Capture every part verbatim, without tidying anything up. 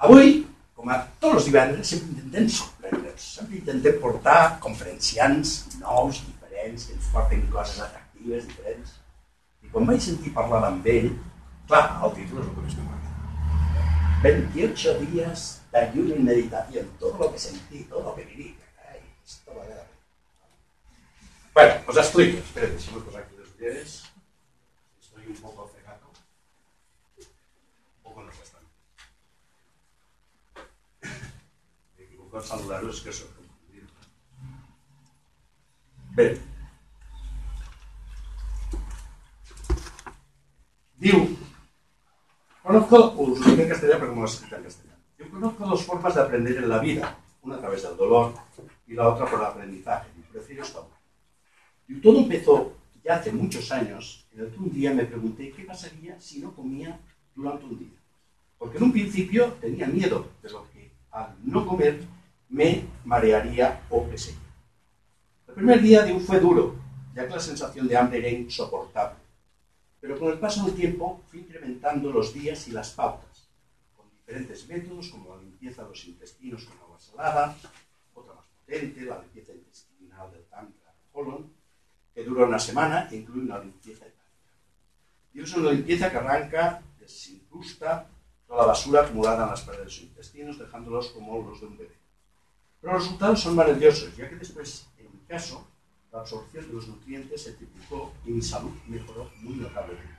Avui, com a tots els divendres, sempre intentem sorprendre'ns, sempre intentem portar conferenciants nous, diferents, que ens porten coses atractives, diferents. I quan vaig sentir parlar amb ell, clar, el títol és el que més m'agrada. veintiocho días de ayuno y meditación, todo lo que sentí, todo lo que viví. Ay, esto vale la pena. Bueno, os explico, espera, deixem posar aquí les ulleres. Estoy un poco cegato. Un poco no sé tanto. Me equivoco al saludaros, que soy confundido. Bé. Diu, conozco, os lo digo en castellano, pero como lo he escrito en castellano. Yo conozco dos formas de aprender en la vida, una a través del dolor y la otra por el aprendizaje. Y prefiero esta otra. Y todo empezó ya hace muchos años, en el que un día me pregunté qué pasaría si no comía durante un día. Porque en un principio tenía miedo de lo que al no comer me marearía o qué sé yo. El primer día de un fue duro, ya que la sensación de hambre era insoportable. Pero con el paso del tiempo fui incrementando los días y las pautas, con diferentes métodos como la limpieza de los intestinos con agua salada, otra más potente, la limpieza intestinal del tantra colon, que dura una semana e incluye una limpieza hepática. Y es una limpieza que arranca, desincrusta toda la basura acumulada en las paredes de los intestinos, dejándolos como los de un bebé. Pero los resultados son maravillosos, ya que después, en mi caso, la absorción de los nutrientes se triplicó y mi salud mejoró muy notablemente.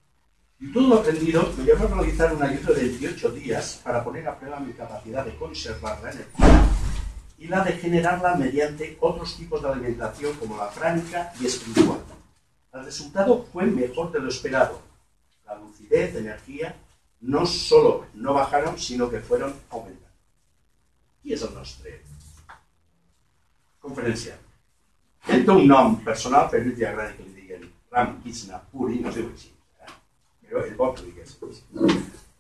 Y todo lo aprendido me llevó a realizar un ayuno de veintiocho días para poner a prueba mi capacidad de conservar la energía y la de generarla mediante otros tipos de alimentación como la pránica y espiritual. El resultado fue mejor de lo esperado. La lucidez, energía, no solo no bajaron, sino que fueron aumentando. Qui és el nostre conferenciant? Ell té un nom personal, però ell li agrada que li diguin Ram Krishna Puri, no es diu així, eh? Però ell vol que li digués així.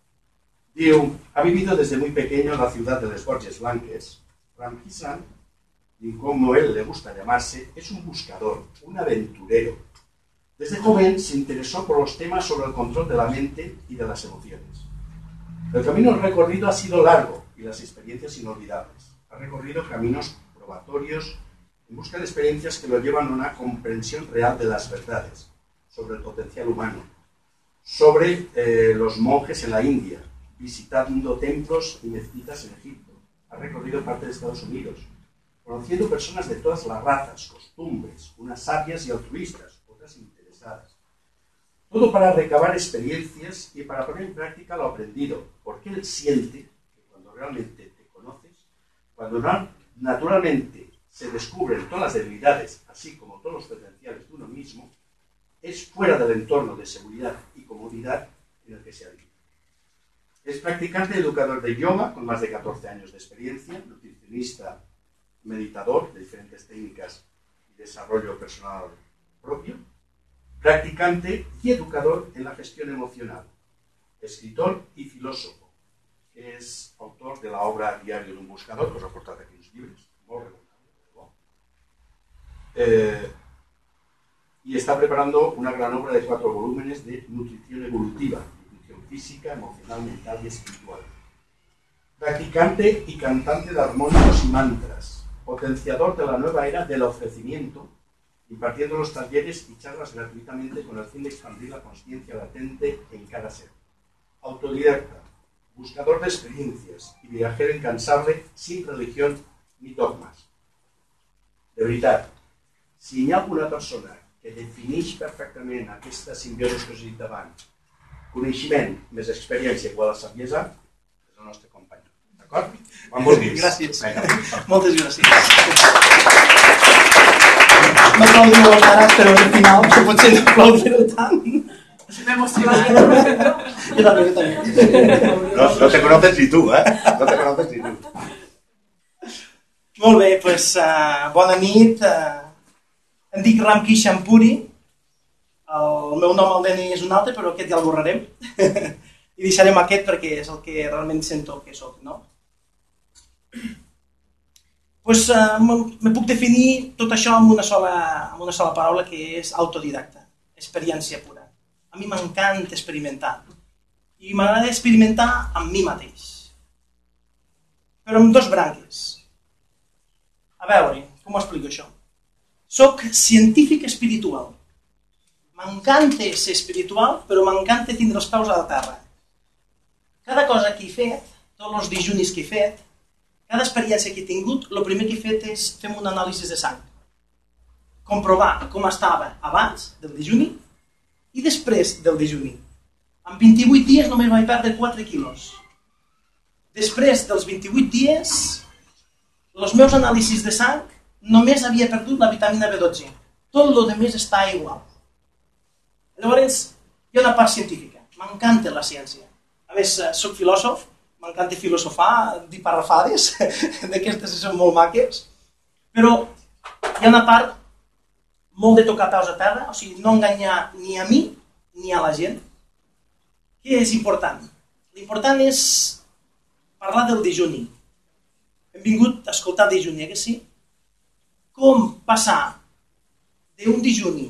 Diu, ha vivido desde muy pequeño en la ciudad de Les Borges Blanques. Ram Krishna, y como él le gusta llamarse, es un buscador, un aventurero. Desde joven se interesó por los temas sobre el control de la mente y de las emociones. El camino recorrido ha sido largo y las experiencias inolvidables. Ha recorrido caminos probatorios en busca de experiencias que lo llevan a una comprensión real de las verdades, sobre el potencial humano, sobre eh, los monjes en la India, visitando templos y mezquitas en Egipto. Ha recorrido parte de Estados Unidos, conociendo personas de todas las razas, costumbres, unas sabias y altruistas, otras interesadas. Todo para recabar experiencias y para poner en práctica lo aprendido, porque él siente que cuando realmente te conoces, cuando naturalmente se descubren todas las debilidades, así como todos los potenciales de uno mismo, es fuera del entorno de seguridad y comodidad en el que se habita. Es practicante y educador de yoga con más de catorce años de experiencia, nutricionista, meditador de diferentes técnicas y desarrollo personal propio, practicante y educador en la gestión emocional, escritor y filósofo, que es autor de la obra Diario de un buscador, que os he portat aquí uns llibres, molt recomanable. Eh, y está preparando una gran obra de cuatro volúmenes de nutrición evolutiva, nutrición física, emocional, mental y espiritual. Practicante y cantante de armónicos y mantras, potenciador de la nueva era del ofrecimiento, impartiendo los talleres y charlas gratuitamente con el fin de expandir la consciencia latente en cada ser. Autodidacta, buscador de experiencias y viajero incansable sin religión ni dogmas. De veritat, si hi ha alguna persona que defineix perfectament aquesta simbiosi que us he dit abans, coneixement més experiència igual a saviesa, és el nostre company. D'acord? Quan vulguis. Gràcies. Moltes gràcies. M'aplaudiu el cara, però al final que potser no aplaudir-ho tant. M'he emocionat. Jo també, jo també. No, no te conoces ni tu, eh? No te conoces ni tu. Molt bé, doncs uh, bona nit. Uh, em dic Ram Krishna Puri. El meu nom al D N I és un altre, però aquest ja el borrarem. I deixarem aquest perquè és el que realment sento que soc, no? Doncs uh, me puc definir tot això amb una, sola, amb una sola paraula, que és autodidacta, experiència pura. A mi m'encanta experimentar i m'agrada experimentar amb mi mateix. però amb dos branques. A veure, com ho explico això? Soc científic espiritual. M'encanta ser espiritual, però m'encanta tindre els peus a la terra. Cada cosa que he fet, tots els dijunis que he fet, cada experiència que he tingut, el primer que he fet és fer un anàlisi de sang. Comprovar com estava abans del dejuni i després del dejuni. En vint-i-vuit dies només vaig perdre quatre quilos. Després dels vint-i-vuit dies, els meus anàlisis de sang només havia perdut la vitamina B dotze. Tot el que més està igual. Llavors, hi ha una part científica. M'encanta la ciència. A més, soc filòsof, m'encanta filosofar, dir parrafades, d'aquestes són molt maques, però hi ha una part molt de tocar peus a terra, o sigui, no enganyar ni a mi ni a la gent. Què és important? L'important és parlar del dejuni. Hem vingut a escoltar el dejuni, eh que sí? Com passar d'un dejuni,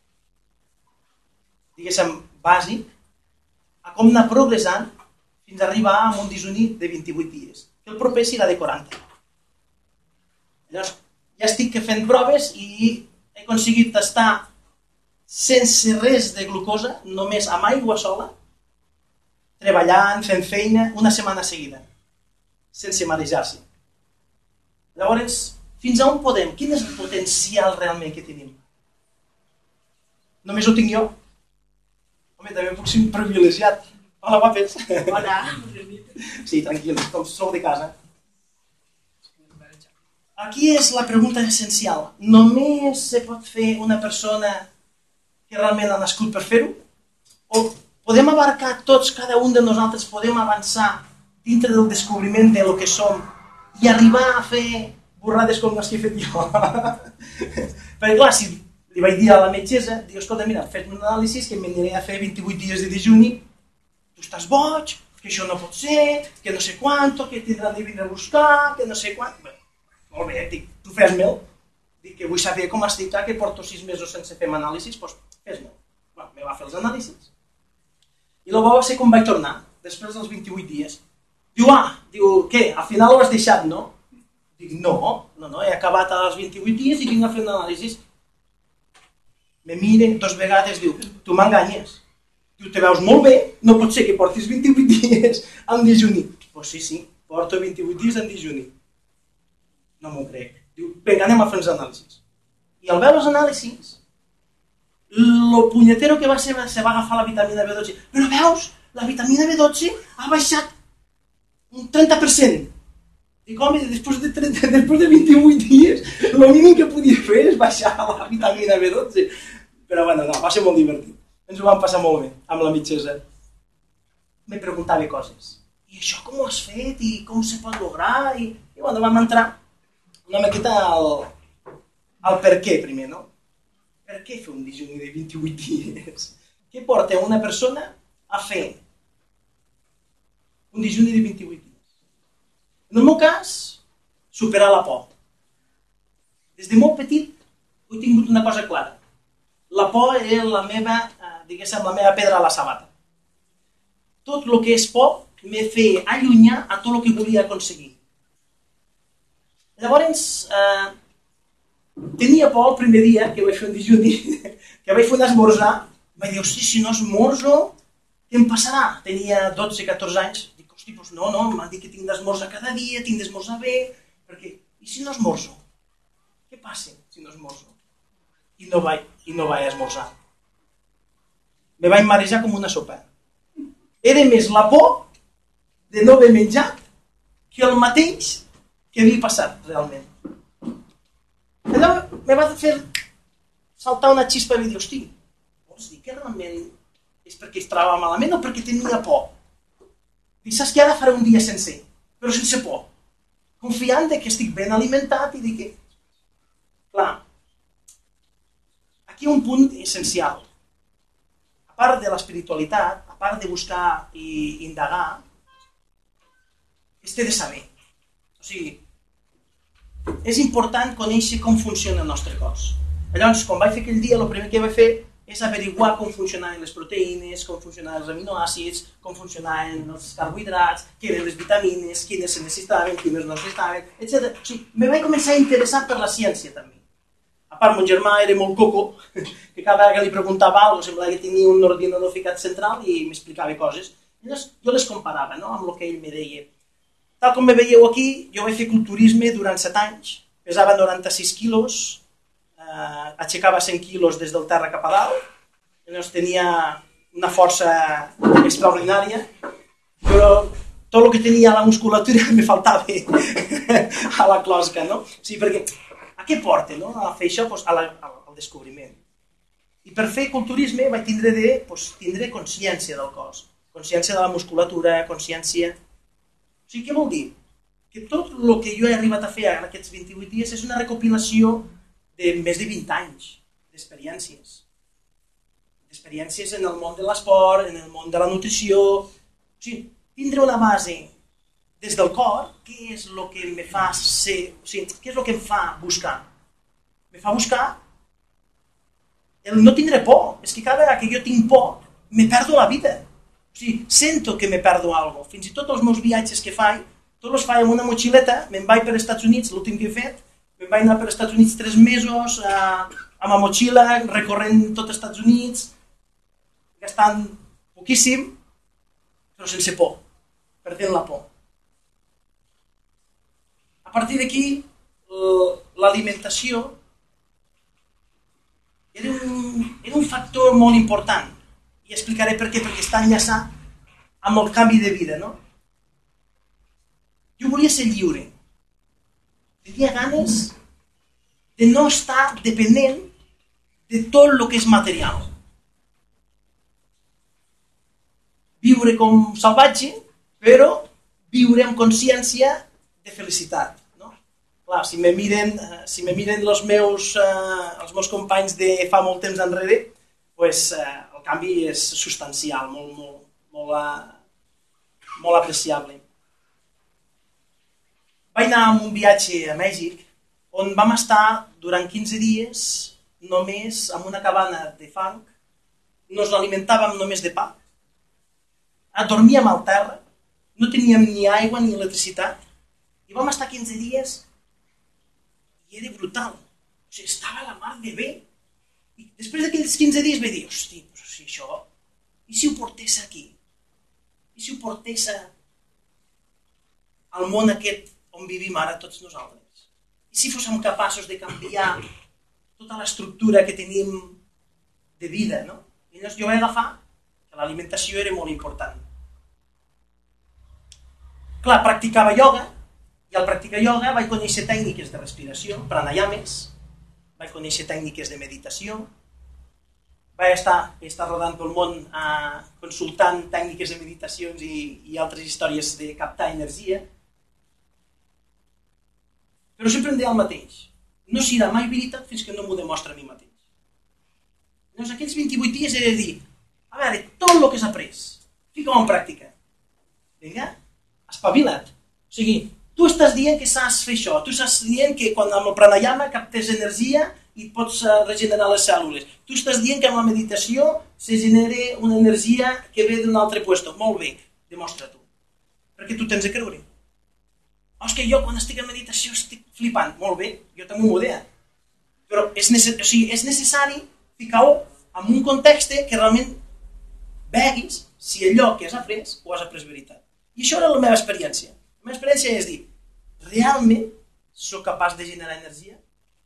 diguéssim, bàsic, a com anar progressant fins a arribar a un dejuni de vint-i-vuit dies. Que el proper serà de quaranta. Llavors, ja estic fent proves i he aconseguit estar sense res de glucosa, només amb aigua sola, treballant, fent feina, una setmana seguida, sense marejar-se. Llavors, fins a on podem? Quin és el potencial realment que tenim? Només ho tinc jo? Home, també puc ser un privilegiat. Hola, guapes. Hola. Sí, tranquil, com sou de casa. Aquí és la pregunta essencial. Només se pot fer una persona que realment ha nascut per fer-ho? O podem abarcar tots, cada un de nosaltres, podem avançar dintre del descobriment de lo que som i arribar a fer borrades com les que he fet jo? Perquè clar, si li vaig dir a la metgessa, diu, escolta, mira, fes-me un anàlisi que m'aniré a fer vint-i-vuit dies de dejuni, tu estàs boig, que això no pot ser, que no sé quanto, que tindrà de vindre a buscar, que no sé quant... Bé, molt bé, dic, tu fes-me'l. Dic que vull saber com estic, que porto sis mesos sense fer anàlisis, doncs fes-me'l. Bueno, me va fer els anàlisis. I el bo va ser com vaig tornar, després dels vint-i-vuit dies. Diu, ah, diu, què, al final ho has deixat, no? Dic, no, no, no, he acabat als vint-i-vuit dies i vinc a fer un anàlisis. Me miren dos vegades, diu, tu m'enganyes. Diu, te veus molt bé, no pot ser que portis vint-i-vuit dies en dejuni. Doncs sí, sí, porto vint-i-vuit dies en dejuni. No m'ho crec. Diu, vinga, anem a fer els anàlisis. I al veure els anàlisis, lo punyetero que va ser, se va agafar la vitamina B dotze. Però veus, la vitamina B dotze ha baixat un trenta per cent. Dic, home, després de, trenta, després de vint-i-vuit dies, el mínim que podia fer és baixar la vitamina B dotze. Però bueno, no, va ser molt divertit. Ens ho vam passar molt bé amb la metgessa. Me preguntava coses. I això com ho has fet? I com se pot lograr? I, i bueno, vam entrar una miqueta al, al per què primer, no? Per què fer un dejuni de vint-i-vuit dies? Què porta una persona a fer un dejuni de vint-i-vuit dies? En el meu cas, superar la por. Des de molt petit he tingut una cosa clara. La por és la meva, diguéssim, la meva pedra a la sabata. Tot el que és por me feia allunyar a tot el que volia aconseguir. Llavors, eh, tenia por el primer dia que vaig fer un dejuni, que vaig fer un esmorzar, vaig dir, hosti, si no esmorzo, què em passarà? Tenia dotze catorze anys, dic, hosti, doncs no, no, m'han dit que tinc d'esmorzar cada dia, tinc d'esmorzar bé, perquè, i si no esmorzo? Què passa si no esmorzo? I no vaig, i no vaig esmorzar. Me vaig marejar com una sopa. Era més la por de no haver menjat que el mateix que havia passat realment. Allò me va fer saltar una xispa i dir, hosti, vols dir que realment és perquè estava malament o perquè tenia por? Dic, saps que ara faré un dia sencer, però sense por, confiant que estic ben alimentat i dic que... Clar, aquí hi ha un punt essencial. A part de l'espiritualitat, a part de buscar i indagar, es té de saber. O sigui, és important conèixer com funciona el nostre cos. Llavors, quan vaig fer aquell dia, el primer que vaig fer és averiguar com funcionaven les proteïnes, com funcionaven els aminoàcids, com funcionaven els carbohidrats, què eren les vitamines, quines se necessitaven, quines no necessitaven, etcètera. O sigui, me vaig començar a interessar per la ciència també. A part, mon germà era molt coco, que cada vegada que li preguntava alguna cosa semblava que tenia un ordinador ficat central i m'explicava coses. Llavors, jo les comparava, no?, amb el que ell me deia. Tal com me veieu aquí, jo vaig fer culturisme durant set anys, pesava noranta-sis quilos, eh, aixecava cent quilos des del terra cap a dalt, llavors tenia una força extraordinària, però tot el que tenia a la musculatura me faltava a la closca, no? O sigui, perquè a què porta, no?, a fer això? Pues, a la, al descobriment. I per fer culturisme vaig tindre de pues, tindre consciència del cos, consciència de la musculatura, consciència... O sigui, què vol dir? Que tot el que jo he arribat a fer en aquests vint-i-vuit dies és una recopilació de més de vint anys d'experiències. D'experiències en el món de l'esport, en el món de la nutrició... O sigui, tindre una base des del cor, què és el que me fa ser... O sigui, què és el que em fa buscar? Me fa buscar el no tindre por. És que cada vegada que jo tinc por, me perdo la vida. O sigui, sento que me perdo alguna cosa. Fins i tot els meus viatges que faig, tots els faig amb una motxileta, me'n vaig per als Estats Units, l'últim que he fet, me'n vaig anar per als Estats Units tres mesos, eh, amb la motxilla, recorrent tot els Estats Units, gastant poquíssim, però sense por, perdent la por. A partir d'aquí, l'alimentació era un, era un factor molt important. I explicaré per què, perquè està enllaçat amb el canvi de vida, no? Jo volia ser lliure. Tenia ganes de no estar depenent de tot el que és material. Viure com salvatge, però viure amb consciència de felicitat. No? Clar, si me miren, si me miren els, meus, eh, els meus companys de fa molt temps enrere, pues, eh, el canvi és substancial, molt, molt, molt, molt apreciable. Vaig anar a un viatge a Mèxic on vam estar durant quinze dies només en una cabana de fang, nos alimentàvem només de pa, dormíem al terra, no teníem ni aigua ni electricitat i vam estar quinze dies i era brutal. O sigui, estava a la mar de bé. I després d'aquells quinze dies vaig dir, hosti, però si això, i si ho portés aquí? I si ho portés al món aquest on vivim ara tots nosaltres? I si fóssim capaços de canviar tota l'estructura que tenim de vida, no? I llavors jo vaig agafar que l'alimentació era molt important. Clar, practicava ioga, i al practicar ioga vaig conèixer tècniques de respiració, pranayames, vaig conèixer tècniques de meditació, vaig estar, estar rodant pel món eh, consultant tècniques de meditacions i, i altres històries de captar energia, però sempre em deia el mateix. No serà mai veritat fins que no m'ho demostra a mi mateix. Llavors, aquells vint-i-vuit dies he de dir, a veure, tot el que has après, fica-ho en pràctica. Vinga, espavila't. O sigui, tu estàs dient que saps fer això, tu estàs dient que quan amb el pranayama captes energia i pots regenerar les cèl·lules. Tu estàs dient que amb la meditació se genera una energia que ve d'un altre lloc. Molt bé, demostra-t'ho. Perquè tu tens de creure. Oh, és que jo quan estic en meditació estic flipant. Molt bé, jo també m'ho deia. Però és, necess... o sigui, és necessari ficar-ho en un context que realment veguis si allò que has après ho has après veritat. I això era la meva experiència. La meva experiència és dir, realment soc capaç de generar energia?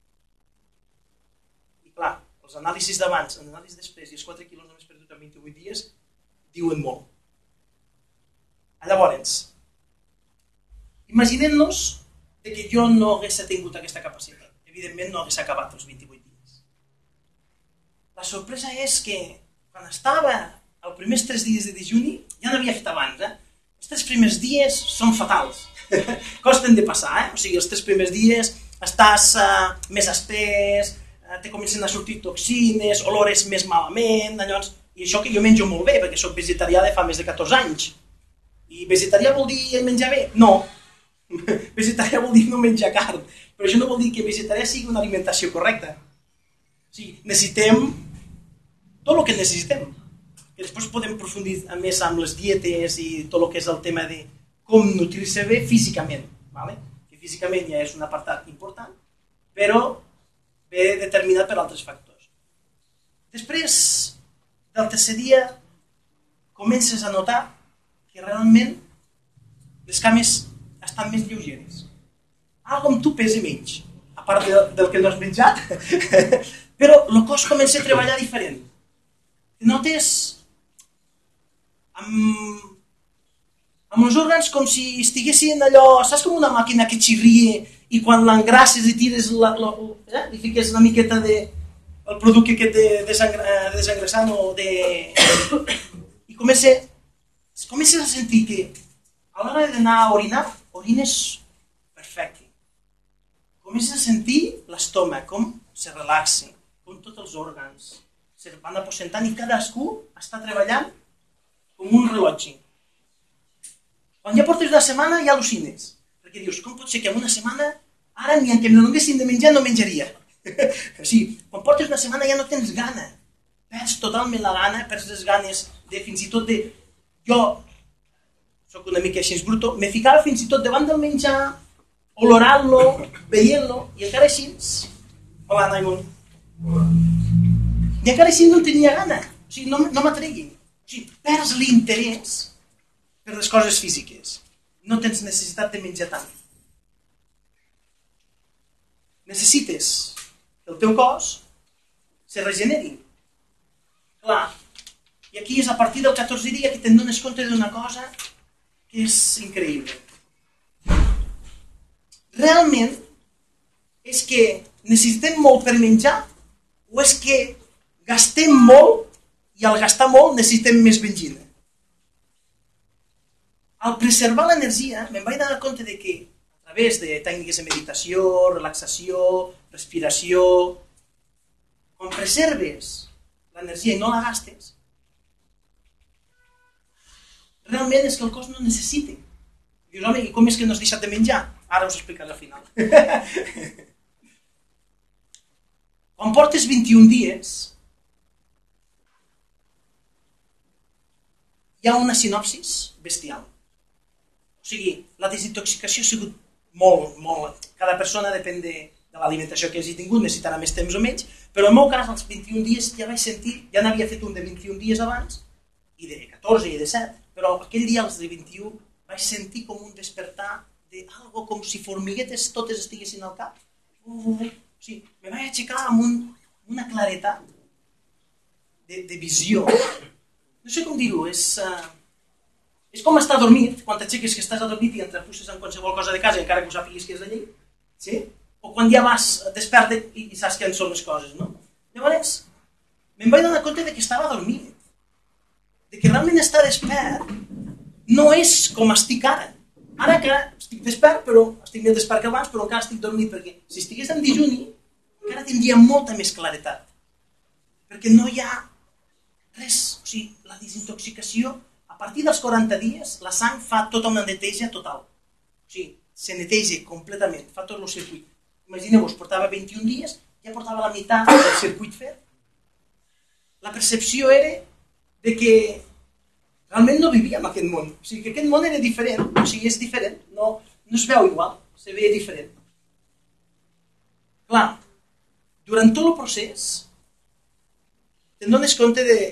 I clar, els anàlisis d'abans, els anàlisis després i els quatre quilos només perdut en vint-i-vuit dies diuen molt. Llavors, imaginem-nos que jo no hagués tingut aquesta capacitat. Evidentment no hagués acabat els vint-i-vuit dies. La sorpresa és que quan estava els primers tres dies de dejuni, ja n'havia fet abans, eh? Els tres primers dies són fatals. Costen de passar, eh? O sigui, els tres primers dies estàs uh, més espès, uh, te comencen a sortir toxines, olores més malament, llavors... I això que jo menjo molt bé, perquè soc vegetarià de fa més de catorze anys. I vegetarià vol dir menjar bé? No. Vegetarià vol dir no menjar carn, però això no vol dir que vegetarià sigui una alimentació correcta. O sigui, necessitem tot el que necessitem. Que després podem aprofundir més amb les dietes i tot el que és el tema de com nutrir-se bé físicament. ¿Vale? Que físicament ja és un apartat important, però ve determinat per altres factors. Després del tercer dia comences a notar que realment les cames estan més lleugeres. Algo amb tu pesa menys, a part de, del que no has menjat, però el cos comença a treballar diferent. Notes amb, amb els òrgans com si estiguessin allò, saps com una màquina que xirrie i quan l'engrasses i tires, la, la, eh? i fiques una miqueta de el producte aquest de, desengra, desengrasant o de... i comences, comences a sentir que a l'hora d'anar a orinar, orines perfecte. Comences a sentir l'estómac, com se relaxa, com tots els òrgans se van aposentant i cadascú està treballant com un rellotge. Quan ja portes una setmana ja al·lucines, perquè dius, com pot ser que en una setmana ara ni en que me donessin de menjar no menjaria? O sigui, quan portes una setmana ja no tens gana, perds totalment la gana, perds les ganes de fins i tot de... Jo soc una mica així bruto, me ficava fins i tot davant del menjar, olorant-lo, veient-lo, i encara així... Hola, Naimon. I encara així no tenia gana, o sigui, no, no m'atregui. O sigui, perds l'interès per les coses físiques. No tens necessitat de menjar tant. Necessites que el teu cos se regeneri. Clar, i aquí és a partir del catorzè dia que te'n dones compte d'una cosa que és increïble. Realment és que necessitem molt per menjar o és que gastem molt i al gastar molt necessitem més benzina? Al preservar l'energia me'n vaig donar compte de que a través de tècniques de meditació, relaxació, respiració, quan preserves l'energia i no la gastes, realment és que el cos no necessita. Dius, home, i com és que no has deixat de menjar? Ara us ho explicaré al final. Quan portes vint-i-un dies, hi ha una sinopsis bestial. O sigui, la desintoxicació ha sigut molt, molt... Cada persona depèn de, de l'alimentació que hagi tingut, necessitarà més temps o menys, però en el meu cas, als vint-i-un dies ja vaig sentir, ja n'havia fet un de vint-i-un dies abans, i de catorze i de set, però aquell dia, als de vint-i-un, vaig sentir com un despertar d'algo com si formiguetes totes estiguessin al cap. Uh, uh, uh. O sigui, me vaig aixecar amb un, una claretat de, de visió. No sé com dir-ho, és, uh, és com estar adormit, quan t'aixeques que estàs adormit i entrepusses en qualsevol cosa de casa, encara que ho sàpiguis que és d'allí, sí? O quan ja vas despert i, i saps què són les coses, no? Llavors, me'n vaig donar compte de que estava adormit, de que realment estar despert no és com estic ara. Ara que estic despert, però estic més despert que abans, però encara estic dormit, perquè si estigués en dijuni, encara tindria molta més claretat. Perquè no hi ha res, o sigui, la desintoxicació, a partir dels quaranta dies, la sang fa tota una neteja total. O sigui, se neteja completament, fa tot el circuit. Imagineu-vos, portava vint-i-un dies, ja portava la meitat del circuit fet. La percepció era de que realment no vivia en aquest món. O sigui, que aquest món era diferent, o sigui, és diferent, no, no es veu igual, se veia diferent. Clar, durant tot el procés, te'n dones compte de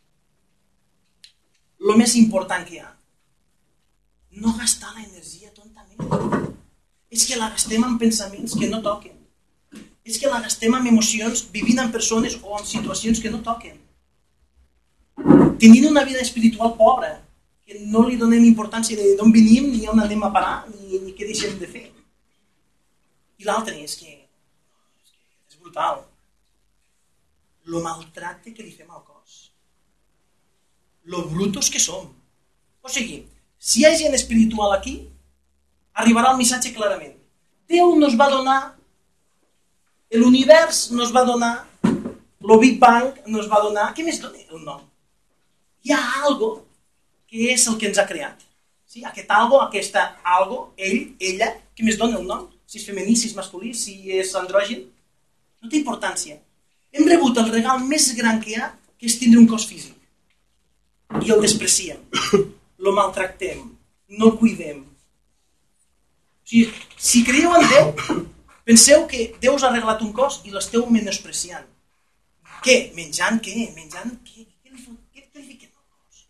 el més important que hi ha. No gastar l'energia tontament. És que la gastem en pensaments que no toquen. És que la gastem en emocions vivint en persones o en situacions que no toquen. Tenint una vida espiritual pobra, que no li donem importància de d'on venim, ni on anem a parar, ni, ni què deixem de fer. I l'altre és que, és que és brutal. Lo maltracte que li fem al cos. Lo brutos que som. O sigui, si hi ha gent espiritual aquí, arribarà el missatge clarament. Déu nos va donar, l'univers nos va donar, el Big Bang nos va donar, què més dona el nom? Hi ha algo que és el que ens ha creat. Sí? Aquest algo, aquesta algo, ell, ella, què més dona el nom? Si és femení, si és masculí, si és andrògen, no té importància. Hem rebut el regal més gran que hi ha, que és tindre un cos físic. I el despreciem, el maltractem, no el cuidem. O sigui, si creieu en Déu, penseu que Déu us ha regalat un cos i l'esteu menospreciant. Què? Menjant què? Menjant què? Què li, què, què li fiquem al cos?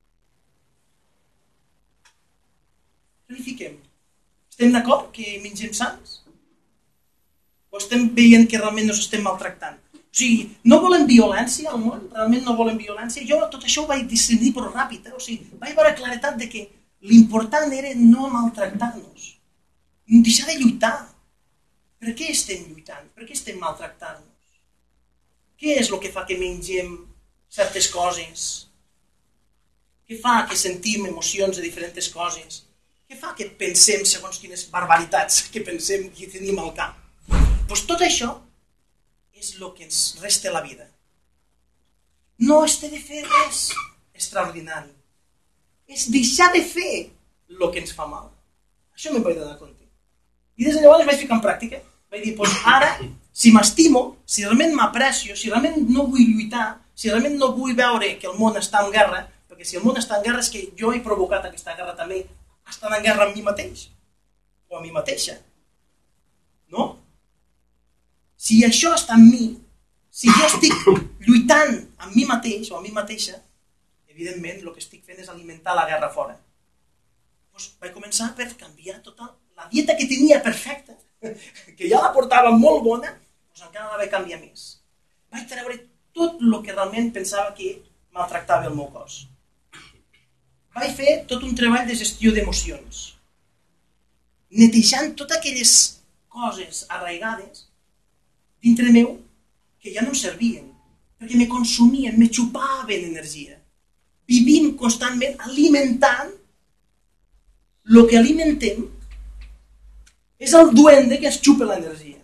Què li fiquem? Estem d'acord que mengem sants? O estem veient que realment ens estem maltractant? O sigui, no volem violència al món? Realment no volem violència? Jo tot això ho vaig discernir però ràpid. Eh? O sigui, vaig veure claretat de que l'important era no maltractar-nos. Deixar de lluitar. Per què estem lluitant? Per què estem maltractant-nos? Què és el que fa que mengem certes coses? Què fa que sentim emocions de diferents coses? Què fa que pensem segons quines barbaritats que pensem que tenim al cap? Doncs tot això és el que ens resta la vida. No es té de fer res extraordinari. És deixar de fer el que ens fa mal. Això me'n vaig donar compte. I des de llavors vaig ficar en pràctica. Vaig dir, doncs ara, si m'estimo, si realment m'aprecio, si realment no vull lluitar, si realment no vull veure que el món està en guerra, perquè si el món està en guerra és que jo he provocat aquesta guerra també, estant en guerra amb mi mateix, o amb mi mateixa. No? Si això està en mi, si jo estic lluitant amb mi mateix o amb mi mateixa, evidentment el que estic fent és alimentar la guerra fora. Doncs vaig començar per canviar total. La dieta que tenia perfecta, que ja la portava molt bona, doncs encara la vaig canviar més. Vaig treure tot el que realment pensava que maltractava el meu cos. Vaig fer tot un treball de gestió d'emocions, netejant totes aquelles coses arraigades dintre meu que ja no em servien, perquè me consumien, me xupaven energia. Vivim constantment alimentant el que alimentem és el duende que ens xupa l'energia.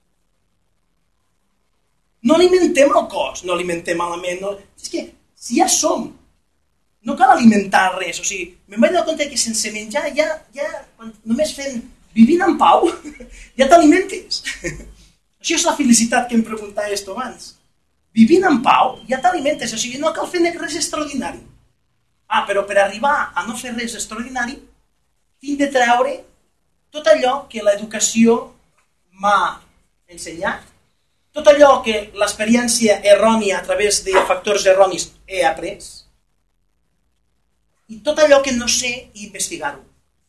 No alimentem el cos, no alimentem malament. No... És que si ja som, no cal alimentar res. O sigui, me'n vaig donar compte que sense menjar ja, ja només fent, vivint en pau, ja t'alimentes. Això és la felicitat que em preguntaves tu abans. Vivint en pau ja t'alimentes, o sigui, no cal fer res extraordinari. Ah, però per arribar a no fer res extraordinari, tinc de treure tot allò que l'educació m'ha ensenyat, tot allò que l'experiència errònia a través de factors erronis he après, i tot allò que no sé investigar-ho.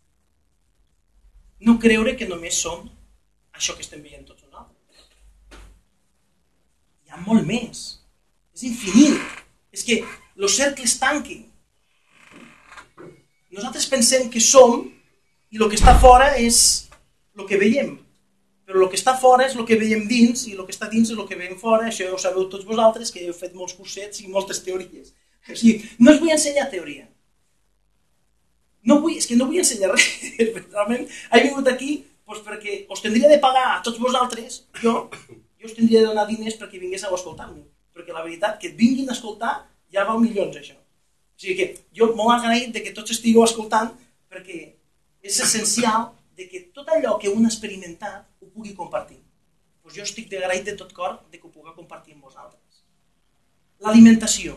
No creure que només som això que estem veient tots nosaltres. Hi ha molt més. És infinit. És que els cercles tanquen. Nosaltres pensem que som i el que està fora és el que veiem. Però el que està fora és el que veiem dins i el que està dins és el que veiem fora. Això ja ho sabeu tots vosaltres, que heu fet molts cursets i moltes teories. O sigui, no us vull ensenyar teoria. No vull, és que no vull ensenyar res. Realment he vingut aquí doncs, perquè us tindria de pagar a tots vosaltres, jo, jo us tindria de donar diners perquè vinguéssiu a escoltar-me. Perquè la veritat, que et vinguin a escoltar ja val milions, això. O sigui que jo molt agraït de que tots estigueu escoltant perquè és essencial de que tot allò que un ha experimentat ho pugui compartir. Doncs jo estic agraït de tot cor de que ho pugui compartir amb vosaltres. L'alimentació.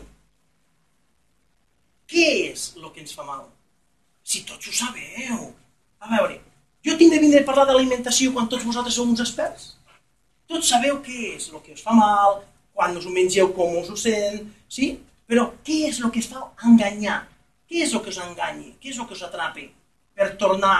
Què és el que ens fa mal? Si tots ho sabeu. A veure, jo tinc de vindre a parlar d'alimentació quan tots vosaltres sou uns experts? Tots sabeu què és el que us fa mal, quan us ho mengeu, com us ho sent, sí? Però què és el que es fa enganyar? Què és el que us enganyi? Què és el que us atrapi per tornar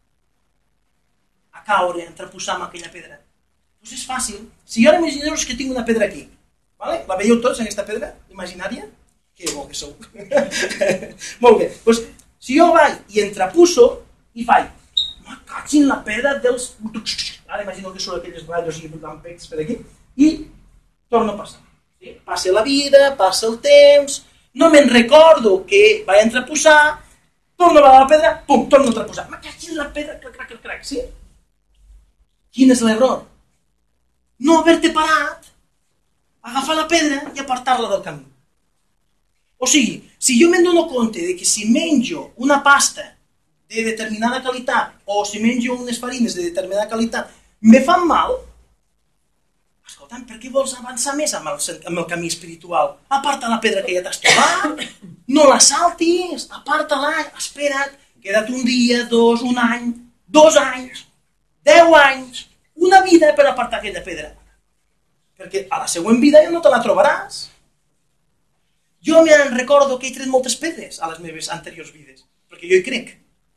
a caure, a entreposar amb aquella pedra? Doncs és fàcil. Si jo ara imagineu-vos que tinc una pedra aquí, vale? La veieu tots, aquesta pedra imaginària? Que bo que sou. Molt bé. Doncs, si jo vaig i entrepuso i faig, me cagin la pedra dels... Ara imagino que són aquelles ratllos i amb pecs per aquí, i torno a passar. Sí? Passa la vida, passa el temps, no me'n recordo que vaig entreposar, torno a la pedra, pum, torno a entreposar. Me cagin la pedra, crac, crac, crac, crac, sí? Quin és l'error? No haver-te parat, agafar la pedra i apartar-la del camí. O sigui, si jo me'n dono compte de que si menjo una pasta de determinada qualitat o si menjo unes farines de determinada qualitat me fan mal, escolta'm, per què vols avançar més amb el, amb el camí espiritual? Aparta la pedra que ja t'has trobat, no la saltis, aparta-la, espera't, queda't un dia, dos, un any, dos anys, deu anys, una vida per apartar aquella pedra. Perquè a la següent vida ja no te la trobaràs. Jo me'n recordo que he tret moltes pedres a les meves anteriors vides, perquè jo hi crec.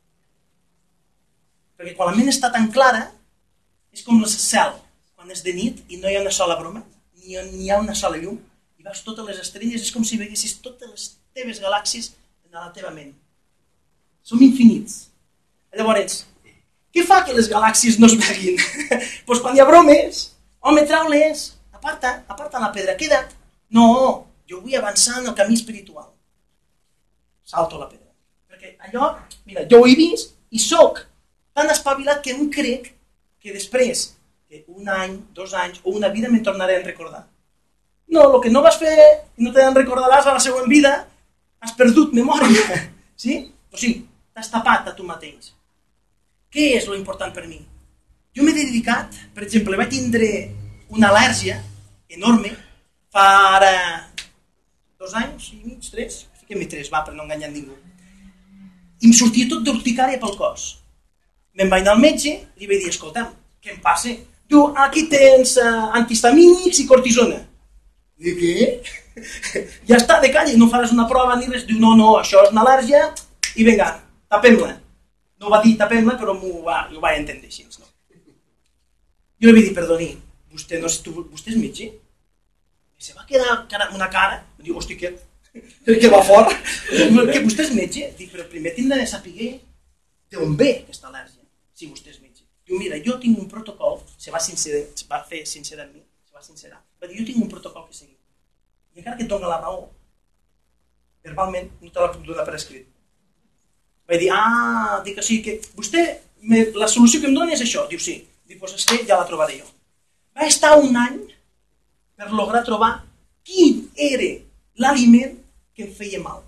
Perquè quan la ment està tan clara, és com el cel, quan és de nit i no hi ha una sola broma, ni hi ha una sola llum, i veus totes les estrelles, és com si veiessis totes les teves galàxies en la teva ment. Som infinits. Llavors, què fa que les galàxies no es veguin? Doncs quan hi ha bromes, home, trau-les, aparta, aparta la pedra, queda't. No, jo vull avançar en el camí espiritual. Salto la pedra. Perquè allò, mira, jo ho he vist i soc tan espavilat que em crec que després que un any, dos anys o una vida me'n tornaré a recordar. No, el que no vas fer i no te'n recordaràs a la següent vida, has perdut memòria. Sí? O sigui, t'has tapat a tu mateix. Què és lo important per mi? Jo m'he dedicat, per exemple, vaig tindre una al·lèrgia enorme fa ara dos anys i mig, tres, fiquem-hi tres, va, per no enganyar ningú. I em sortia tot d'urticària pel cos. Me'n vaig anar al metge i li vaig dir, escolta'm, què em passa? Diu, aquí tens uh, antihistamínics i cortisona. Dic, què? Ja està, de calla, no faràs una prova ni res. Diu, no, no, això és una al·lèrgia i vinga, tapem-la. No va dir tapem-la, però m'ho va, ho vaig entendre així. No? Jo li vaig dir, perdoni, vostè, no és, tu, vostè és metge? I se va quedar cara, una cara, em diu, hosti, què? Que va fora. Que vostè és metge? Dic, però primer tindrà de saber d'on ve aquesta al·lèrgia, si vostè és metge. Diu, mira, jo tinc un protocol, se va, sincer, se va fer sincer amb mi, se va sincerar, va dir, jo tinc un protocol que seguir. I encara que et dona la raó, verbalment no te la puc donar per escrit. Vaig dir, ah, dic que sí, que vostè, me, la solució que em dona és això. Diu, sí. Dic, doncs és que ja la trobaré jo. Va estar un any per lograr trobar quin era l'aliment que em feia mal.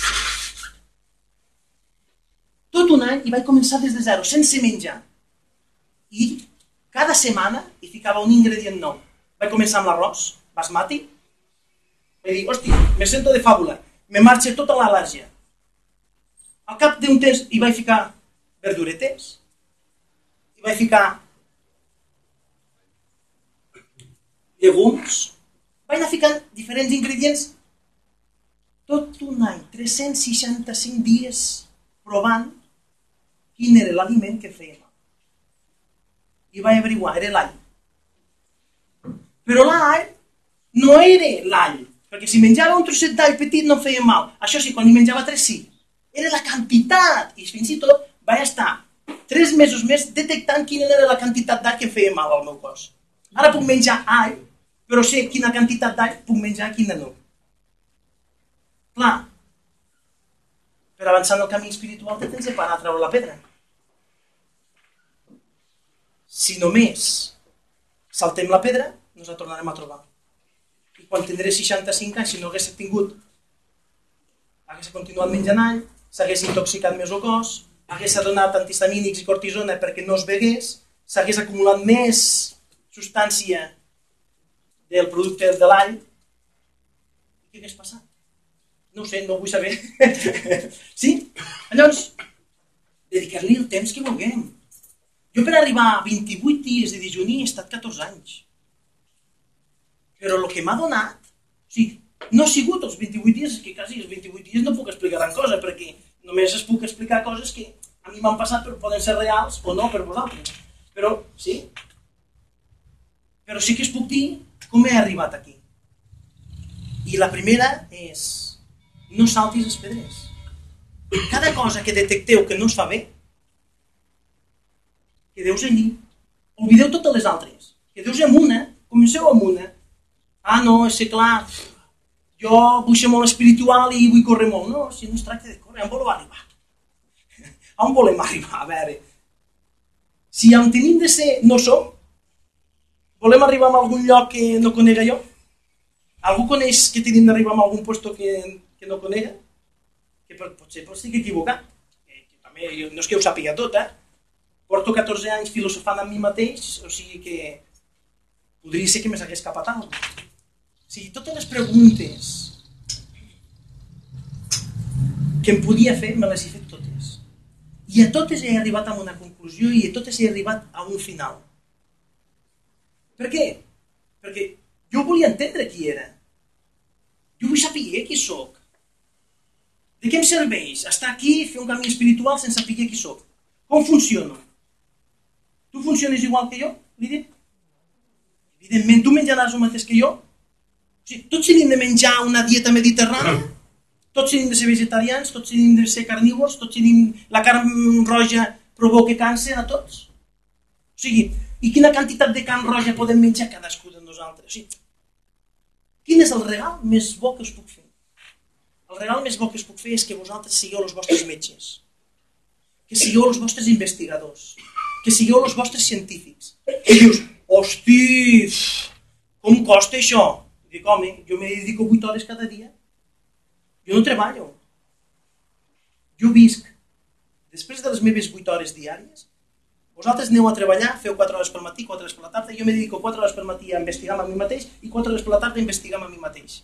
Tot un any i vaig començar des de zero, sense menjar. I cada setmana hi ficava un ingredient nou. Vaig començar amb l'arròs basmati. Vaig dir, hosti, me sento de fàbula. Me marxa tota l'al·lèrgia. Al cap d'un temps hi vaig ficar verduretes, hi vaig ficar llegums, vaig anar ficant diferents ingredients tot un any, tres-cents seixanta-cinc dies provant quin era l'aliment que feia mal. I vaig averiguar, era l'all. Però l'all no era l'all, perquè si menjava un trosset d'all petit no em feia mal. Això sí, quan hi menjava tres sí. Era la quantitat, i fins i tot vaig estar tres mesos més detectant quina era la quantitat d'all que feia mal al meu cos. Ara puc menjar all, però sé quina quantitat d'all puc menjar i quina no. Clar, per avançar en el camí espiritual te tens de parar a treure la pedra. Si només saltem la pedra, ens la tornarem a trobar. I quan tindré seixanta-cinc anys, si no hagués tingut, hagués continuat menjant all, s'hagués intoxicat més el cos, hagués donat antihistamínics i cortisona perquè no es begués, s'hagués acumulat més substància del producte de l'all. Què hagués passat? No ho sé, no ho vull saber. Sí? Llavors, dedicar-li el temps que vulguem. Jo per arribar a vint-i-vuit dies de dijuní he estat catorze anys. Però el que m'ha donat, o sigui, no ha sigut els vint-i-vuit dies, és que quasi els vint-i-vuit dies no puc explicar gran cosa, perquè només es puc explicar coses que a mi m'han passat però poden ser reals o no per vosaltres. Però, sí. Però sí que es puc dir com he arribat aquí. I la primera és, no saltis les pedres. Cada cosa que detecteu que no es fa bé, quedeu-vos allí. Oblideu totes les altres. Quedeu-vos amb una, comenceu amb una. Ah, no, és clar, jo vull ser molt espiritual i vull córrer molt. No, si no es tracta de córrer, on volem arribar? On volem arribar? A veure, si on tenim de ser no som, volem arribar a algun lloc que no conega jo? Algú coneix que tenim d'arribar a algun lloc que, que no conega? Que potser estic equivocat. Que, que també, jo, no és que ho sàpiga tot, eh? Porto catorze anys filosofant amb mi mateix, o sigui que podria ser que me s'hagués escapat alguna cosa. O sigui, totes les preguntes que em podia fer, me les he fet totes. I a totes he arribat a una conclusió i a totes he arribat a un final. Per què? Perquè jo volia entendre qui era. Jo vull saber qui sóc. De què em serveix estar aquí i fer un camí espiritual sense saber qui sóc? Com funciono? Tu funciones igual que jo, Lídia? Evidentment, tu menjaràs el mateix que jo? O sigui, tots tenim de menjar una dieta mediterrània? Tots tenim de ser vegetarians? Tots tenim de ser carnívors? Tots tenim... La carn roja provoca càncer a tots? O sigui, i quina quantitat de carn roja podem menjar cadascú de nosaltres? O sigui, quin és el regal més bo que us puc fer? El regal més bo que us puc fer és que vosaltres sigueu els vostres metges, que sigueu els vostres investigadors, que sigueu els vostres científics. I dius, hosti, com costa això? Dic, home, jo me dedico vuit hores cada dia. Jo no treballo. Jo visc. Després de les meves vuit hores diàries, vosaltres aneu a treballar, feu quatre hores pel matí, quatre hores per la tarda, jo me dedico quatre hores pel matí a investigar amb mi mateix i quatre hores per la tarda a investigar amb mi mateix.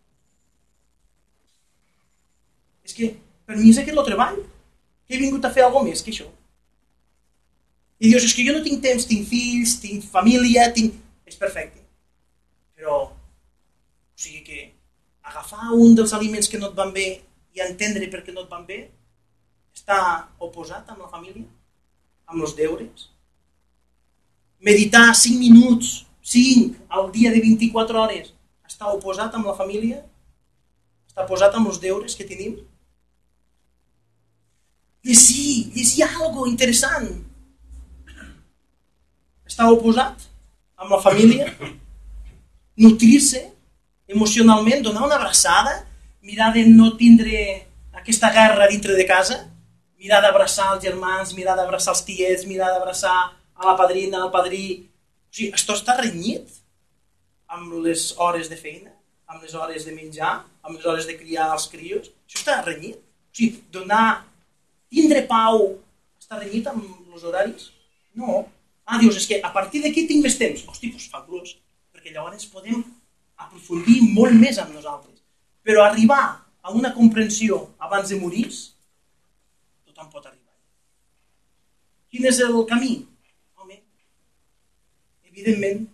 És que per mi és aquest el treball. He vingut a fer alguna més que això. I dius, és que jo no tinc temps, tinc fills, tinc família, tinc... És perfecte. Però, o sigui que agafar un dels aliments que no et van bé i entendre per què no et van bé està oposat amb la família, amb els deures. Meditar cinc minuts, cinc al dia de vint-i-quatre hores, està oposat amb la família, està oposat amb els deures que tenim. Llegir, llegir algo interessant. Està oposat amb la família. Nutrir-se emocionalment, donar una abraçada, mirar de no tindre aquesta guerra dintre de casa, mirar d'abraçar els germans, mirar d'abraçar els tiets, mirar d'abraçar a la padrina, al padrí. O sigui, això està renyit amb les hores de feina, amb les hores de menjar, amb les hores de criar els crios. Això està renyit. O sigui, donar... Tindre pau està renyit amb els horaris? No. Ah, dius, és que a partir d'aquí tinc més temps. Hosti, doncs fabulós, perquè llavors podem aprofundir molt més amb nosaltres. Però arribar a una comprensió abans de morir, tothom pot arribar. Quin és el camí? Home, evidentment,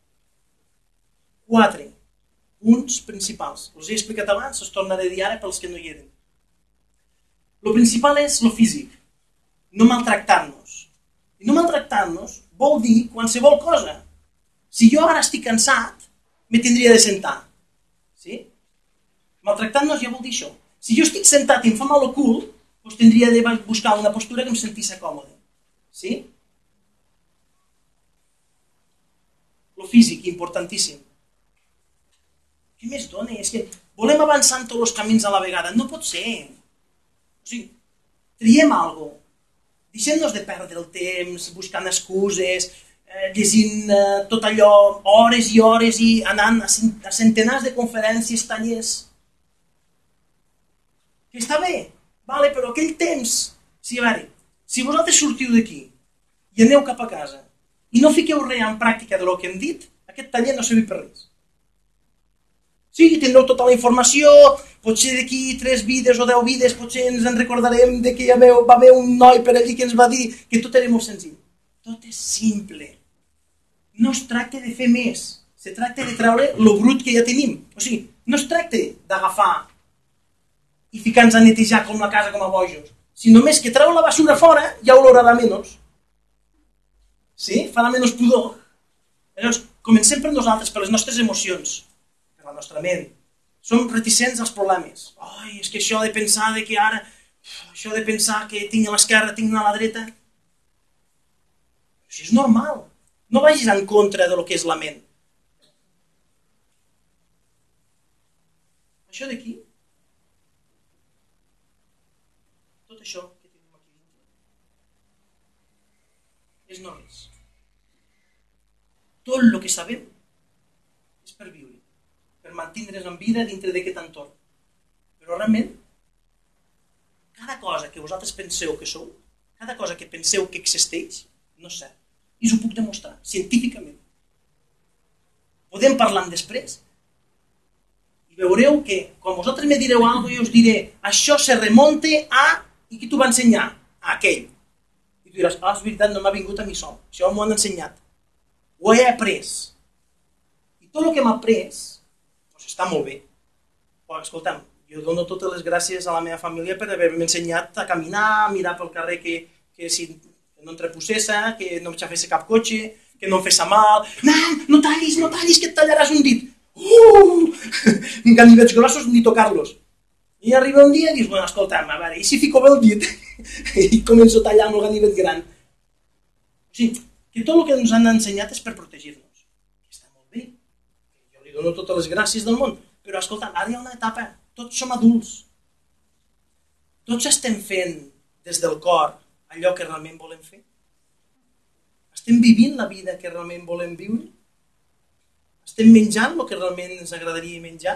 quatre punts principals. Els he explicat abans, els tornaré a dir ara pels que no hi eren. El principal és el físic, no maltractar-nos. I no maltractar-nos vol dir qualsevol cosa. Si jo ara estic cansat, me tindria de sentar. Sí? Maltractar-nos ja vol dir això. Si jo estic sentat i em fa mal el cul, doncs tindria de buscar una postura que em sentís còmode. Sí? El físic, importantíssim. Què més dona? És que volem avançar en tots els camins a la vegada. No pot ser. O sigui, triem alguna cosa. Deixem-nos de perdre el temps, buscant excuses, eh, llegint eh, tot allò, hores i hores i anant a, a centenars de conferències, tallers. Que està bé, vale, però aquell temps, sí, a veure, si vosaltres sortiu d'aquí i aneu cap a casa i no fiqueu res en pràctica del que hem dit, aquest taller no serveix per res. Sí, tindreu tota la informació, potser d'aquí tres vides o deu vides, potser ens en recordarem de que hi va haver un noi per allí que ens va dir que tot era molt senzill. Tot és simple. No es tracta de fer més, se tracta de treure el brut que ja tenim. O sigui, no es tracta d'agafar i ficar-nos a netejar com la casa com a bojos. Si només que treu la basura fora, ja olorarà menys. Sí? Farà menys pudor. Llavors, comencem per nosaltres, per les nostres emocions, per la nostra ment. Som reticents als problemes. Ai, és que això de pensar de que ara, això de pensar que tinc a l'esquerra, tinc a la dreta. Això és normal. No vagis en contra de lo que és la ment. Això d'aquí, tot això que tenim aquí dintre, és no res. Tot el que sabem és per viure, per mantindre's en vida dintre d'aquest entorn. Però realment, cada cosa que vosaltres penseu que sou, cada cosa que penseu que existeix, no és cert. I us ho puc demostrar, científicament. parlant després. I veureu que quan vosaltres me direu alguna cosa, jo us diré, això se remonte a... I qui t'ho va ensenyar? A aquell. I tu diràs, ah, és veritat, no m'ha vingut a mi sol. Això m'ho han ensenyat. Ho he après. I tot el que m'ha après, doncs està molt bé. Però, escolta'm, jo dono totes les gràcies a la meva família per haver-me ensenyat a caminar, a mirar pel carrer que, que, si, que no em trepossessa, que no em xafés cap cotxe, que no em fes mal. Nan, no tallis, no tallis, que et tallaràs un dit. Uh! Ganivets grossos ni tocar-los. I arriba un dia i dius, bueno, escolta'm, a veure, i si fico bé el dit? I començo a tallar amb el ganivet gran. O sigui, que tot el que ens han ensenyat és per protegir-nos. Està molt bé. Jo li dono totes les gràcies del món. Però, escolta'm, ara hi ha una etapa. Tots som adults. Tots estem fent des del cor allò que realment volem fer. Estem vivint la vida que realment volem viure. Estem menjant el que realment ens agradaria menjar?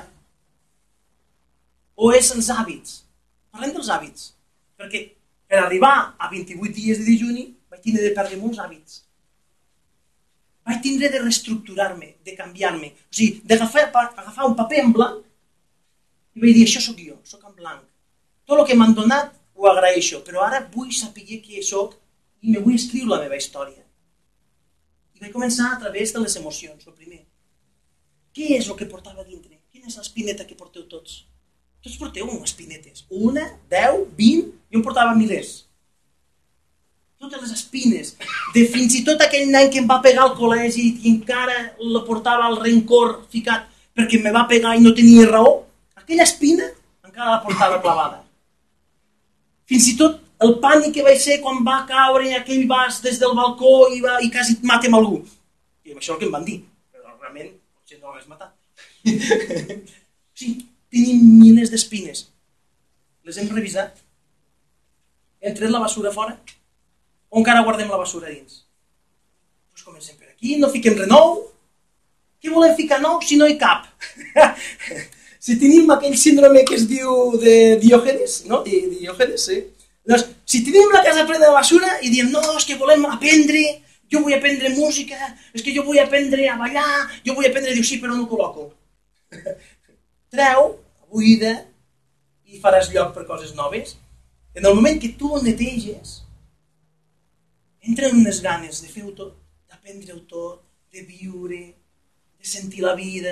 O és els hàbits? Parlem dels hàbits. Perquè per arribar a vint-i-vuit dies de dejuni vaig tindre de perdre molts hàbits. Vaig tindre de reestructurar-me, de canviar-me. O sigui, d'agafar agafar un paper en blanc i vaig dir, això sóc jo, sóc en blanc. Tot el que m'han donat ho agraeixo, però ara vull saber qui sóc i me vull escriure la meva història. I vaig començar a través de les emocions, el primer. Què és el que portava dintre? Quina és l'espineta que porteu tots? Tots porteu unes espinetes. Una, deu, vint, jo en portava milers. Totes les espines. De fins i tot aquell nen que em va pegar al col·legi i encara la portava al rencor ficat perquè me va pegar i no tenia raó, aquella espina encara la portava clavada. Fins i tot el pànic que vaig ser quan va caure aquell vas des del balcó i, va, i quasi matem algú. I això és el que em van dir, però realment potser no l'hagués matat. Sí, tenim milers d'espines. Les hem revisat. Hem tret la basura fora o encara guardem la basura dins? Doncs comencem per aquí, no fiquem res nou. Què volem ficar nou si no hi cap? Si tenim aquell síndrome que es diu de Diògenes, no? Diògenes, sí. Doncs, si tenim la casa plena de basura i diem, no, és que volem aprendre, jo vull aprendre música, és que jo vull aprendre a ballar, jo vull aprendre, diu, sí, però no ho col·loco. Treu, buida, i faràs lloc per coses noves. En el moment que tu ho neteges, entren unes ganes de fer-ho tot, d'aprendre-ho tot, de viure, de sentir la vida,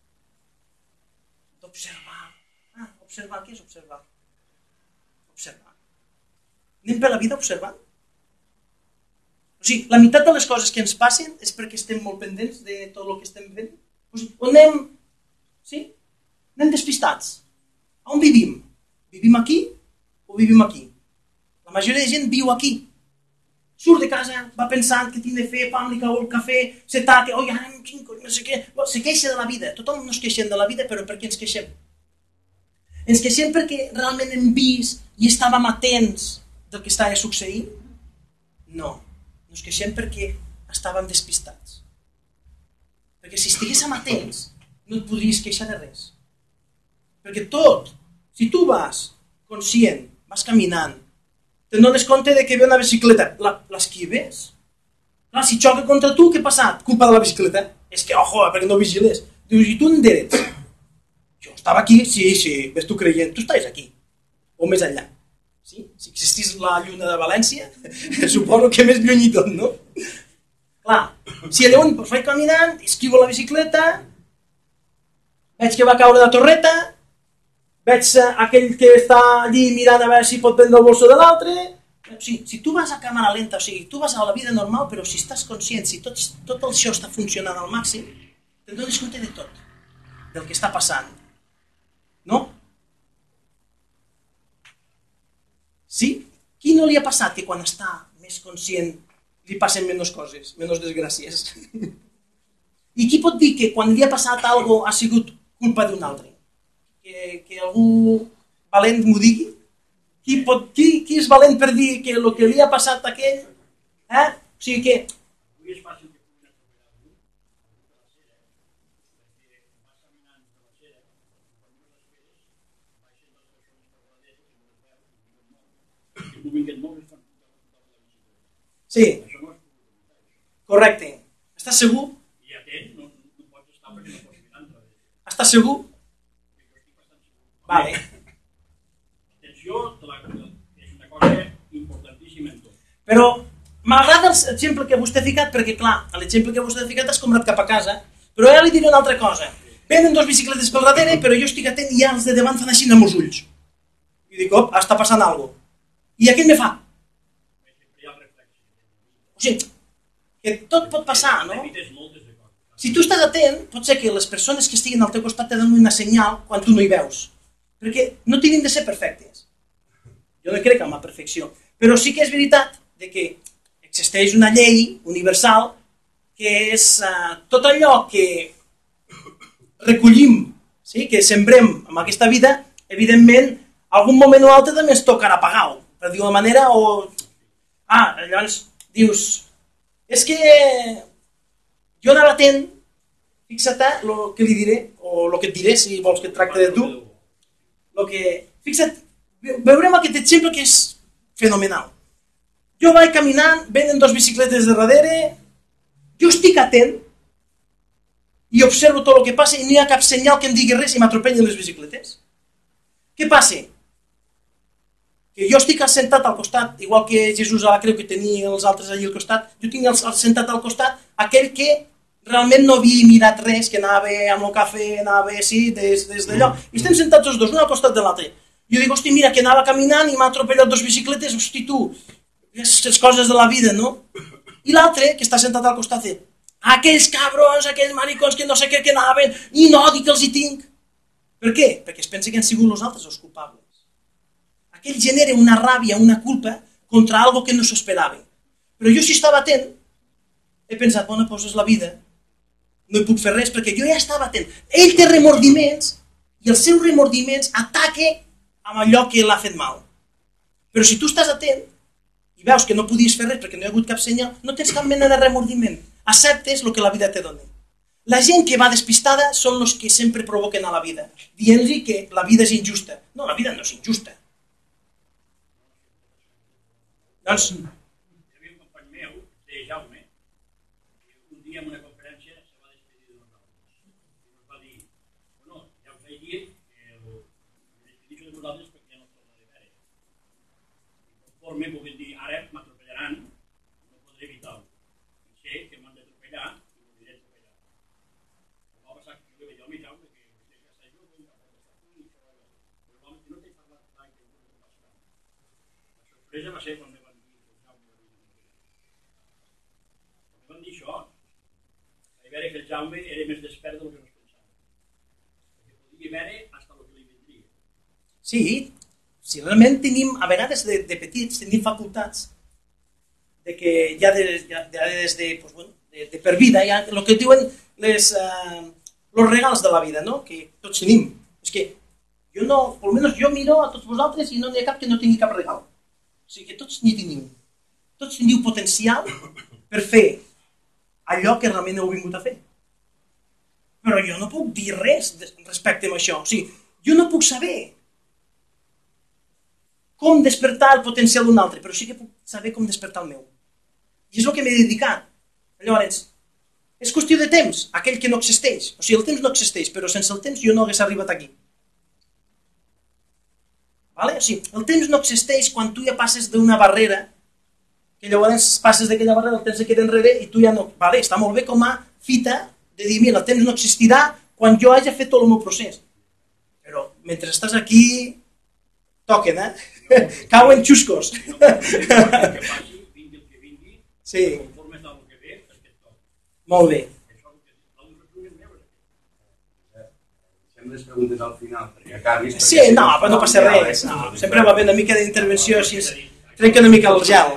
d'observar. Ah, observar, què és observar? Observar. Anem per la vida observant. O sigui, la meitat de les coses que ens passen és perquè estem molt pendents de tot el que estem fent. O sigui, on anem, sí? Anem despistats. On vivim? Vivim aquí o vivim aquí? La majoria de gent viu aquí. Surt de casa, va pensant que tinc de fer, pam, li cau el cafè, se taca, oi, ara em quinco, no sé què. Se queixa de la vida. Tothom no es queixem de la vida, però per què ens queixem? Ens queixem perquè realment hem vist i estàvem atents del que estava succeint? No. Ens queixem perquè estàvem despistats. Perquè si estiguéssim atents, no et podries queixar de res. Perquè tot, si tu vas conscient, vas caminant, te'n dones compte de que ve una bicicleta, l'esquives? Clar, si xoca contra tu, què ha passat? Culpa de la bicicleta? És que, ojo, perquè no vigiles. Dius, i tu on eres? Jo estava aquí, sí, sí, ves tu creient, tu estàs aquí, o més enllà. Sí? Si existís la lluna de València, suposo que més lluny i tot, no? Clar, si allà on doncs, vaig caminant, esquivo la bicicleta, veig que va caure la torreta, veig aquell que està allí mirant a veure si pot prendre el bolso de l'altre. O sigui, si tu vas a càmera lenta, o sigui, tu vas a la vida normal, però si estàs conscient, si tot, tot això està funcionant al màxim, te'n dones compte de tot, del que està passant. No? Sí? Qui no li ha passat que quan està més conscient li passen menys coses, menys desgràcies? I qui pot dir que quan li ha passat alguna cosa ha sigut culpa d'un altre? Que, que algú valent m'ho digui? Qui, pot, qui, qui és valent per dir que el que li ha passat a aquell? Eh? O sigui que... Sí, correcte. Estàs segur? Estàs segur? Vale. L'atenció és una cosa importantíssima en tot. Però m'agrada l'exemple que vostè ha ficat, perquè clar, l'exemple que vostè ha ficat has comprat cap a casa, però ara li diré una altra cosa. Venen dos bicicletes pel darrere, però jo estic atent i ja els de davant fan així amb els ulls. I dic, op, està passant alguna cosa. I aquell me fa. O sigui, que tot pot passar, no? Si tu estàs atent, pot ser que les persones que estiguin al teu costat te donin una senyal quan tu no hi veus. Perquè no tenen de ser perfectes. Jo no crec en la perfecció. Però sí que és veritat que existeix una llei universal que és uh, tot allò que recollim, sí? Que sembrem en aquesta vida, evidentment, algun moment o altre també ens tocarà pagar-ho, per dir-ho de manera, o... Ah, llavors dius, és que jo anava atent, fixa't el que li diré, o el que et diré, si vols que et tracte de tu, lo que... Fixa't, veurem aquest exemple que és fenomenal. Jo vaig caminant, venen dos bicicletes de darrere, jo estic atent i observo tot el que passa i no hi ha cap senyal que em digui res i m'atropellen les bicicletes. Què passa? Que jo estic sentat al costat, igual que Jesús a la creu que tenia els altres allà al costat, jo tinc sentat al costat aquell que realment no havia mirat res, que anava amb el cafè, anava així, des, des d'allò. I estem sentats els dos, un al costat de l'altre. Jo dic, hosti, mira, que anava caminant i m'ha atropellat dos bicicletes, hosti, tu, les coses de la vida, no? I l'altre, que està sentat al costat, diu, aquells cabrons, aquells maricons que no sé què que anaven, i no, dic que els hi tinc. Per què? Perquè es pensa que han sigut els altres els culpables. Aquell genera una ràbia, una culpa contra algo que no s'esperava. Però jo si estava atent, he pensat, bona, doncs és la vida, no hi puc fer res perquè jo ja estava atent. Ell té remordiments i els seus remordiments ataca amb allò que l'ha fet mal. Però si tu estàs atent i veus que no podies fer res perquè no hi ha hagut cap senyal, no tens cap mena de remordiment. Acceptes el que la vida te dona. La gent que va despistada són els que sempre provoquen a la vida, dient-li que la vida és injusta. No, la vida no és injusta. Doncs... Hi havia un company meu, de Jaume, un dia en una conferència se va despedir de nosaltres. I ens va dir, bueno, ja us vaig dir que el despedir de nosaltres perquè ja no es torna de veure. I conforme puguin dir, ara m'atropellaran, no podré evitar-ho. I sé que m'han d'atropellar i m'ho diré atropellar. Em va passar que jo veia, home, Jaume, que vostè ja està jove, però l'home que no t'he parlat mai que no t'he passat. La sorpresa va ser quan me van dir que el Jaume havia d'atropellar. Quan me van dir això, vaig veure que el Jaume era més despert del que no es pensava. Perquè podia veure fins el que li vendria. Sí, si realment tenim, a vegades de, de petits, tenim facultats de que ja, de, ja, ja des de, pues, bueno, de, de per vida, ja, el que diuen les, uh, los regals de la vida, no? Que tots tenim. És que jo no, almenys jo miro a tots vosaltres i no n'hi ha cap que no tingui cap regal. O sigui que tots n'hi teniu. Tots teniu potencial per fer allò que realment heu vingut a fer. Però jo no puc dir res respecte a això. O sigui, jo no puc saber com despertar el potencial d'un altre, però sí que puc saber com despertar el meu. I és el que m'he dedicat. Llavors, és qüestió de temps, aquell que no existeix. O sigui, el temps no existeix, però sense el temps jo no hagués arribat aquí. Vale? O sigui, el temps no existeix quan tu ja passes d'una barrera, que llavors passes d'aquella barrera, el temps se queda enrere i tu ja no... Vale, està molt bé com a fita de dir, mira, el temps no existirà quan jo hagi fet tot el meu procés. Però mentre estàs aquí, toquen, eh? Cauen xuscos. Que passi, vingui el que vingui, sí. Conforme tal el que ve, perquè et toca. Molt bé. Això és el que no us puguin veure. Fem les preguntes al final, perquè acabis... Sí, no, però no passa res. No, sempre va bé una mica d'intervenció, així trenca una mica el gel.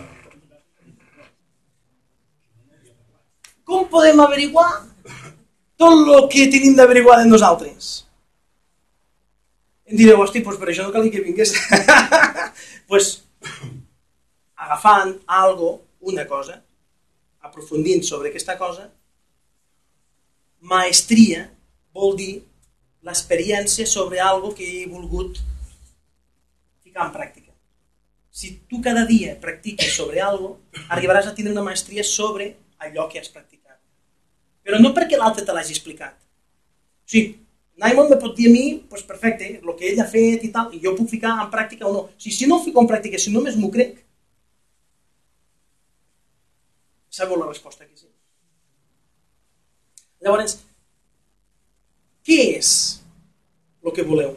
Com podem averiguar tot el que tenim d'averiguar de nosaltres? Em direu, hosti, doncs per això no calia que vingués. Doncs agafant algo, una cosa, aprofundint sobre aquesta cosa, maestria vol dir l'experiència sobre algo que he volgut ficar en pràctica. Si tu cada dia practiques sobre algo, arribaràs a tenir una maestria sobre allò que has practicat. Però no perquè l'altre te l'hagi explicat. O sigui, Naimon me pot dir a mi, doncs perfecte, el que ell ha fet i tal, i jo puc ficar en pràctica o no. Si, si no ho fico en pràctica, si només m'ho crec, sabeu la resposta que sí. Llavors, què és el que voleu?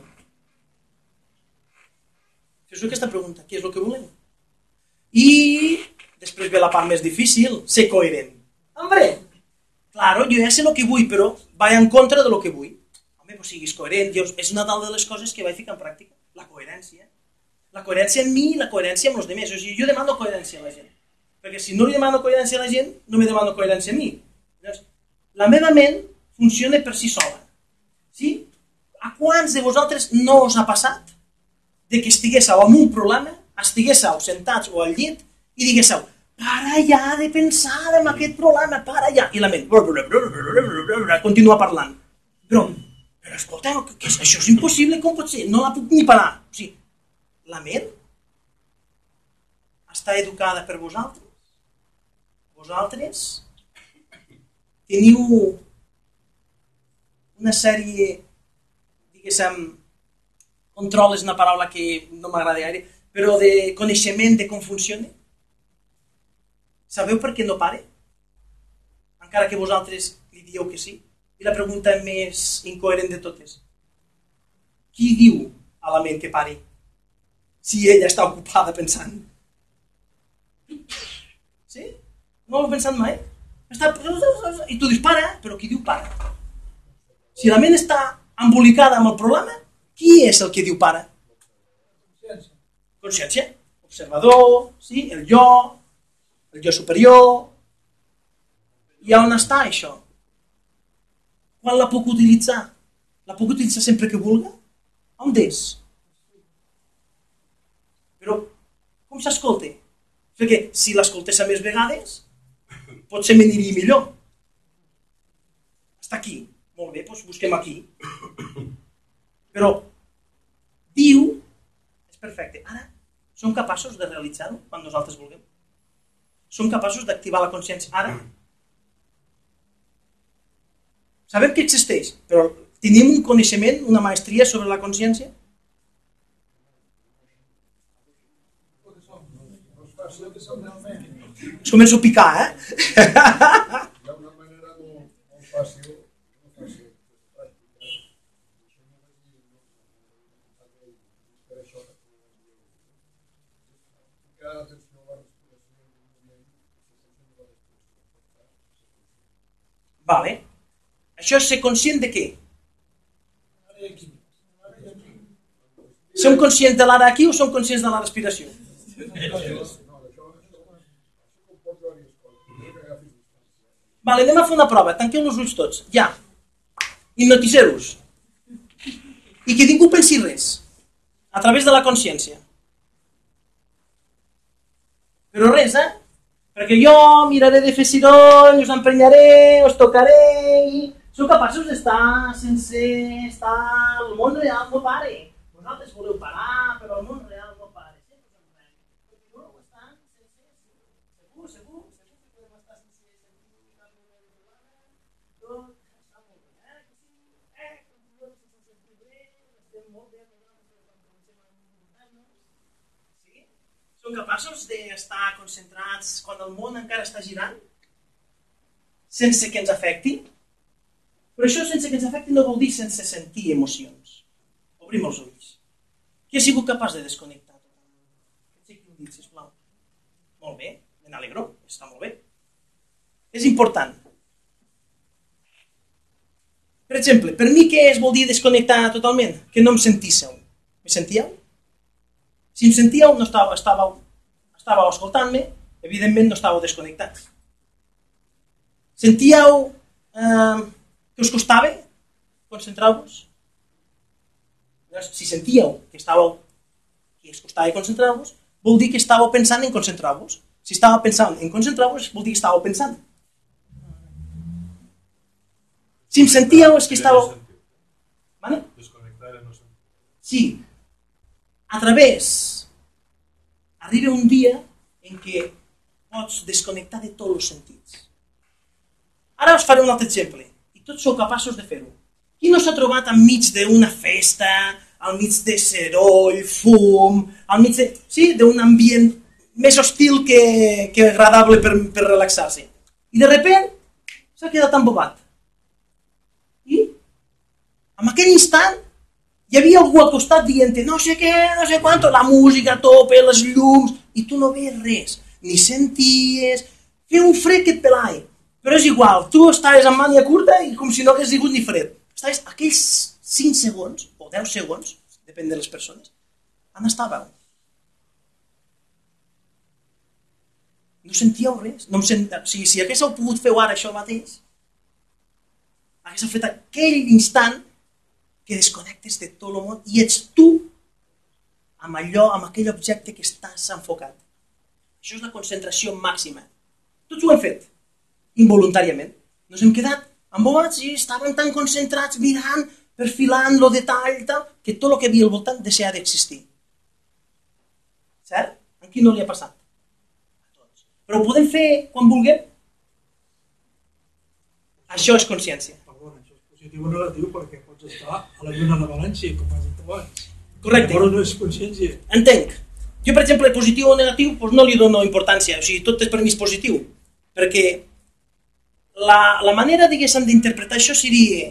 Fes-vos aquesta pregunta, què és el que voleu? I després ve la part més difícil, ser coherent. Hombre, claro, jo ja sé el que vull, però vaig en contra de lo que vull. Home, pues siguis coherent. És una de les coses que vaig ficar en pràctica. La coherència. La coherència en mi i la coherència amb els altres. O sigui, jo demano coherència a la gent. Perquè si no li demano coherència a la gent, no me demano coherència a mi. Llavors, la meva ment funciona per si sola. Sí? A quants de vosaltres no us ha passat de que estiguéssiu amb un problema, estiguéssiu sentats o al llit i diguéssiu, para ja de pensar en aquest problema, para ja. I la ment continua parlant. Però, però escolta, que això és impossible, com pot ser? No la puc ni parar. O sigui, la ment està educada per vosaltres. Vosaltres teniu una sèrie, diguéssim, control és una paraula que no m'agrada gaire, però de coneixement de com funciona. Sabeu per què no pare? Encara que vosaltres li dieu que sí. I la pregunta més incoherent de totes. Qui diu a la ment que pari? Si ella està ocupada pensant. Sí? No ho he pensat mai? Està... I tu dius para, però qui diu para? Si la ment està embolicada amb el problema, qui és el que diu para? Consciència. Consciència. Observador, sí? El jo, el jo superior. I on està això? Quan la puc utilitzar? La puc utilitzar sempre que vulgui? On és? Però com s'escolta? Perquè si l'escoltés més vegades, potser m'aniria millor. Està aquí. Molt bé, doncs busquem aquí. Però diu, és perfecte. Ara, som capaços de realitzar-ho quan nosaltres vulguem? Som capaços d'activar la consciència ara? Sabem que existeix, però tenim un coneixement, una maestria sobre la consciència? Es començo a picar, eh? Hi ha una manera molt fàcil, molt fàcil, per això cada atenció a la respiració i al moviment. Vale. Això és ser conscient de què? Som conscients de l'ara aquí o som conscients de la respiració? Vale, anem a fer una prova. Tanqueu els ulls tots. Ja. Hipnotiseu-vos. I que ningú pensi res. A través de la consciència. Però res, eh? Perquè jo miraré de fer soroll, us emprenyaré, us tocaré i... Sou capaços d'estar sense estar... El món real no pare. Vosaltres voleu parar, però el món real no pare. Continueu estant sense... Segur, segur, segur que podem estar sense sentir cap mena de problema. Tot està molt bé, eh? Eh, continuem sense sentir bé, estem molt bé, nosaltres quan comencem a muntar-nos. Sí? Sou capaços d'estar concentrats quan el món encara està girant? Sense que ens afecti? Però això sense que ens afecti no vol dir sense sentir emocions. Obrim els ulls. Qui ha sigut capaç de desconnectar? Aixequi un dit, sisplau. Molt bé, me n'alegro, està molt bé. És important. Per exemple, per mi què es vol dir desconnectar totalment? Que no em sentíssiu. Me sentíeu? Si em sentíeu, no estàveu, estàveu, estàveu escoltant-me, evidentment no estàveu desconnectats. Sentíeu... Eh, que us costava concentrar-vos? Si sentíeu que estàveu que us costava concentrar-vos, vol dir que estàveu pensant en concentrar-vos. Si estàveu pensant en concentrar-vos, vol dir que estàveu pensant. Si em sentíeu és que estàveu... ¿Vale? Desconectar no sentir. Sí. A través arriba un dia en què pots desconnectar de tots els sentits. Ara us faré un altre exemple. Tots sou capaços de fer-ho. Qui no s'ha trobat enmig d'una festa, al mig de seroll, fum, al mig de... Sí, d'un ambient més hostil que, que agradable per, per relaxar-se. I de repent s'ha quedat embobat. I en aquell instant hi havia algú al costat dient no sé què, no sé quant, la música a tope, les llums, i tu no veies res, ni senties, feia un fred que et pelai. Però és igual, tu estaves amb mània curta i com si no hagués sigut ni fred. Estaves aquells cinc segons, o deu segons, depèn de les persones, on estàveu? No sentíeu res. No em sent... o sigui, si haguéssiu pogut fer ara això mateix, haguéssiu fet aquell instant que desconnectes de tot el món i ets tu amb allò, amb aquell objecte que estàs enfocat. Això és la concentració màxima. Tots ho hem fet, involuntàriament. Nos hem quedat embobats i estàvem tan concentrats mirant, perfilant el detall, tal, que tot el que havia al voltant deixava d'existir. Cert? A qui no li ha passat? Però ho podem fer quan vulguem. Això és consciència. Perdona, això és positiu o negatiu perquè pots estar a la lluna de València, com has dit abans. Correcte. Però no és consciència. Entenc. Jo, per exemple, positiu o negatiu, doncs no li dono importància. O sigui, tot és per mi és positiu. Perquè la, la manera, diguéssim, d'interpretar això seria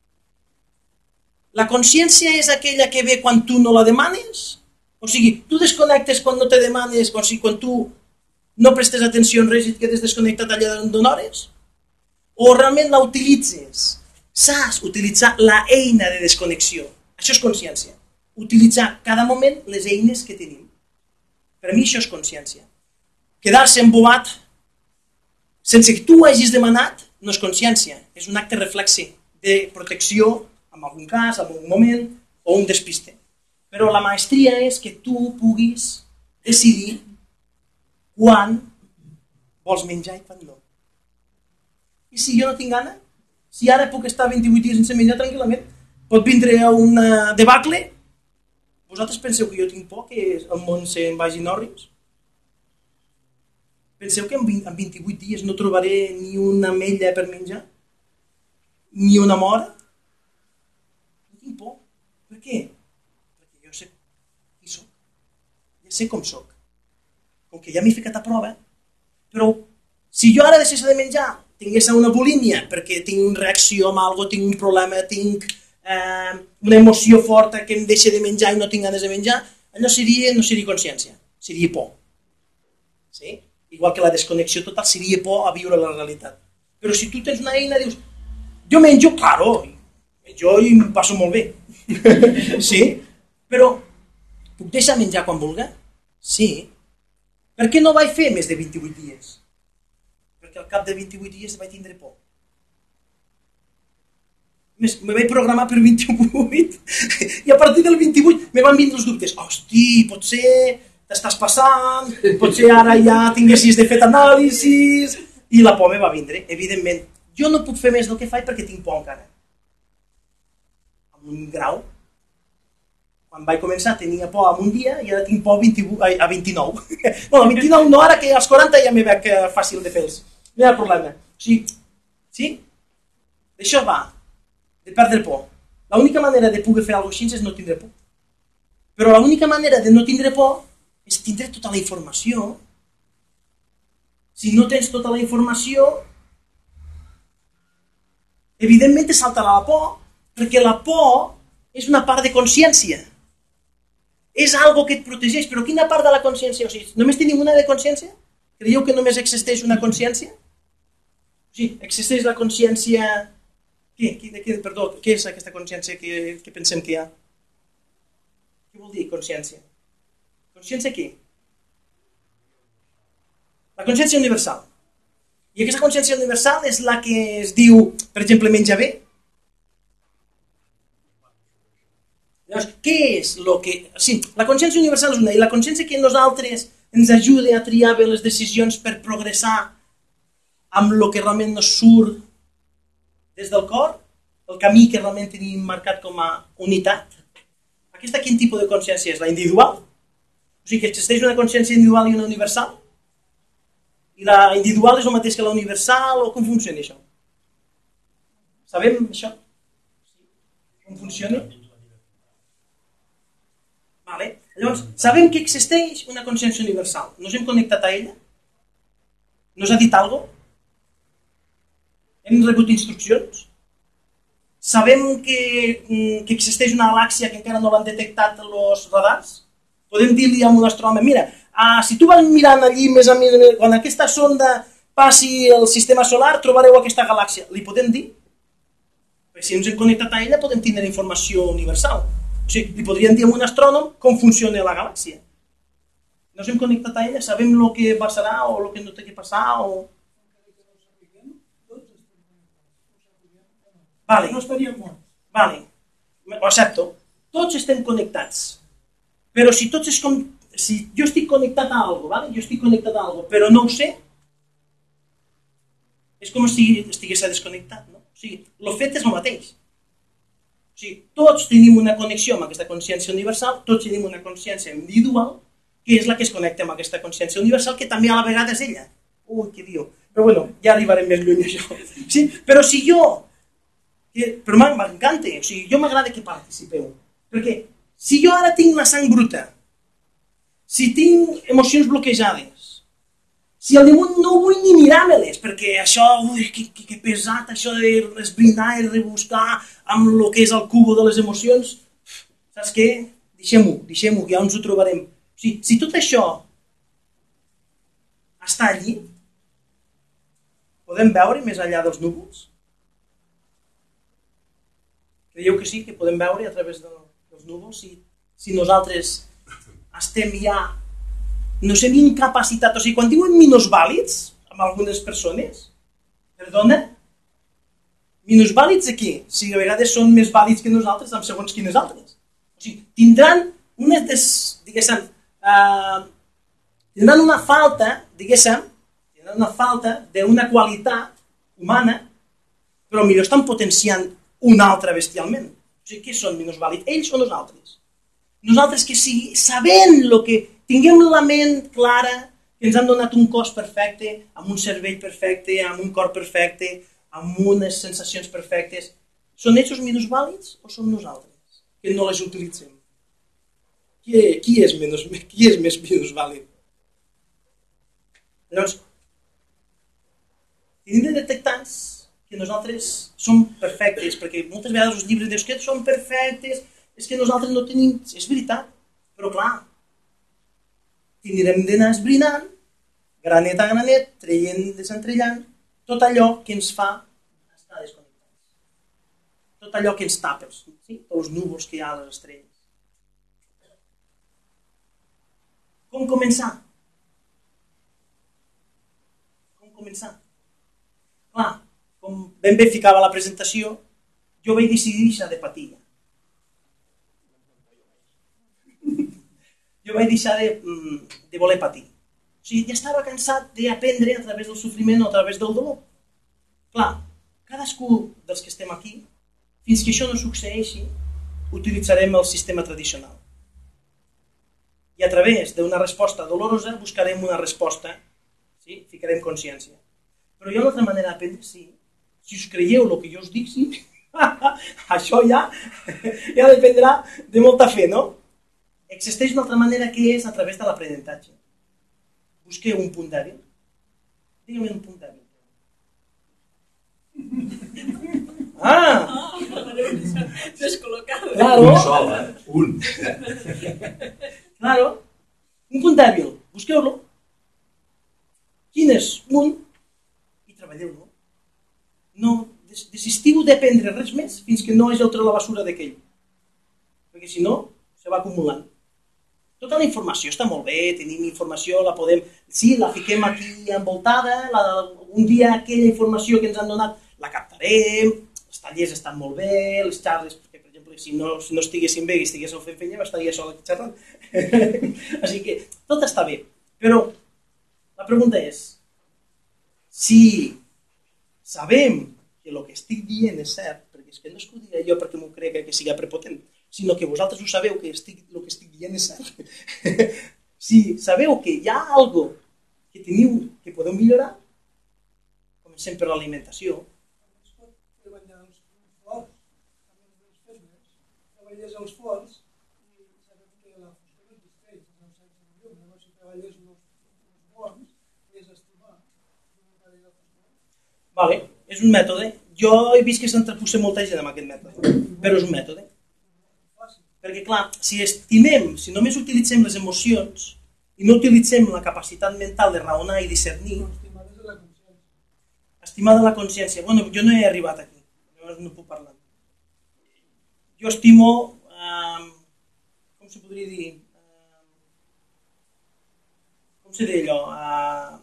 la consciència és aquella que ve quan tu no la demanes? O sigui, tu desconnectes quan no te demanes, o sigui, quan tu no prestes atenció en res i et quedes desconnectat allà d'on hores? O realment la utilitzes? Saps utilitzar la eina de desconnexió. Això és consciència. Utilitzar cada moment les eines que tenim. Per mi això és consciència. Quedar-se embobat sense que tu ho hagis demanat no és consciència. És un acte reflexe de protecció, en algun cas, en algun moment, o un despiste. Però la maestria és que tu puguis decidir quan vols menjar i quan no. I si jo no tinc gana, si ara puc estar vint-i-vuit dies sense menjar tranquil·lament, pot vindre una debacle, vosaltres penseu que jo tinc por que el món se'n vagi en orris? Penseu que en vint-i-vuit dies no trobaré ni una ametlla per menjar? Ni una mora? No tinc por. Per què? Perquè jo sé qui soc. Ja sé com soc. Com que ja m'he ficat a prova, però si jo ara deixés de menjar, tingués una bulímia, perquè tinc una reacció amb alguna cosa, tinc un problema, tinc eh, una emoció forta que em deixa de menjar i no tinc ganes de menjar, allò seria, no seria consciència, seria por. Sí? Igual que la desconnexió total seria por a viure la realitat. Però si tu tens una eina, dius, jo menjo, claro, menjo i em passo molt bé. Sí? Però puc deixar menjar quan vulgui? Sí. Per què no vaig fer més de vint-i-vuit dies? Perquè al cap de vint-i-vuit dies vaig tindre por. Me vaig programar per vint-i-vuit i a partir del vint-i-vuit me van vindre els dubtes. Hosti, potser t'estàs passant, potser ara ja tinguessis de fer anàlisis... I la por me va vindre, evidentment. Jo no puc fer més del que faig perquè tinc por encara. Amb un grau. Quan vaig començar tenia por en un dia i ara tinc por a vint-i-nou. Bueno, a vint-i-nou no, ara que als quaranta ja me veig fàcil de fer-los. No hi ha problema. O sigui, sí? D'això va, de perdre por. L'única manera de poder fer alguna cosa així és no tindre por. Però l'única manera de no tindre por és tindre tota la informació. Si no tens tota la informació, evidentment te saltarà la por, perquè la por és una part de consciència. És algo que et protegeix, però quina part de la consciència? O sigui, només tenim una de consciència? Creieu que només existeix una consciència? O sigui, existeix la consciència... Què? Què? Perdó, què és aquesta consciència que, que pensem que hi ha? Què vol dir consciència? Consciència què? La consciència universal. I aquesta consciència universal és la que es diu, per exemple, menjar bé. Llavors, què és el que... Sí, la consciència universal és una, i la consciència que nosaltres ens ajuda a triar bé les decisions per progressar amb el que realment nos surt des del cor, el camí que realment tenim marcat com a unitat. Aquesta quin tipus de consciència és? La individual? O sigui, que existeix una consciència individual i una universal? I la individual és el mateix que la universal, o com funciona això? Sabem això? com funciona? Vale. Llavors, sabem que existeix una consciència universal. Nos hem connectat a ella? Nos ha dit alguna cosa? Hem rebut instruccions? Sabem que, que existeix una galàxia que encara no l'han detectat els radars? Podem dir-li a un astrònom, mira, ah, si tu vas mirant allí més a més, quan aquesta sonda passi el sistema solar, trobareu aquesta galàxia. Li podem dir? Perquè si ens hem connectat a ella, podem tindre informació universal. O sigui, li podríem dir a un astrònom com funciona la galàxia. Nos hem connectat a ella, sabem el que passarà o el que no té que passar o... Vale. No estaríem morts. Vale, ho accepto. Tots estem connectats. Però si tots és com... Si jo estic connectat a alguna cosa, vale? Jo estic connectat a alguna cosa, però no ho sé, és com si estigués desconnectat, no? O sigui, el fet és el mateix. O sigui, tots tenim una connexió amb aquesta consciència universal, tots tenim una consciència individual, que és la que es connecta amb aquesta consciència universal, que també a la vegada és ella. Ui, que dio. Però bueno, ja arribarem més lluny això. Sí? Però si jo... Però m'encanta, o sigui, jo m'agrada que participeu. Perquè si jo ara tinc la sang bruta, si tinc emocions bloquejades, si al damunt no vull ni mirar-me-les, perquè això, ui, que, que, que pesat, això d'esbrinar i rebuscar amb el que és el cubo de les emocions, saps què? Deixem-ho, deixem-ho, que ja ens ho trobarem. O sigui, si tot això està allí, podem veure més enllà dels núvols? Creieu que sí, que podem veure a través de, dels núvols? Si, si nosaltres estem ja... Nos hem incapacitat, o sigui, quan diuen minusvàlids, amb algunes persones, perdona, minusvàlids de què? Si a vegades són més vàlids que nosaltres, amb segons quines altres. O sigui, tindran una, des, diguéssim, uh, tindran una falta, diguéssim, tindran una falta d'una qualitat humana, però millor estan potenciant una altra bestialment. O sigui, què són minusvàlids? Ells o nosaltres? Nosaltres que sigui, sabent el que tinguem la ment clara, que ens han donat un cos perfecte, amb un cervell perfecte, amb un cor perfecte, amb unes sensacions perfectes, són ells els minusvàlids o som nosaltres, que no les utilitzem? Qui, qui, és, menys, qui és més minusvàlid? Llavors, tenim de detectar que nosaltres som perfectes, perquè moltes vegades els llibres diuen que som perfectes, és que nosaltres no tenim... És veritat, però clar, tindrem d'anar esbrinant, granet a granet, traient, desentrellant, tot allò que ens fa estar desconnectats. Tot allò que ens tapa, sí? Els núvols que hi ha a les estrelles. Com començar? Com començar? Clar, com ben bé ficava la presentació, jo vaig decidir deixar de patir. Jo vaig deixar de, de voler patir. O sigui, ja estava cansat d'aprendre a través del sofriment o a través del dolor. Clar, cadascú dels que estem aquí, fins que això no succeeixi, utilitzarem el sistema tradicional. I a través d'una resposta dolorosa buscarem una resposta, sí? Ficarem consciència. Però hi ha una altra manera d'aprendre, sí. Si us creieu el que jo us dic, sí. Això ja, ja dependrà de molta fe, no? Existeix una altra manera que és a través de l'aprenentatge. Busqueu un punt dèbil. Digue'm un punt dèbil. Ah! Descol·locado. Claro. Un sol, eh? Un. Claro. Un punt dèbil. Busqueu-lo. Quin és un? I treballeu-lo. No desistiu d'aprendre res més fins que no hagi tret la basura d'aquell. Perquè si no, se va acumulant. Tota la informació està molt bé, tenim informació, la podem... Sí, la fiquem aquí envoltada, la, un dia aquella informació que ens han donat la captarem, els tallers estan molt bé, les xarres, perquè, per exemple, si no, si no estiguessin bé i estiguéssiu fent feina, estaria sol aquí xerrant. Així que tot està bé. Però la pregunta és, si sabem que el que estic dient és cert, perquè és que no és que ho digui jo perquè m'ho crec que sigui prepotent, sinó que vosaltres ho sabeu que estic, el que estic dient és cert. Si sabeu que hi ha algo que teniu, que podeu millorar, comencem per l'alimentació. Vale, és un mètode. Jo he vist que s'entrepussa molta gent amb aquest mètode, però és un mètode. Perquè, clar, si estimem, si només utilitzem les emocions i no utilitzem la capacitat mental de raonar i discernir, estimar de la consciència. Bueno, jo no he arribat aquí, llavors no puc parlar. Jo estimo, eh, com se podria dir, eh, com se deia allò, eh,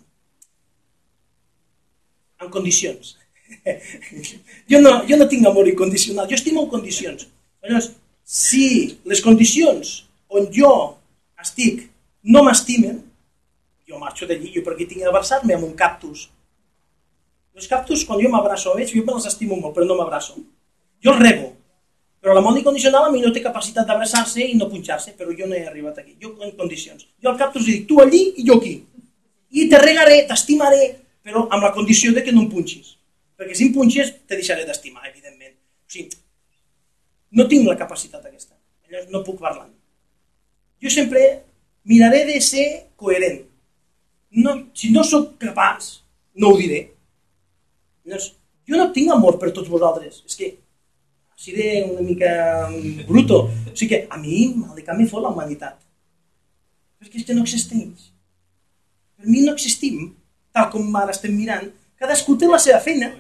en condicions. jo, no, jo no tinc amor incondicional, jo estimo en condicions. Llavors, si les condicions on jo estic no m'estimen, jo marxo d'allí, jo perquè tinc d'abraçar-me amb un cactus. Els cactus, quan jo m'abraço a ells, jo me els estimo molt, però no m'abraço. Jo els rebo, però l'amor incondicional a mi no té capacitat d'abraçar-se i no punxar-se, però jo no he arribat aquí, jo en condicions. Jo al cactus dic, tu allí i jo aquí. I te regaré, t'estimaré, però amb la condició de que no em punxis. Perquè si em punxes, te deixaré d'estimar, evidentment. O sigui, no tinc la capacitat aquesta, llavors no puc parlar. Jo sempre miraré de ser coherent. No, si no sóc capaç, no ho diré. Llavors, jo no tinc amor per tots vosaltres. És que, seré una mica bruto. O sigui que a mi mal de cap me fot la humanitat. Perquè és que no existeix. Per mi no existim, tal com ara estem mirant. Cadascú té la seva feina.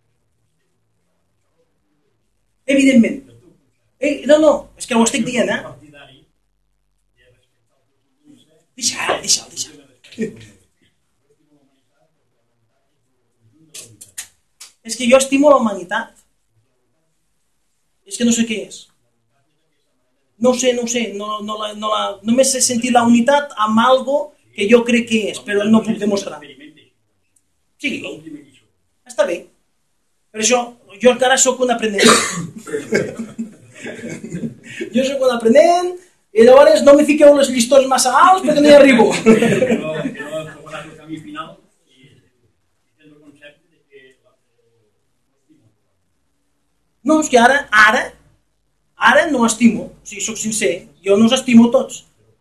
Evidentment. Eh, no, no, és que ho estic dient, eh? Deixa'l, deixa'l, deixa'l. És que jo estimo la humanitat. És que no sé què és. No ho sé, no ho sé. No, no la, no la, només he sentit la unitat amb algo que jo crec que és, però no puc demostrar. Sí, està bé. Per això, jo encara sóc un aprenent. Jo sóc un aprenent i llavors no me fiqueu les llistons massa alts perquè no hi arribo. Que no trobaràs el camí final i tens el concepte de que no, és que ara, ara, ara no estimo, o sigui, soc sincer, jo no us estimo tots.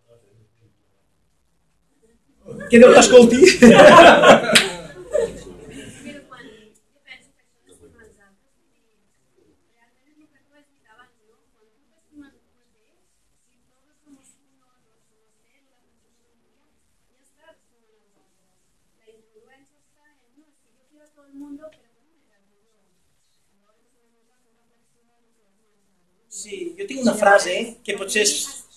Què Déu t'escolti? Sí, jo tinc una frase que potser és...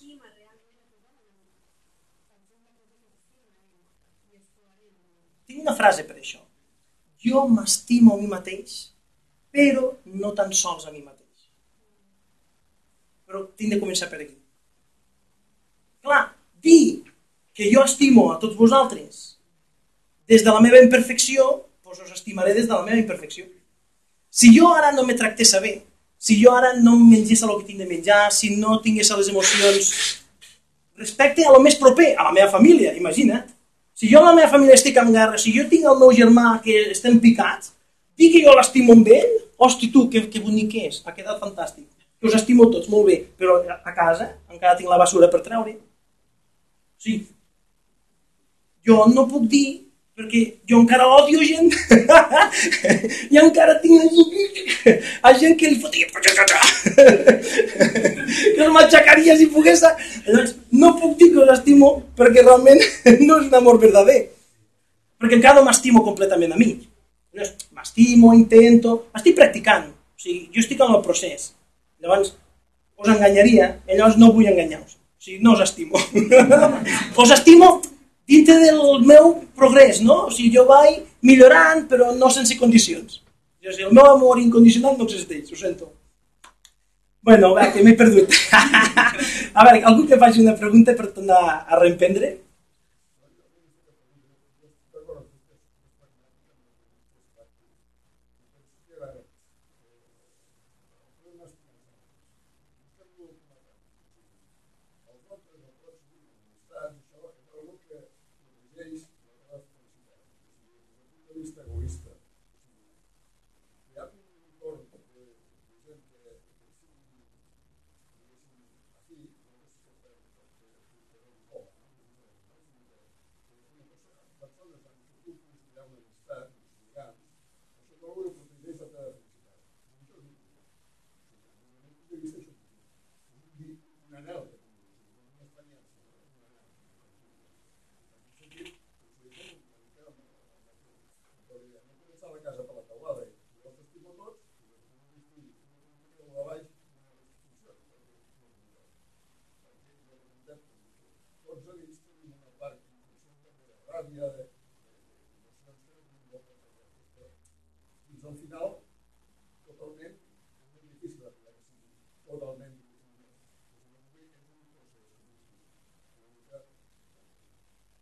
Tinc una frase per això. Jo m'estimo a mi mateix, però no tan sols a mi mateix. Però tinc de començar per aquí. Clar, dir que jo estimo a tots vosaltres des de la meva imperfecció, doncs us estimaré des de la meva imperfecció. Si jo ara no me tractés bé, si jo ara no mengés el que tinc de menjar, si no tingués les emocions respecte a lo més proper, a la meva família, imagina't. Si jo amb la meva família estic en guerra, si jo tinc el meu germà que estem picats, dir que jo l'estimo amb ell, hosti tu, que, que bonic que és, ha quedat fantàstic. Que us estimo tots, molt bé, però a casa encara tinc la basura per treure. O sigui, jo no puc dir, perquè jo encara odio gent, i encara tinc a gent que li fotia, que els matxacaria si pogués. Llavors, no puc dir que l'estimo perquè realment no és un amor verdader, perquè encara no m'estimo completament a mi. M'estimo, intento, estic practicant, o sigui, jo estic en el procés. Llavors, us enganyaria, i llavors no vull enganyar-vos, o sigui, no us estimo. Us estimo dintre del meu progrés, no? O sigui, jo vaig millorant, però no sense condicions. O sigui, el meu amor incondicional no existeix, ho sento. Bueno, va, que m'he perdut. A veure, algú que faci una pregunta per tornar a reemprendre?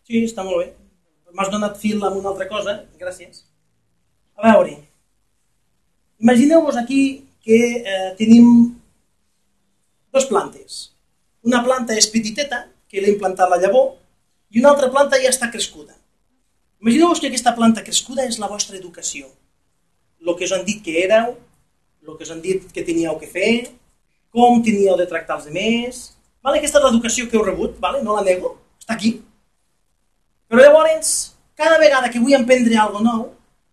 Sí, està molt bé. M'has donat fil amb una altra cosa, gràcies. A veure, imagineu-vos aquí que eh, tenim dues plantes. Una planta és petiteta, que l'he implantat la llavor, i una altra planta ja està crescuda. Imagineu-vos que aquesta planta crescuda és la vostra educació. El que us han dit que éreu, el que us han dit que teníeu que fer, com teníeu de tractar els altres. Vale? Aquesta és l'educació que heu rebut, vale? No la nego, està aquí. Però llavors, cada vegada que vull emprendre alguna cosa nou,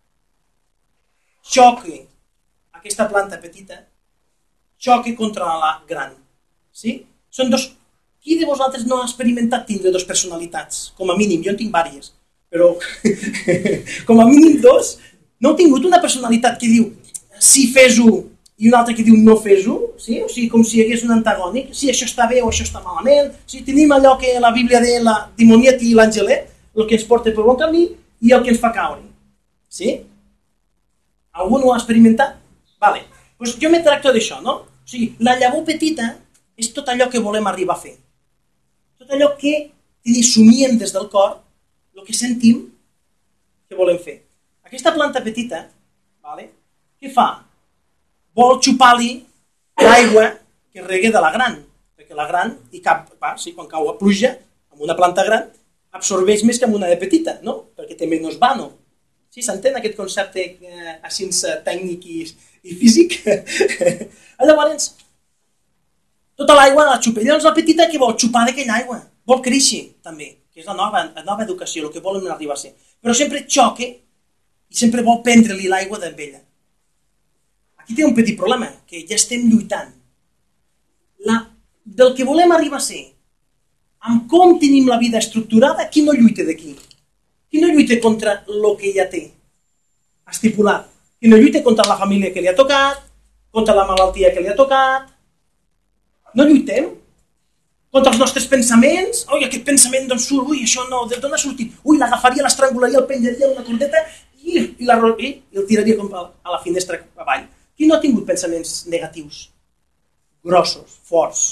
xoque aquesta planta petita, xoque contra la gran. Sí? Són dos... Qui de vosaltres no ha experimentat tindre dues personalitats? Com a mínim, jo en tinc diverses, però com a mínim dos, no heu tingut una personalitat que diu sí, fes-ho, i una altra que diu no fes-ho, sí? O sigui, com si hi hagués un antagònic, sí, això està bé o això està malament, sí? Tenim allò que la Bíblia de la dimoniet i l'angelet, el que ens porta per bon camí i el que ens fa caure. Sí? Algú no ho ha experimentat? Vale. Pues jo me tracto d'això, no? O sigui, la llavor petita és tot allò que volem arribar a fer. Tot allò que somiem des del cor, el que sentim que volem fer. Aquesta planta petita, vale, què fa? Vol xupar-li l'aigua que regue de la gran, perquè la gran, i cap, va, sí, quan cau a pluja, amb una planta gran, absorbeix més que amb una de petita, no? Perquè té menys vano. Sí, s'entén aquest concepte eh, així tècnic i, i físic? Llavors, tota l'aigua la xupa. Llavors la petita que vol xupar d'aquella aigua, vol créixer també, que és la nova, la nova educació, el que volen arribar a ser. Però sempre xoque i sempre vol prendre-li l'aigua d'en ella. Aquí té un petit problema, que ja estem lluitant. La, del que volem arribar a ser, amb com tenim la vida estructurada, qui no lluita d'aquí? Qui no lluita contra el que ja té estipulat? Qui no lluita contra la família que li ha tocat, contra la malaltia que li ha tocat? No lluitem? Contra els nostres pensaments? Ui, aquest pensament d'on surt? Ui, això no, d'on ha sortit? Ui, l'agafaria, l'estrangularia, el penjaria en una cordeta i, i, la, i el tiraria com a, a la finestra avall. Qui no ha tingut pensaments negatius? Grossos, forts?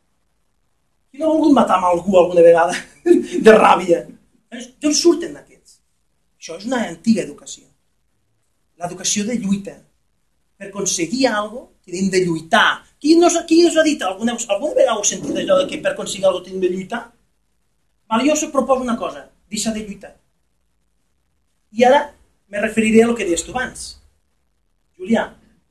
Qui no ha volgut matar amb algú alguna vegada? De ràbia? D'on surten aquests? Això és una antiga educació. L'educació de lluita. Per aconseguir alguna cosa, tenim de lluitar. Qui, no, qui us ha dit? Alguna, alguna vegada heu sentit allò que per aconseguir alguna cosa tenim de lluitar? Vale, jo us proposo una cosa, deixar de lluitar. I ara me referiré a el que deies tu abans. Julià,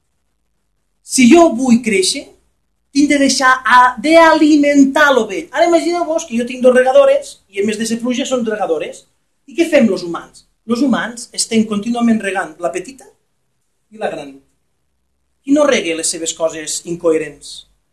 si jo vull créixer, tinc de deixar d'alimentar l'ovell. Ara imagineu-vos que jo tinc dos regadores i en més de ser pluja són regadores. I què fem els humans? Els humans estem contínuament regant la petita i la gran. Qui no regga les seves coses incoherents?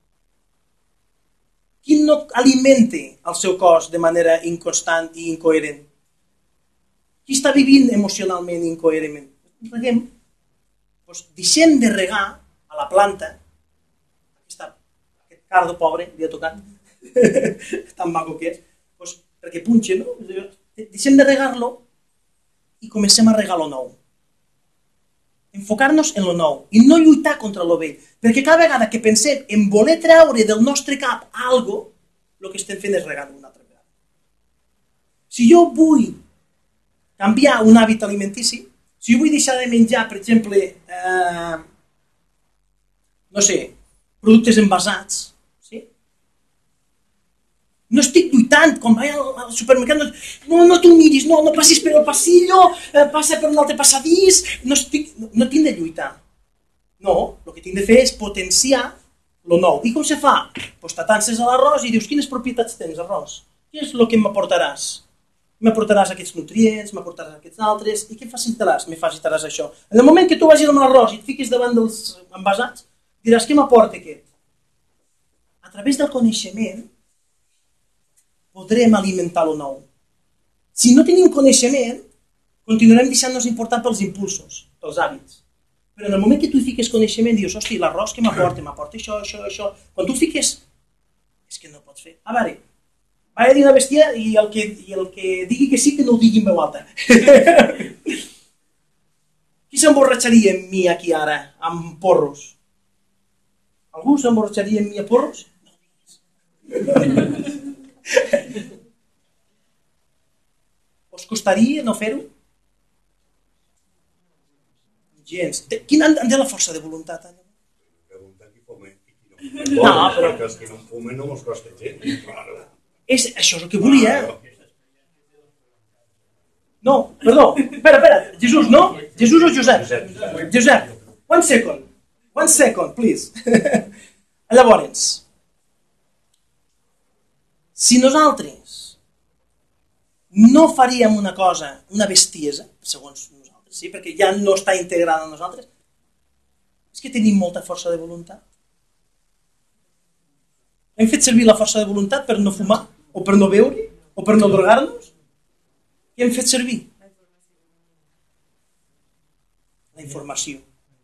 Qui no alimenta el seu cos de manera inconstant i incoherent? Qui està vivint emocionalment incoherentment? Reguem. Doncs deixem de regar a la planta. Aquesta, aquest cardo pobre li ha tocat. Tan maco que és. Doncs perquè punxa, no? Deixem de regar-lo i comencem a regar lo nou. Enfocar-nos en lo nou i no lluitar contra lo vell, perquè cada vegada que pensem en voler treure del nostre cap algo, el que estem fent és regar-ho una altra vegada. Si jo vull canviar un hàbit alimentici, si jo vull deixar de menjar, per exemple, eh, no sé, productes envasats, sí? No estic lluitant, com vaig al supermercat, no, no t'ho miris, no, no passis per el passillo, eh, passa per un altre passadís, no, estic, no, no tinc de lluitar. No, el que tinc de fer és potenciar lo nou. I com se fa? Pues t'atances a l'arròs i dius, quines propietats tens, arròs? Què és el que m'aportaràs? M'aportaràs aquests nutrients, m'aportaràs aquests altres, i què facilitaràs? Me facilitaràs això. En el moment que tu vagis amb l'arròs i et fiquis davant dels envasats, diràs, què m'aporta aquest? A través del coneixement, podrem alimentar lo nou. Si no tenim coneixement, continuarem deixant-nos importar pels impulsos, pels hàbits. Però en el moment que tu fiques coneixement, dius, hosti, l'arròs que m'aporta, m'aporta això, això, això. Quan tu fiques, és que no pots fer. A veure, vaig a dir una bèstia i el que, i el que digui que sí, que no ho digui en veu alta. Qui s'emborratxaria amb mi aquí ara, amb porros? Algú s'emborratxaria amb mi a porros? No. costaria no fer-ho? Gens. Quina han de la força de voluntat? Pregunta qui fuma i qui no. No, però... Perquè els que no fumen no mos costa gens. Claro. És, això és el que volia. No, perdó. Espera, espera. Jesús, no? Jesús o Josep? Josep. One second. One second, please. Llavors, si nosaltres no faríem una cosa, una bestiesa, segons nosaltres, sí? Perquè ja no està integrada en nosaltres, és que tenim molta força de voluntat. Hem fet servir la força de voluntat per no fumar, o per no beure, o per no drogar-nos? Què hem fet servir? La informació.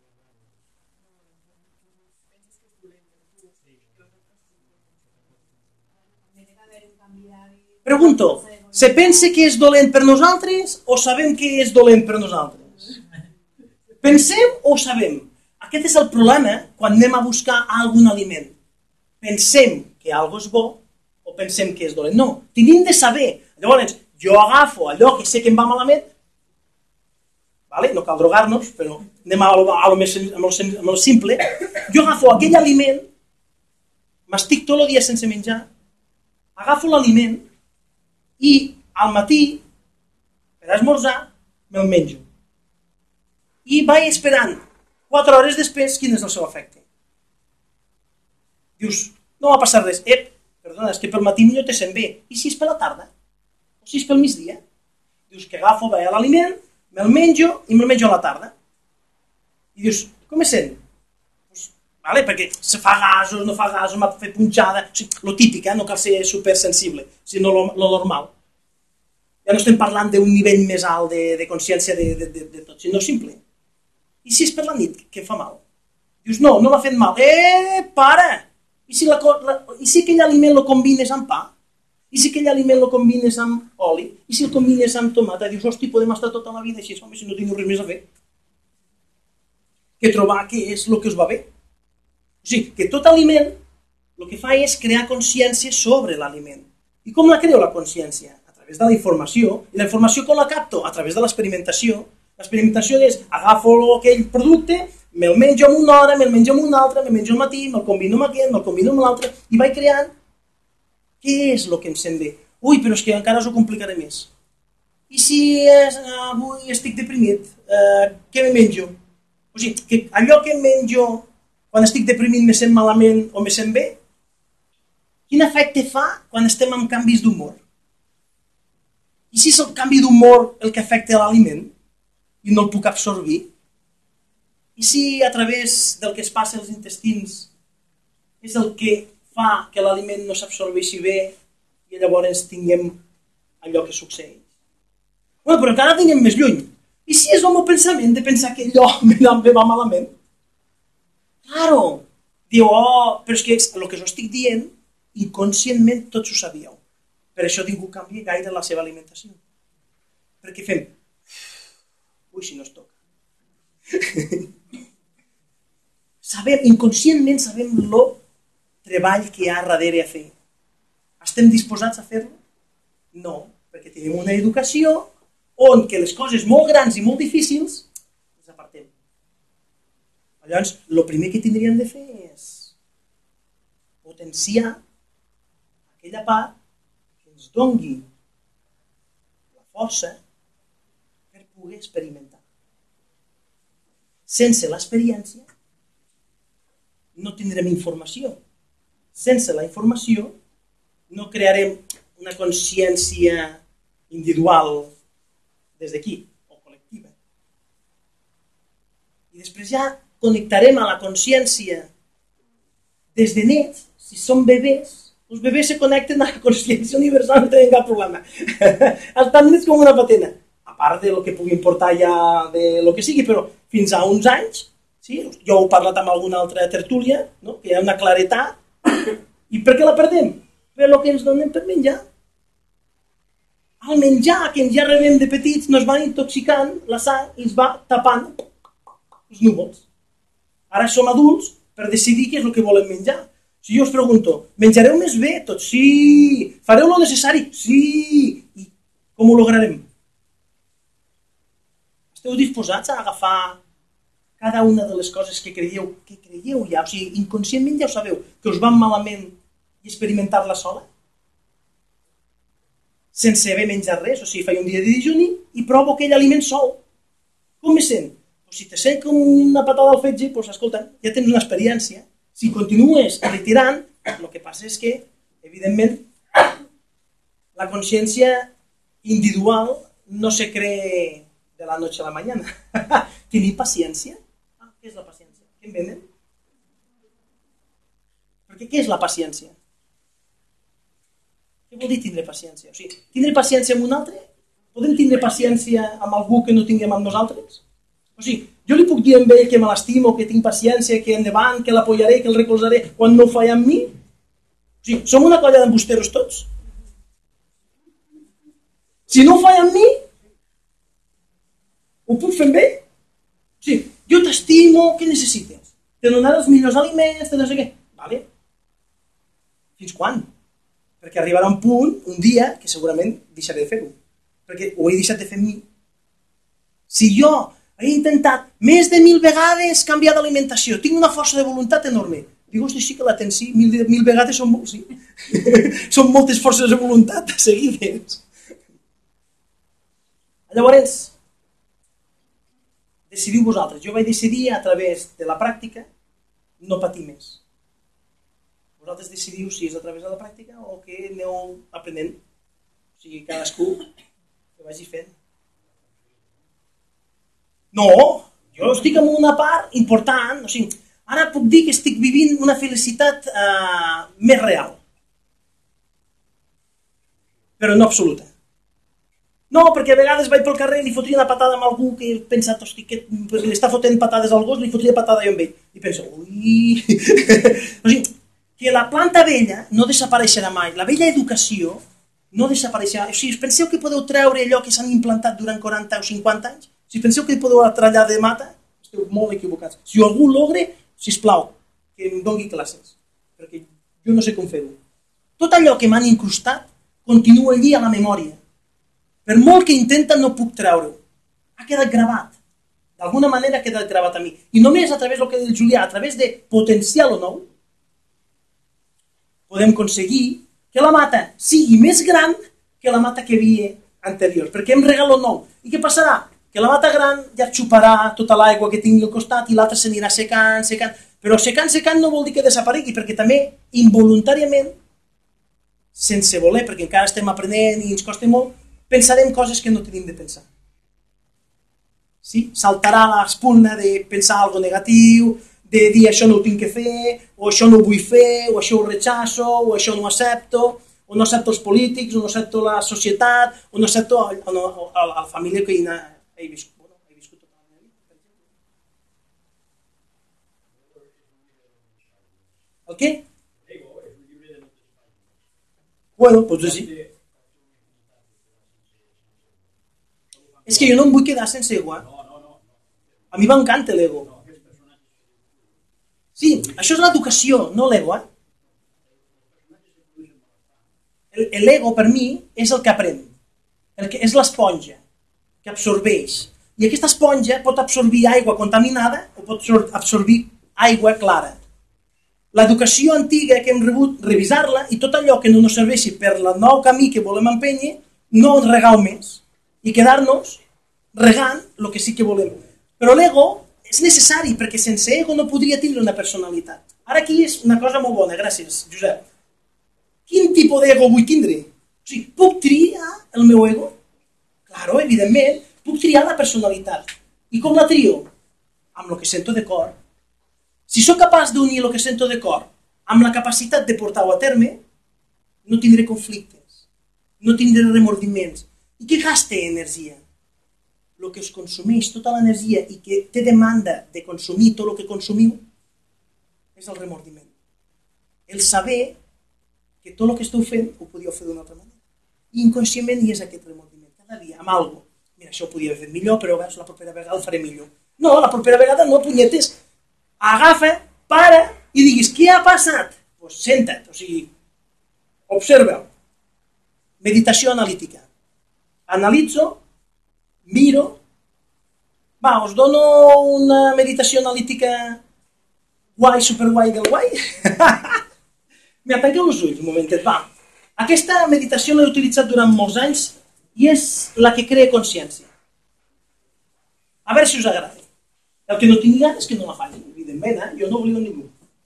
Pregunto, se pensa que és dolent per nosaltres o sabem que és dolent per nosaltres? Pensem o sabem? Aquest és el problema quan anem a buscar algun aliment. Pensem que algo és bo o pensem que és dolent. No, tenim de saber. Llavors, jo agafo allò que sé que em va malament, vale? No cal drogar-nos, però anem a lo, a lo més a lo, a lo simple. Jo agafo aquell aliment, m'estic tot el dia sense menjar, agafo l'aliment i al matí, per esmorzar, me'l menjo. I vaig esperant quatre hores després quin és el seu efecte. Dius, no va passar res. Ep, perdona, és que pel matí millor te sent bé. I si és per la tarda? O si és pel migdia? Dius que agafo, vaig a l'aliment, me'l menjo i me'l menjo a la tarda. I dius, com es sent? Pues, vale, perquè se fa gasos, no fa gasos, m'ha fet punxada, o sigui, lo típic, eh? No cal ser supersensible, sinó lo, lo normal. Ja no estem parlant d'un nivell més alt de, de consciència de, de, de, de tot, sinó simple. I si és per la nit, que em fa mal? Dius, no, no m'ha fet mal. Eh, para! I si, la, la, i si aquell aliment lo combines amb pa? I si aquell aliment lo combines amb oli? I si el combines amb tomata? Dius, hosti, podem estar tota la vida així, home, si no tinc res més a fer. Que trobar què és el que us va bé. O sigui, que tot aliment el que fa és crear consciència sobre l'aliment. I com la creo la consciència? A través de la informació. I la informació com la capto? A través de l'experimentació. L'experimentació és, agafo aquell producte, me'l menjo en una hora, me'l menjo en una altra, me'l menjo al matí, me'l combino amb aquest, me'l combino amb l'altre, i vaig creant què és el que em sent bé. Ui, però és que encara us ho complicaré més. I si és, avui estic deprimit, eh, què me menjo? O sigui, que allò que menjo quan estic deprimit me sent malament o me sent bé, quin efecte fa quan estem en canvis d'humor? I si és el canvi d'humor el que afecta l'aliment i no el puc absorbir? I si a través del que es passa als intestins és el que fa que l'aliment no s'absorbeixi bé i llavors tinguem allò que succeeix? Bueno, però encara tinguem més lluny. I si és el meu pensament de pensar que allò me va malament? Claro! Diu, oh, però és que el que us estic dient, inconscientment tots ho sabíeu. Per això ningú canvia gaire la seva alimentació. Perquè fem, ui, si no es toca. Sabem, inconscientment sabem el treball que hi ha darrere a fer. Estem disposats a fer-lo? No, perquè tenim una educació on que les coses molt grans i molt difícils les apartem. Llavors, el primer que tindríem de fer és potenciar aquella part que ens doni la força per poder experimentar. Sense l'experiència no tindrem informació. Sense la informació no crearem una consciència individual des d'aquí, o col·lectiva. I després ja connectarem a la consciència des de nets, si som bebès, els bebès se connecten a la consciència universal, no tenen cap problema. Estan nets com una patena. A part de lo que pugui importar ja de lo que sigui, però fins a uns anys, sí? Jo ho he parlat amb alguna altra tertúlia, no? Que hi ha una claretat, i per què la perdem? Per el que ens donen per menjar. El menjar que ens ja rebem de petits nos van intoxicant la sang i ens va tapant els núvols. Ara som adults per decidir què és el que volem menjar. Si jo us pregunto, menjareu més bé? Tots sí. Fareu lo necessari? Sí. I com ho lograrem? Esteu disposats a agafar cada una de les coses que creieu, que creieu ja, o sigui, inconscientment ja ho sabeu, que us van malament i experimentar-la sola? Sense haver menjat res, o sigui, faig un dia de dijuni i provo aquell aliment sol. Com me sent? Pues si te sent com una patada al fetge, pues escolta, ja tens una experiència. Si continues retirant, el que passa és que, evidentment, la consciència individual no se cree de la noche a la mañana. Tenir paciència? Ah, què és la paciència? Què em venen? Perquè què és la paciència? Què vol dir tindre paciència? O sigui, tindre paciència amb un altre? Podem tindre paciència amb algú que no tinguem amb nosaltres? O sigui, jo li puc dir a ell que me l'estimo, que tinc paciència, que endavant, que l'apoyaré, que el recolzaré, quan no ho faig amb mi? O sigui, som una colla d'embusteros tots? Si no ho faig amb mi, ho puc fer amb ell? O sigui, jo t'estimo, què necessites? Te donaré els millors aliments, te no sé què. Vale. Fins quan? Perquè arribarà un punt, un dia, que segurament deixaré de fer-ho. Perquè ho he deixat de fer amb mi. Si jo he intentat més de mil vegades canviar d'alimentació, tinc una força de voluntat enorme. Dic, hosti, sí que la tens, sí, mil, mil vegades són molts, sí. Són moltes forces de voluntat seguides. Llavors, decidiu vosaltres. Jo vaig decidir a través de la pràctica no patir més. Vosaltres decidiu si és a través de la pràctica o que aneu aprenent. O sigui, cadascú que vagi fent. No, jo estic en una part important. O sigui, ara puc dir que estic vivint una felicitat eh, més real. Però no absoluta. No, perquè a vegades vaig pel carrer i li fotria una patada amb algú que he pensat, hosti, que li està fotent patades al gos, li fotria patada jo amb ell. I penso, ui... O sigui, que la planta vella no desapareixerà mai. La vella educació no desapareixerà. O sigui, penseu que podeu treure allò que s'han implantat durant quaranta o cinquanta anys? Si penseu que podeu trallar de mata, esteu molt equivocats. Si algú logre, sisplau, que em doni classes. Perquè jo no sé com fer-ho. Tot allò que m'han incrustat continua allí a la memòria. Per molt que intenta no puc treure-ho. Ha quedat gravat. D'alguna manera ha quedat gravat a mi. I només a través del que diu Julià, a través de potenciar lo nou, podem aconseguir que la mata sigui més gran que la mata que havia anterior. Perquè em regalo nou. I què passarà? Que la mata gran ja xuparà tota l'aigua que tingui al costat i l'altra s'anirà secant, secant. Però secant, secant no vol dir que desaparegui, perquè també involuntàriament, sense voler, perquè encara estem aprenent i ens costa molt, pensarem coses que no tenim de pensar. Sí? Saltarà l'espurna de pensar algo negatiu, de dir això no ho tinc que fer, o això no ho vull fer, o això ho rechazo, o això no ho accepto, o no accepto els polítics, o no accepto la societat, o no accepto a la família que he viscut. Bueno, he viscut tota la meva vida. El què? Bueno, doncs sí. És que jo no em vull quedar sense ego. A mi m'encanta l'ego. Sí, això és l'educació, no l'ego. L'ego, per mi, és el que aprèn. És l'esponja que absorbeix. I aquesta esponja pot absorbir aigua contaminada o pot absorbir aigua clara. L'educació antiga que hem rebut, revisar-la, i tot allò que no ens serveixi per el nou camí que volem empènyer, no ens regal més. I quedar-nos regant el que sí que volem. Però l'ego és necessari, perquè sense ego no podria tindre una personalitat. Ara aquí és una cosa molt bona, gràcies, Josep. Quin tipus d'ego vull tindre? O sigui, puc triar el meu ego? Claro, evidentment, puc triar la personalitat. I com la trio? Amb el que sento de cor. Si sóc capaç d'unir el que sento de cor amb la capacitat de portar-ho a terme, no tindré conflictes, no tindré remordiments. I què gasta energia? El que us consumeix tota l'energia i que té demanda de consumir tot el que consumiu és el remordiment. El saber que tot el que esteu fent ho podíeu fer d'una altra manera. I inconscientment hi és aquest remordiment. Cada dia, amb alguna cosa. Mira, això ho podia haver fet millor, però veus, la propera vegada ho faré millor. No, la propera vegada no, punyetes. Agafa, para i diguis, què ha passat? Doncs senta't, o sigui, observa-ho. Meditació analítica. Analitzo, miro Va, us dono una meditació analítica guai, superguai del guai. Mira, tanqueu els ulls un momentet, va. Aquesta meditació l'he utilitzat durant molts anys i és la que crea consciència. A veure si us agrada. El que no tingui ganes és que no la faci, evidentment, eh? Jo no oblido ningú.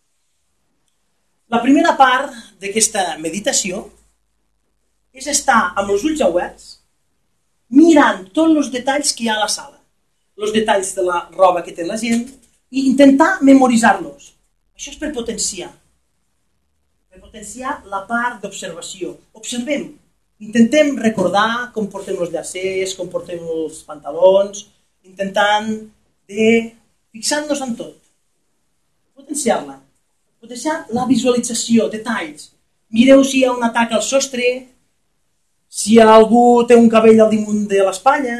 La primera part d'aquesta meditació és estar amb els ulls oberts mirant tots els detalls que hi ha a la sala. Els detalls de la roba que té la gent i intentar memoritzar-los. Això és per potenciar. Per potenciar la part d'observació. Observem. Intentem recordar com portem els llacers, com portem els pantalons, intentant de fixar-nos en tot. Potenciar-la. Potenciar la visualització, detalls. Mireu si hi ha un atac al sostre, si algú té un cabell al damunt de l'espatlla.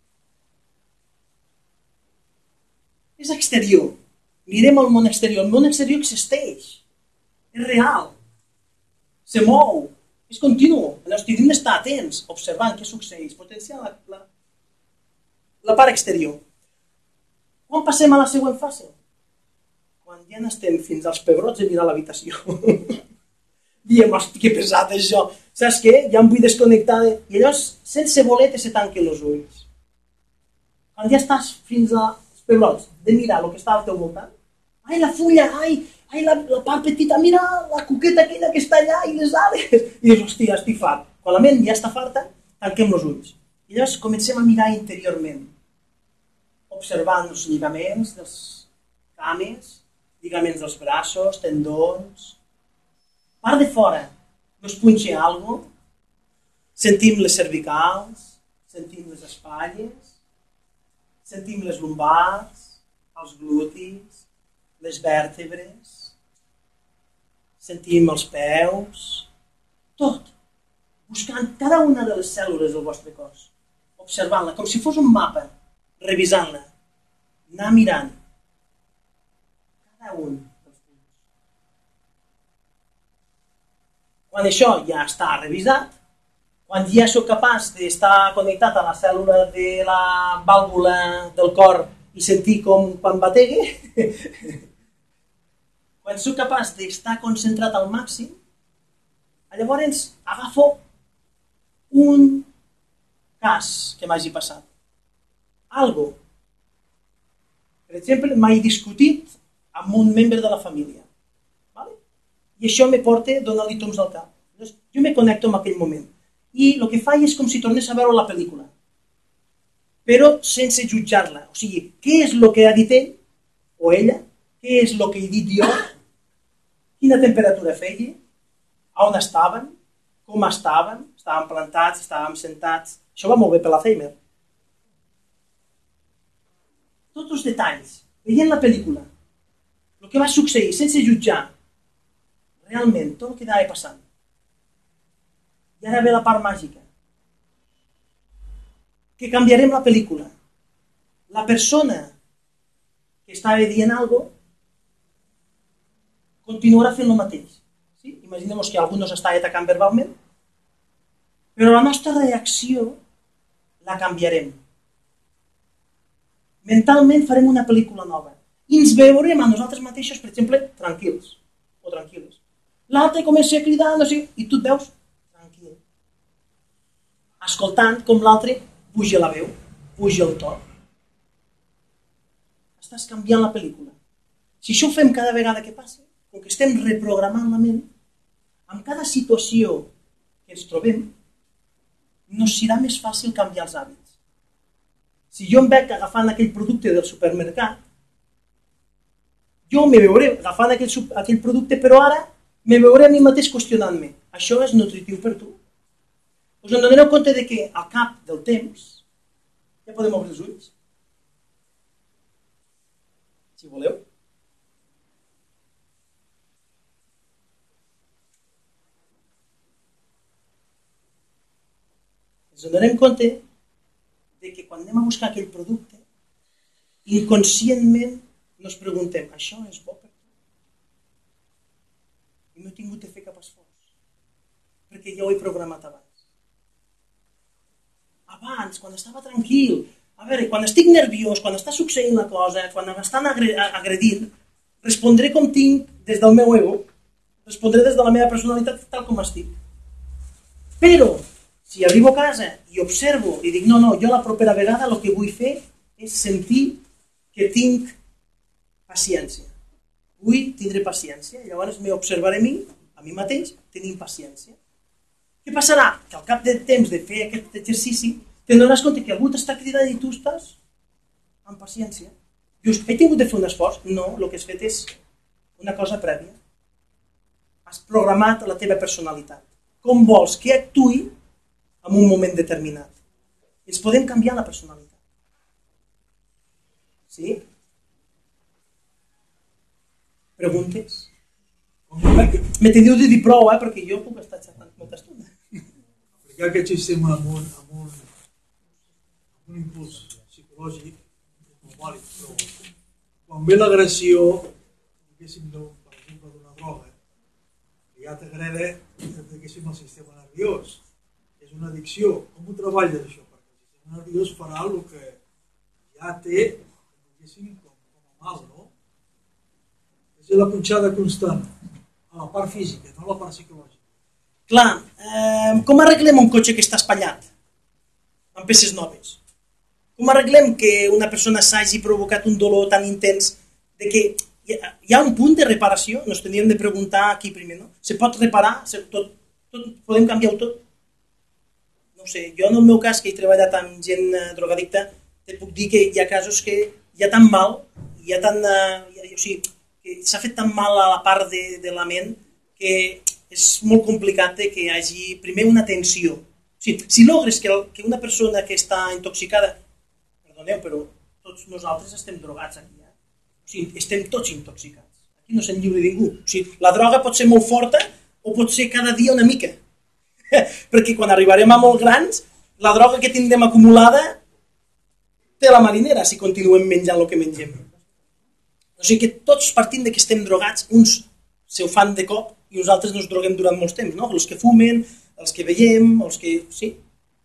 És exterior. Mirem el món exterior. El món exterior existeix. És real. Se mou. És continu. Llavors, hem d'estar atents, observant què succeeix, potenciar la, la, la part exterior. Quan passem a la següent fase? Quan ja n'estem fins als pebrots de mirar l'habitació. Diem, hosti, que pesat això. Saps què? Ja em vull desconnectar. De... I llavors, sense voler, se tanquen els ulls. Quan ja estàs fins als pebrots de mirar el que està al teu voltant, ai, la fulla, ai, ai la, la part petita, mira la cuqueta aquella que està allà i les ales. I dius, hòstia, estic fart. Quan la ment ja està farta, tanquem els ulls. I llavors comencem a mirar interiorment, observant els lligaments dels cames, lligaments dels braços, tendons. Part de fora, no es punxa alguna cosa, sentim les cervicals, sentim les espatlles, sentim les lumbars, els glútis, les vèrtebres, sentim els peus, tot, buscant cada una de les cèl·lules del vostre cos, observant-la, com si fos un mapa, revisant-la, anar mirant cada un dels punts. Quan això ja està revisat, quan ja sóc capaç d'estar connectat a la cèl·lula de la vàlvula del cor i sentir com quan bategue, quan sóc capaç d'estar concentrat al màxim, llavors agafo un cas que m'hagi passat. Algo. Per exemple, m'he discutit amb un membre de la família. ¿Vale? I això me porta a donar-li toms al cap. Llavors, jo me connecto amb aquell moment. I el que faig és com si tornés a veure la pel·lícula, però sense jutjar-la. O sigui, què és el que ha dit ell o ella? Què és el que he dit jo? Quina temperatura feia? On estaven? Com estaven? Estàvem plantats? Estàvem sentats? Això va molt bé per l'Alzheimer. Tots els detalls, veient la pel·lícula, el que va succeir, sense jutjar, realment, tot el que anava passant. I ara ve la part màgica. Que canviarem la pel·lícula. La persona que estava dient alguna cosa continuarà fent el mateix. Sí? Imaginem que algú nos està atacant verbalment, però la nostra reacció la canviarem. Mentalment farem una pel·lícula nova. I ens veurem a nosaltres mateixos, per exemple, tranquils o tranquil·les. L'altre comença a cridar, no sé, i tu et veus escoltant com l'altre puja la veu, puja el to. Estàs canviant la pel·lícula. Si això ho fem cada vegada que passa, com que estem reprogramant la ment, amb cada situació que ens trobem, nos serà més fàcil canviar els hàbits. Si jo em veig agafant aquell producte del supermercat, jo me veuré agafant aquell, aquell producte, però ara me veuré a mi mateix qüestionant-me. Això és nutritiu per tu? Us en donareu compte de que al cap del temps ja podem obrir els ulls? Si voleu. Ens donarem compte de que quan anem a buscar aquell producte, inconscientment ens preguntem, això és bo per tu? I no he tingut de fer cap esforç, perquè ja ho he programat abans. Abans, quan estava tranquil, a veure, quan estic nerviós, quan està succeint la cosa, quan m'estan agredint, respondré com tinc des del meu ego, respondré des de la meva personalitat tal com estic. Però, si arribo a casa i observo i dic, no, no, jo la propera vegada el que vull fer és sentir que tinc paciència. Vull tindre paciència, i llavors m'observaré a mi, a mi mateix, tenint paciència. Què passarà? Que al cap de temps de fer aquest exercici te'n donaràs compte que algú t'està cridant i tu estàs amb paciència. Dius, he tingut de fer un esforç? No, el que has fet és una cosa prèvia. Has programat la teva personalitat. Com vols que actuï en un moment determinat. Ens podem canviar la personalitat. Sí? Preguntes? Me teniu de dir prou, eh, perquè jo puc estar xerrant molta estona. Aplicar aquest sistema amb un, amb un, amb un impuls psicològic és molt vàlid, però quan ve l'agressió, diguéssim, per exemple, d'una droga, que ja t'agrada, diguéssim, el sistema nerviós. És una addicció. Com ho treballes, això? Perquè el sistema nerviós farà el que ja té, diguéssim, com, com a mal, no? És la punxada constant, a la part física, no a la part psicològica. Clar, eh, com arreglem un cotxe que està espatllat amb peces noves? Com arreglem que una persona s'hagi provocat un dolor tan intens de que hi ha un punt de reparació? Nos teníem de preguntar aquí primer, no? Se pot reparar? Se, tot, tot, podem canviar-ho tot? No sé, jo en el meu cas, que he treballat amb gent drogadicta, te puc dir que hi ha casos que hi ha tan mal, hi ha tan, eh, o sigui, que s'ha fet tan mal a la part de, de la ment que és molt complicat que hi hagi primer una tensió. O sigui, si logres que, el, que una persona que està intoxicada, perdoneu, però tots nosaltres estem drogats aquí, eh? O sigui, estem tots intoxicats. Aquí no se'n lliure ningú. O sigui, la droga pot ser molt forta o pot ser cada dia una mica. Perquè quan arribarem a molt grans, la droga que tindrem acumulada té la marinera si continuem menjant el que mengem. O sigui que tots partint de que estem drogats, uns se ho fan de cop i uns altres nos droguem durant molts temps, no? Els que fumen, els que veiem, els que... Sí.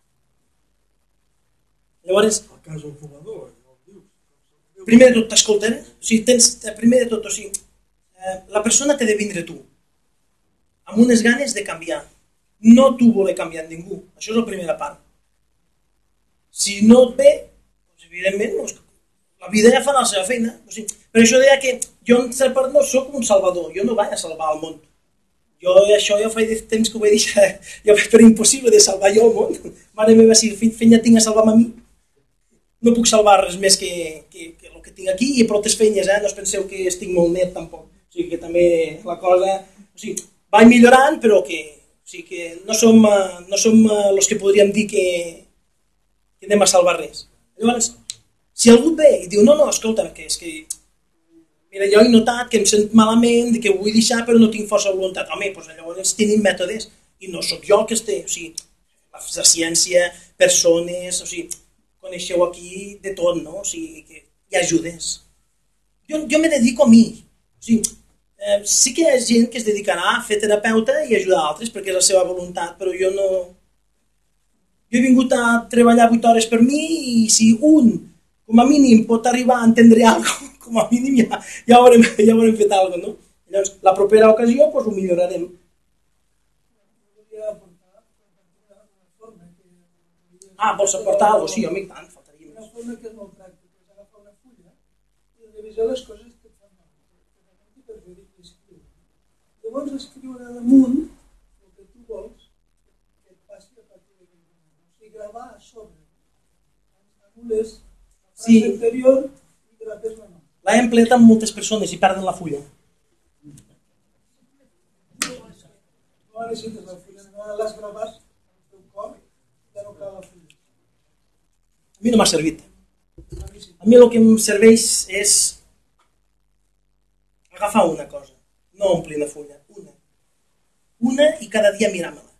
Llavors... El cas del fumador, primer de tot, t'escolten? O sigui, tens, primer de tot, o sigui, la persona té de vindre tu, amb unes ganes de canviar. No tu voler canviar ningú. Això és la primera part. Si no et ve, doncs, evidentment, doncs, la vida ja fa la seva feina. O sigui, per això deia que jo en cert part no soc un salvador, jo no vaig a salvar el món. Jo això ja fa temps que ho vaig dir, ja vaig per impossible de salvar jo el món. Mare meva, si feina tinc a salvar-me a mi, no puc salvar res més que, que, que el que tinc aquí i prou feines, eh? No us penseu que estic molt net tampoc. O sigui que també la cosa... O sigui, vaig millorant, però que, o sigui, que no som, no som els que podríem dir que, que anem a salvar res. Llavors, si algú ve i diu, no, no, escolta, que és que... Mira, jo he notat que em sent malament, que ho vull deixar però no tinc força voluntat. Home, doncs llavors tenim mètodes i no sóc jo el que esté. O sigui, la ciència, persones, o sigui, coneixeu aquí de tot, no? O sigui, que hi ha ajudes. Jo, jo me dedico a mi. O sigui, eh, sí que hi ha gent que es dedicarà a fer terapeuta i ajudar altres perquè és la seva voluntat, però jo no... Jo he vingut a treballar vuit hores per mi i si un, com a mínim, pot arribar a entendre alguna cosa, com a mínim ja, ja, haurem, ja haurem fet alguna cosa, no? Llavors, la propera ocasió doncs, ho millorarem. Ah, vols aportar alguna cosa? Sí, home, tant, faltaria més. Una forma que és molt pràctica, és agafar una fulla i revisar les coses que et fan mal, per fer-hi escriure. Llavors escriure damunt el que tu vols que et passi a partir d'aquell moment. O sigui, gravar a sobre. Anules la frase anterior i grapes la mà. L'ha empleat amb moltes persones i perden la fulla. No necessites la fulla, no l'has gravat al teu cor i ja no cal la fulla. A mi no m'ha servit. A mi el que em serveix és agafar una cosa, no omplir una fulla, una. Una i cada dia mirar-me-la.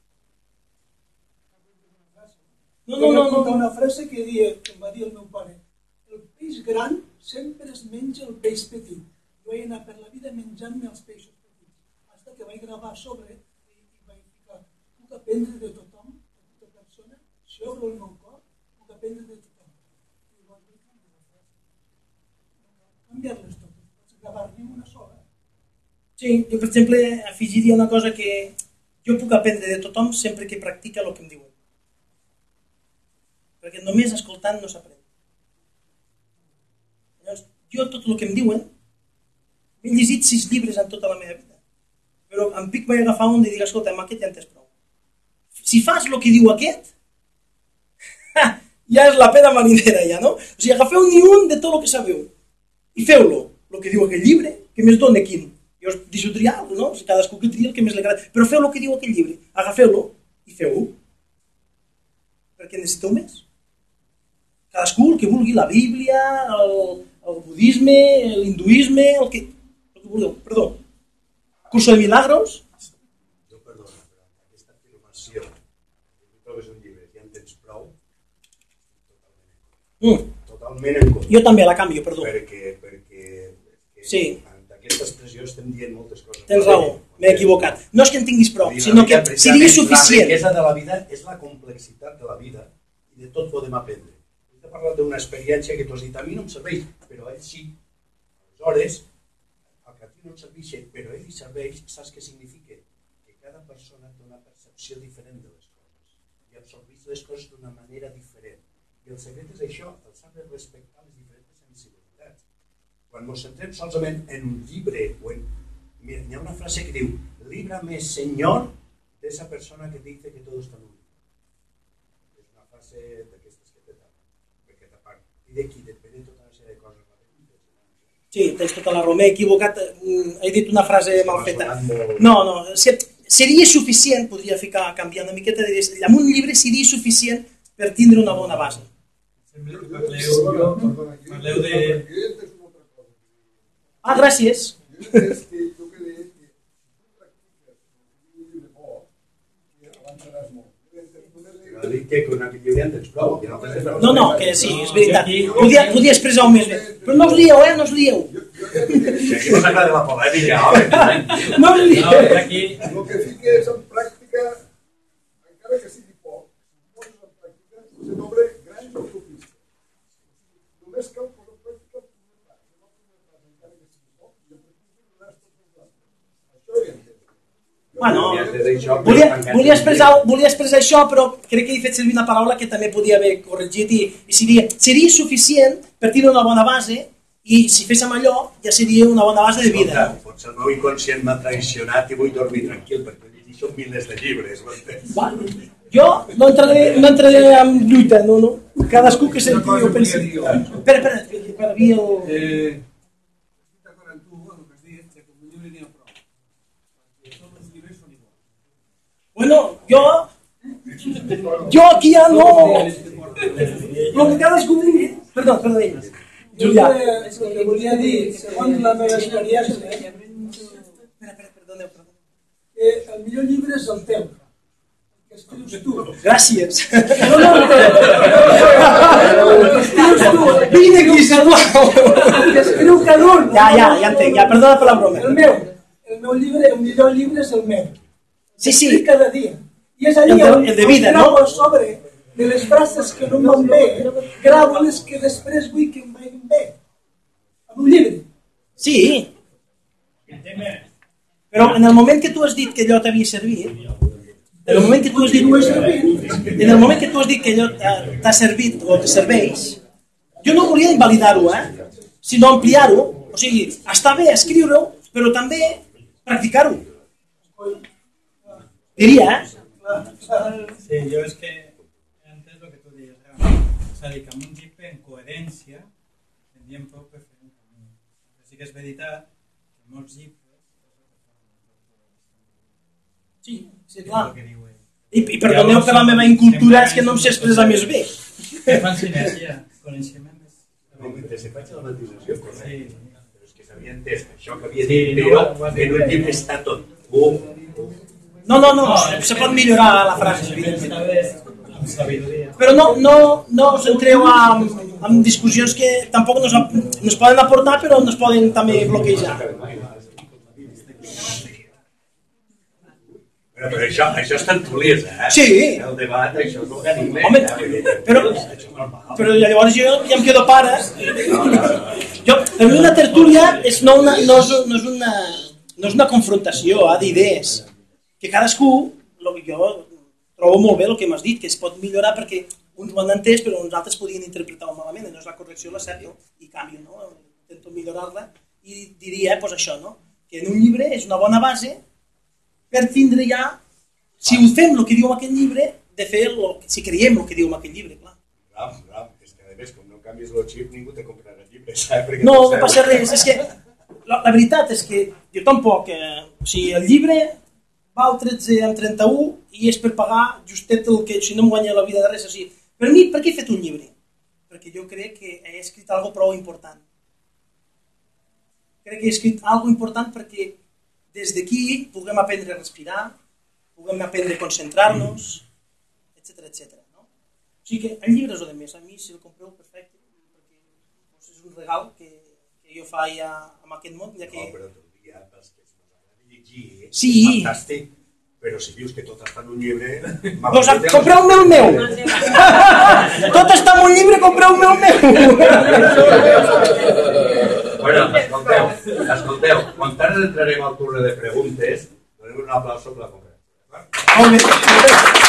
No, no, no, no. Una frase que, dia, que em va dir el meu pare. El peix gran sempre es menja el peix petit. Jo he anat per la vida menjant-me els peixos petits. Fins que vaig gravar a sobre i, i vaig ficar, puc aprendre de tothom, de tota persona, si obro el meu cor, puc aprendre de tothom. I canviar-les totes, pots gravar-ne una sola. Sí, jo per exemple afegiria una cosa que jo puc aprendre de tothom sempre que practica el que em diuen. Perquè només escoltant no s'aprèn. Llavors, jo tot el que em diuen, m'he llegit sis llibres en tota la meva vida, però em pic vaig agafar un i dic, escolta, amb aquest ja en tens prou. Si fas el que diu aquest, ja és la pena marinera, ja, no? O sigui, agafeu ni un de tot el que sabeu i feu-lo, el que diu aquell llibre, que més dona quin. Jo us deixo triar, no? Si cadascú que tria el que més li agrada, però feu el que diu aquell llibre, agafeu-lo i feu-ho, perquè necessiteu més. Cadascú el que vulgui, la Bíblia, el, el budisme, l'hinduisme, el que, el que vulgueu. Perdó, curso de milagros. Jo perdona, però aquesta afirmació, si trobes un llibre i ja en tens prou, Mm. totalment en contra. Jo també la canvio, perdó. Perquè, perquè, perquè Sí. d'aquesta expressió estem dient moltes coses. Tens raó, m'he equivocat. No és que en tinguis prou, Vull dir, sinó una que mica, seria precisament, suficient. La riquesa de la vida és la complexitat de la vida i de tot podem aprendre. He parlat d'una experiència que tu has dit, a mi no em serveix, però a ell sí. Aleshores, el que a ti no et serveix, però a ell li serveix, saps què significa? Que cada persona té una percepció diferent de les coses i absorbeix les coses d'una manera diferent. I el secret és això, el saber respectar les diferents sensibilitats. Quan ens centrem solament en un llibre o en... Mira, hi ha una frase que diu «Líbrame, Señor, de esa persona que dice que todo está en un libro». És una frase d'aquestes que te tapen, perquè tapar. I d'aquí depèn tota una sèrie de coses. Sí, tens tota la raó, m'he equivocat, he dit una frase mal feta. Molt... No, no, seria suficient, podria ficar, canviar una miqueta, de... amb un llibre seria suficient per tindre una bona base. Parleu, parleu de... Ah, gràcies. Jo crec que jo crec que si tu practiques un llibre bo, avançaràs molt. Però ha dit que con aquell llibre en tens prou. que no tens prou. No, no, que sí, és veritat. Podia, podia expressar-ho més bé. Però no us lieu, eh? No us lieu. Si aquí no s'agrada la polèmica, home. No us lieu. El que fiques en pràctica, encara que sigui poc, si poses en pràctica, se t'obre grans autopistes. Només cal posar en pràctica el primer pas. No el primer pas, encara que sigui poc, i el primer pas tots els altres. Això ja entenc. Bueno, volia, volia, expressar, volia expressar això, però crec que he fet servir una paraula que també podia haver corregit i, i seria, seria suficient per tenir una bona base i si féssim allò ja seria una bona base de vida. Potser el meu inconscient m'ha traicionat i vull dormir tranquil perquè llegeixo milers de llibres. Va, jo no entraré, no entraré en lluita, no, no. Cadascú que senti o pensi. Espera, espera, per dir el... Eh, estic d'acord amb tu, el que has dit, que com un llibre n'hi ha prou. Perquè tots els llibres són iguals. Bueno, jo... Jo aquí ja no... El que cadascú digui... Perdó, perdó, Julià. El que volia dir, segons la meva experiència, Espera, espera, perdoneu, perdoneu. que el millor llibre és el teu, el que escrius tu. Gràcies. No, no, el que escrius tu. Vine aquí, sisplau. El que escriu cada un. Ja, ja, ja entenc, ja, perdona per la broma. El meu, el meu llibre, el millor llibre és el meu. Sí, sí. Escric cada dia. I és allà El de- on el de vida, no? gravo a sobre de les frases que no em van bé, gravo les que després vull que em vagin bé. Amb un llibre. Sí. Però en el moment que tu has dit que allò t'havia servit, en el moment que tu has dit, en el moment que tu has dit que allò eh, t'ha servit o te serveix, jo no volia invalidar-ho, eh? Sinó ampliar-ho. O sigui, està bé escriure-ho, però també practicar-ho. Diria, eh? Sí, jo és que he entès el que tu deies. És a dir, que amb un llibre en coherència tindríem prou per fer un camí. Però sí que és veritat que molts llibres... Sí, sí, clar. El que diu ell. I, i perdoneu per la meva incultura, és que no em sé expressar més bé. Que fan sinergia, coneixement. Mentre se faig la matisació, correcte. Sí. Però és que s'havia entès això que havia Sí, dit, no, però ho has dit en un bé. llibre està tot. Uf, uf. No, no, no, se pot millorar la frase, evidentment. Està bé, amb sabidoria. Però no, no, no us entreu en, en discussions que tampoc nos, nos poden aportar, però nos poden també bloquejar. Però, però això, això és tertuliesa, eh? Sí. El debat, això és l'organisme. Home, eh? Vull dir, però- això és normal. Però llavors jo ja em quedo pare. No, no, no. Jo, per mi una tertúlia és no, una, no, és, no, és una, no és una confrontació eh, d'idees. Que cadascú, lo que jo trobo molt bé el que m'has dit, que es pot millorar perquè uns ho han entès però uns altres podien interpretar malament, no és la correcció, la cerco i canvio, no? Intento millorar-la i diria pues, això, no? Que en un llibre és una bona base per tindre ja, si ho fem el que diu aquest llibre, de fer lo, si creiem el que diu aquest llibre, clar. Clar, clar, és que a més, com no canvies el xip, ningú te comprarà llibres, saps? No, no passa res, és que la, la veritat és que jo tampoc, eh, o sigui, el llibre val tretze amb trenta-u i és per pagar justet el que, si no em guanya la vida de res, o sigui, per mi, per què he fet un llibre? Perquè jo crec que he escrit algo prou important. Crec que he escrit algo important perquè des d'aquí puguem aprendre a respirar, puguem aprendre a concentrar-nos, etcètera, etcètera. No? O sigui que el llibre és el de més. A mi, si el compreu, perfecte, perquè doncs, és un regal que, que jo faig amb aquest món. Ja que... No, però t'ho diria pels que ens agrada llegir, sí. És fantàstic. Però si dius que tot està en un llibre... Doncs compreu-me el meu! Tot està en un llibre, compreu-me el meu! Bueno, escolteu, escolteu, quan tardes entrarem al turno de preguntes, donem un aplauso per la conferència. Molt bé.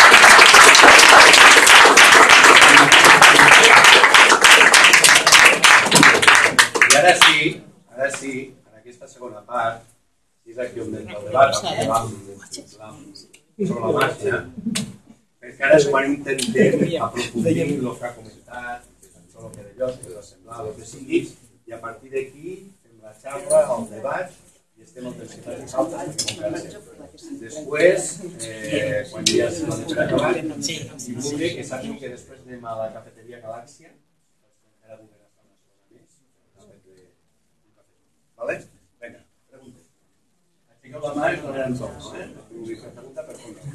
I ara sí, ara sí, en aquesta segona part, és aquí on entra el debat, el debat sobre la marxa, perquè ara quan intentem aprofundir el que ha comentat, el que d'allò, el que ha semblat, el que sigui, i a partir d'aquí fem la xarra, el debat, i estem al tercer i salta. Després, eh, quan ja s'ha de acabar, si vulgui que sàpiga que després anem a la cafeteria Galàxia, per a voler estar una estona més, vale? Vinga, pregunta. Aixequeu la mà i us donarem tots, eh? Vulgui fer pregunta per compte.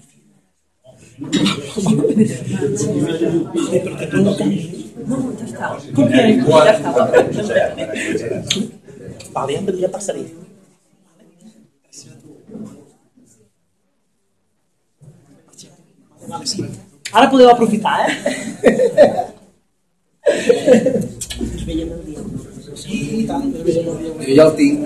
Perquè tu no canvies. Com que ja estava? Vale, ja passaré. Vale, sí. Ara podeu aprofitar, eh? Ens veiem el dia. Sí, i tant, ens veiem el dia. Jo ja el tinc.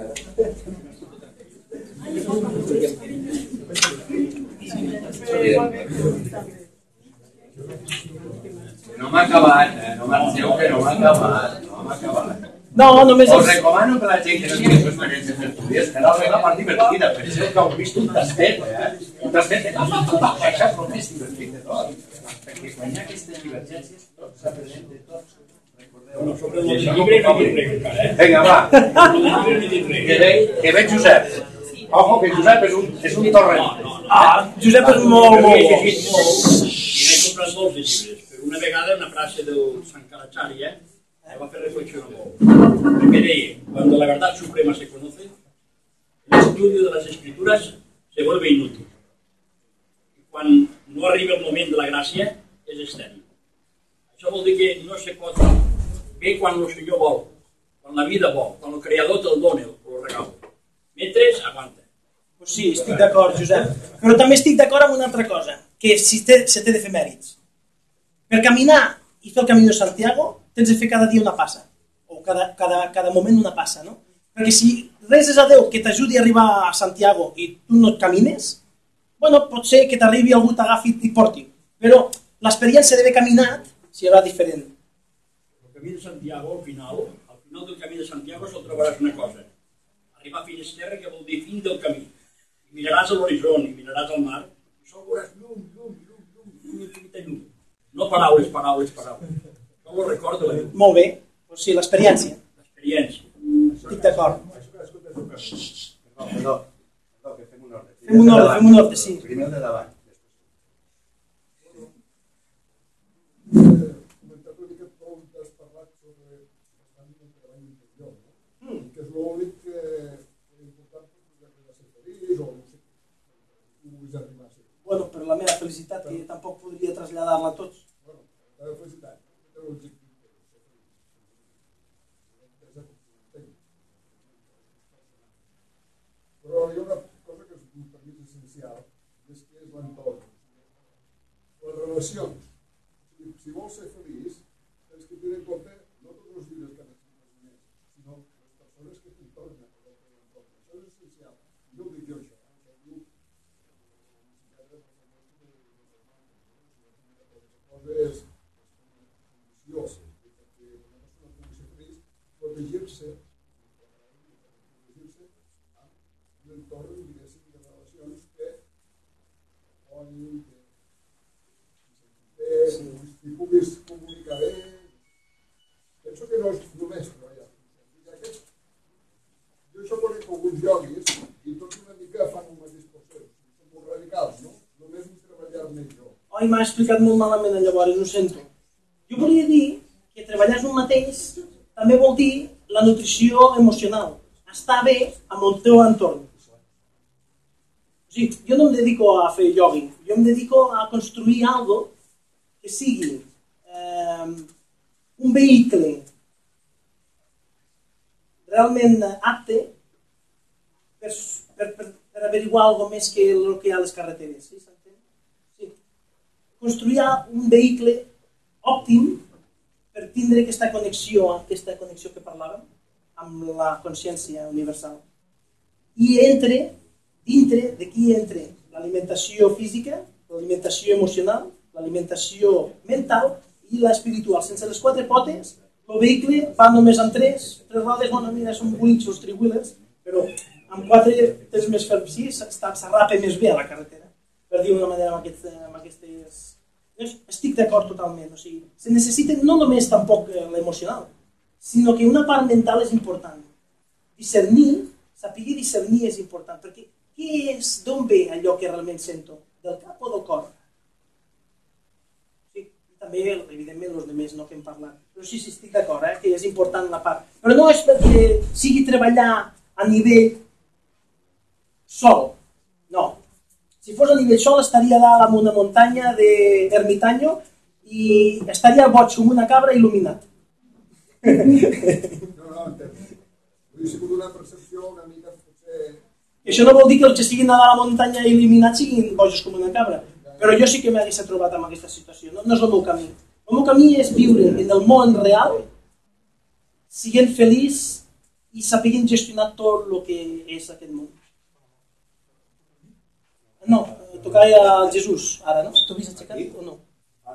No m'ha acabat, eh? No m'anseu que no m'ha acabat, no m'ha acabat. No, només... Us recomano per la gent que no tingui les experiències d'estudiants que no la part divertida, penseu que heu vist un tastet, eh? Un tastet de... Això és el més divertit de tot. Perquè quan hi ha aquestes divergències, tots s'aprenen de tots. Bueno, sobre el llibre no m'hi preguntar, eh? Vinga, va. Que ve, que ve Josep. Ojo, que Josep és un, és un torrent. Ah, Josep és molt, molt bo. I n'he comprat molts de llibres, però una vegada una frase del Sankaracharya me va fer reflexionar molt. Perquè deia, cuando la verdad suprema se conoce, el estudio de las escrituras se vuelve inútil. I quan no arriba el moment de la gràcia, és estèril. Això vol dir que no se pot bé quan el Senyor vol, quan la vida vol, quan el Creador te'l dona, el regal. Mentre, aguanta. Pues sí, estic d'acord, Josep. Però també estic d'acord amb una altra cosa, que si té, se té de fer mèrits. Per caminar i fer el Camí de Santiago, tens de fer cada dia una passa, o cada, cada, cada moment una passa, no? Perquè si reses a Déu que t'ajudi a arribar a Santiago i tu no et camines, bueno, pot ser que t'arribi algú, t'agafi i porti, però l'experiència d'haver caminat serà diferent. El Camí de Santiago, al final, al final del Camí de Santiago sol trobaràs una cosa. Arribar a Finisterre, que vol dir fin del camí. I miraràs a l'horitzó i miraràs al mar, i sol veuràs llum, llum, llum, llum, llum, infinita llum. No paraules, paraules, paraules. Això ho recordo la llum. Molt bé, pues sí, l'experiència. L'experiència. Estic d'acord. Perdó, perdó, perdó, que fem un ordre. Fem un ordre, fem un ordre, sí. Primer el de davant. Comentat una mica prou que has parlat sobre el treball interior, no? Que és l'únic que és important per poder ser feliç o no sé què. Vull arribar a ser. Bueno, per la meva felicitat, que tampoc podria traslladar-la a tots. Bueno, la meva felicitat. Té un objectiu per ser feliç. Però hi ha una cosa que per mi és essencial, és que és l'entorn. Les relacions. Si vols ser feliç, tens que tenir en compte no tots els llibres que has escrit, un entorn, diguéssim, de relacions que on que puguis comunicar bé. Penso que no és només treballar. Jo això conec alguns ioguis i tots una mica fan el mateix procés. Són molt radicals, no? Només un treballar millor. Oi, m'ha explicat molt malament llavors, ho sento. Jo volia dir que treballar un mateix també vol dir la nutrició emocional. Estar bé amb el teu entorn. O sigui, jo no em dedico a fer jogging, jo em dedico a construir algo que sigui eh, un vehicle realment apte per, per, per, per averiguar alguna més que el que hi ha a les carreteres. Sí, sí. Construir un vehicle òptim per tindre aquesta connexió, aquesta connexió que parlàvem, amb la consciència universal. I entre, dintre de qui entre l'alimentació física, l'alimentació emocional, l'alimentació mental i l'espiritual. Sense les quatre potes, el vehicle va només amb tres, tres rodes, bueno, mira, són bonics els triwheelers, però amb quatre tens més ferm, sí, s'arrapa més bé a la carretera, per dir d'una manera amb, aquest, amb aquestes... Estic d'acord totalment, o sigui, se necessita no només tampoc l'emocional, sinó que una part mental és important. Discernir, saber discernir és important, perquè què és, d'on ve allò que realment sento? Del cap o del cor? També, evidentment, els altres no que hem parlat. Però sí, sí, estic d'acord, eh, que és important la part. Però no és perquè sigui treballar a nivell sol. No. Si fos a nivell sol, estaria dalt en una muntanya d'ermitanyo i estaria boig com una cabra il·luminat. No, no, entenc. Vull dir, si una percepció una mica potser... Això no vol dir que els que estiguin a la muntanya il·luminats siguin bojos com una cabra. Però jo sí que m'hagués trobat en aquesta situació, no, no és el meu camí. El meu camí és viure en el món real, siguent feliç i sapiguent gestionar tot el que és aquest món. No, tocava a Jesús, ara, no? T'ho havies aixecat o no?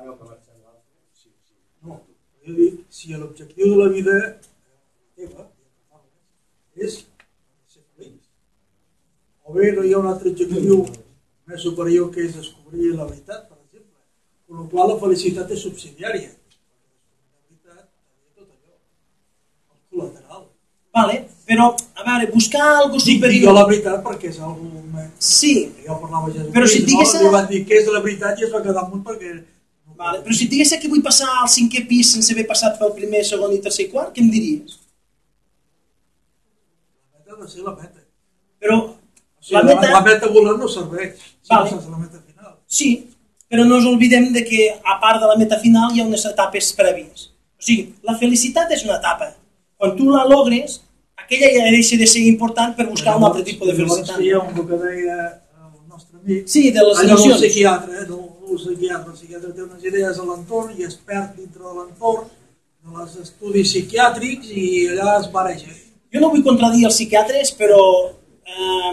No, jo dic, si l'objectiu de la vida teva és ser feliç, o bé no hi ha un altre objectiu més superior que és descobrir la veritat, per exemple. Per la qual la felicitat és subsidiària. La veritat és tot allò. El col·lateral. Vale, però, a veure, buscar algo superior... Dic jo la veritat perquè és algo més... Sí. Jo parlava ja de però si digués... no? Li van dir què és la veritat i es va quedar amunt perquè... Vale, però si et digués que vull passar al cinquè pis sense haver passat pel primer, segon i tercer i quart, què em diries? La meta ha de ser la meta. Però... O sigui, la, meta... la meta volant no serveix, si vale. No saps la meta final. Sí, però no ens oblidem de que a part de la meta final hi ha unes etapes prèvies. O sigui, la felicitat és una etapa. Quan tu la logres, aquella ja deixa de ser important per buscar un altre tipus de felicitat. Llavors hi ha un que deia el nostre amic, sí, de les allò emocions. del psiquiatre, eh? no, el psiquiatre, el psiquiatre té unes idees a l'entorn i es perd dintre de l'entorn de els estudis psiquiàtrics i allà es bareja. Jo no vull contradir els psiquiatres, però... Eh,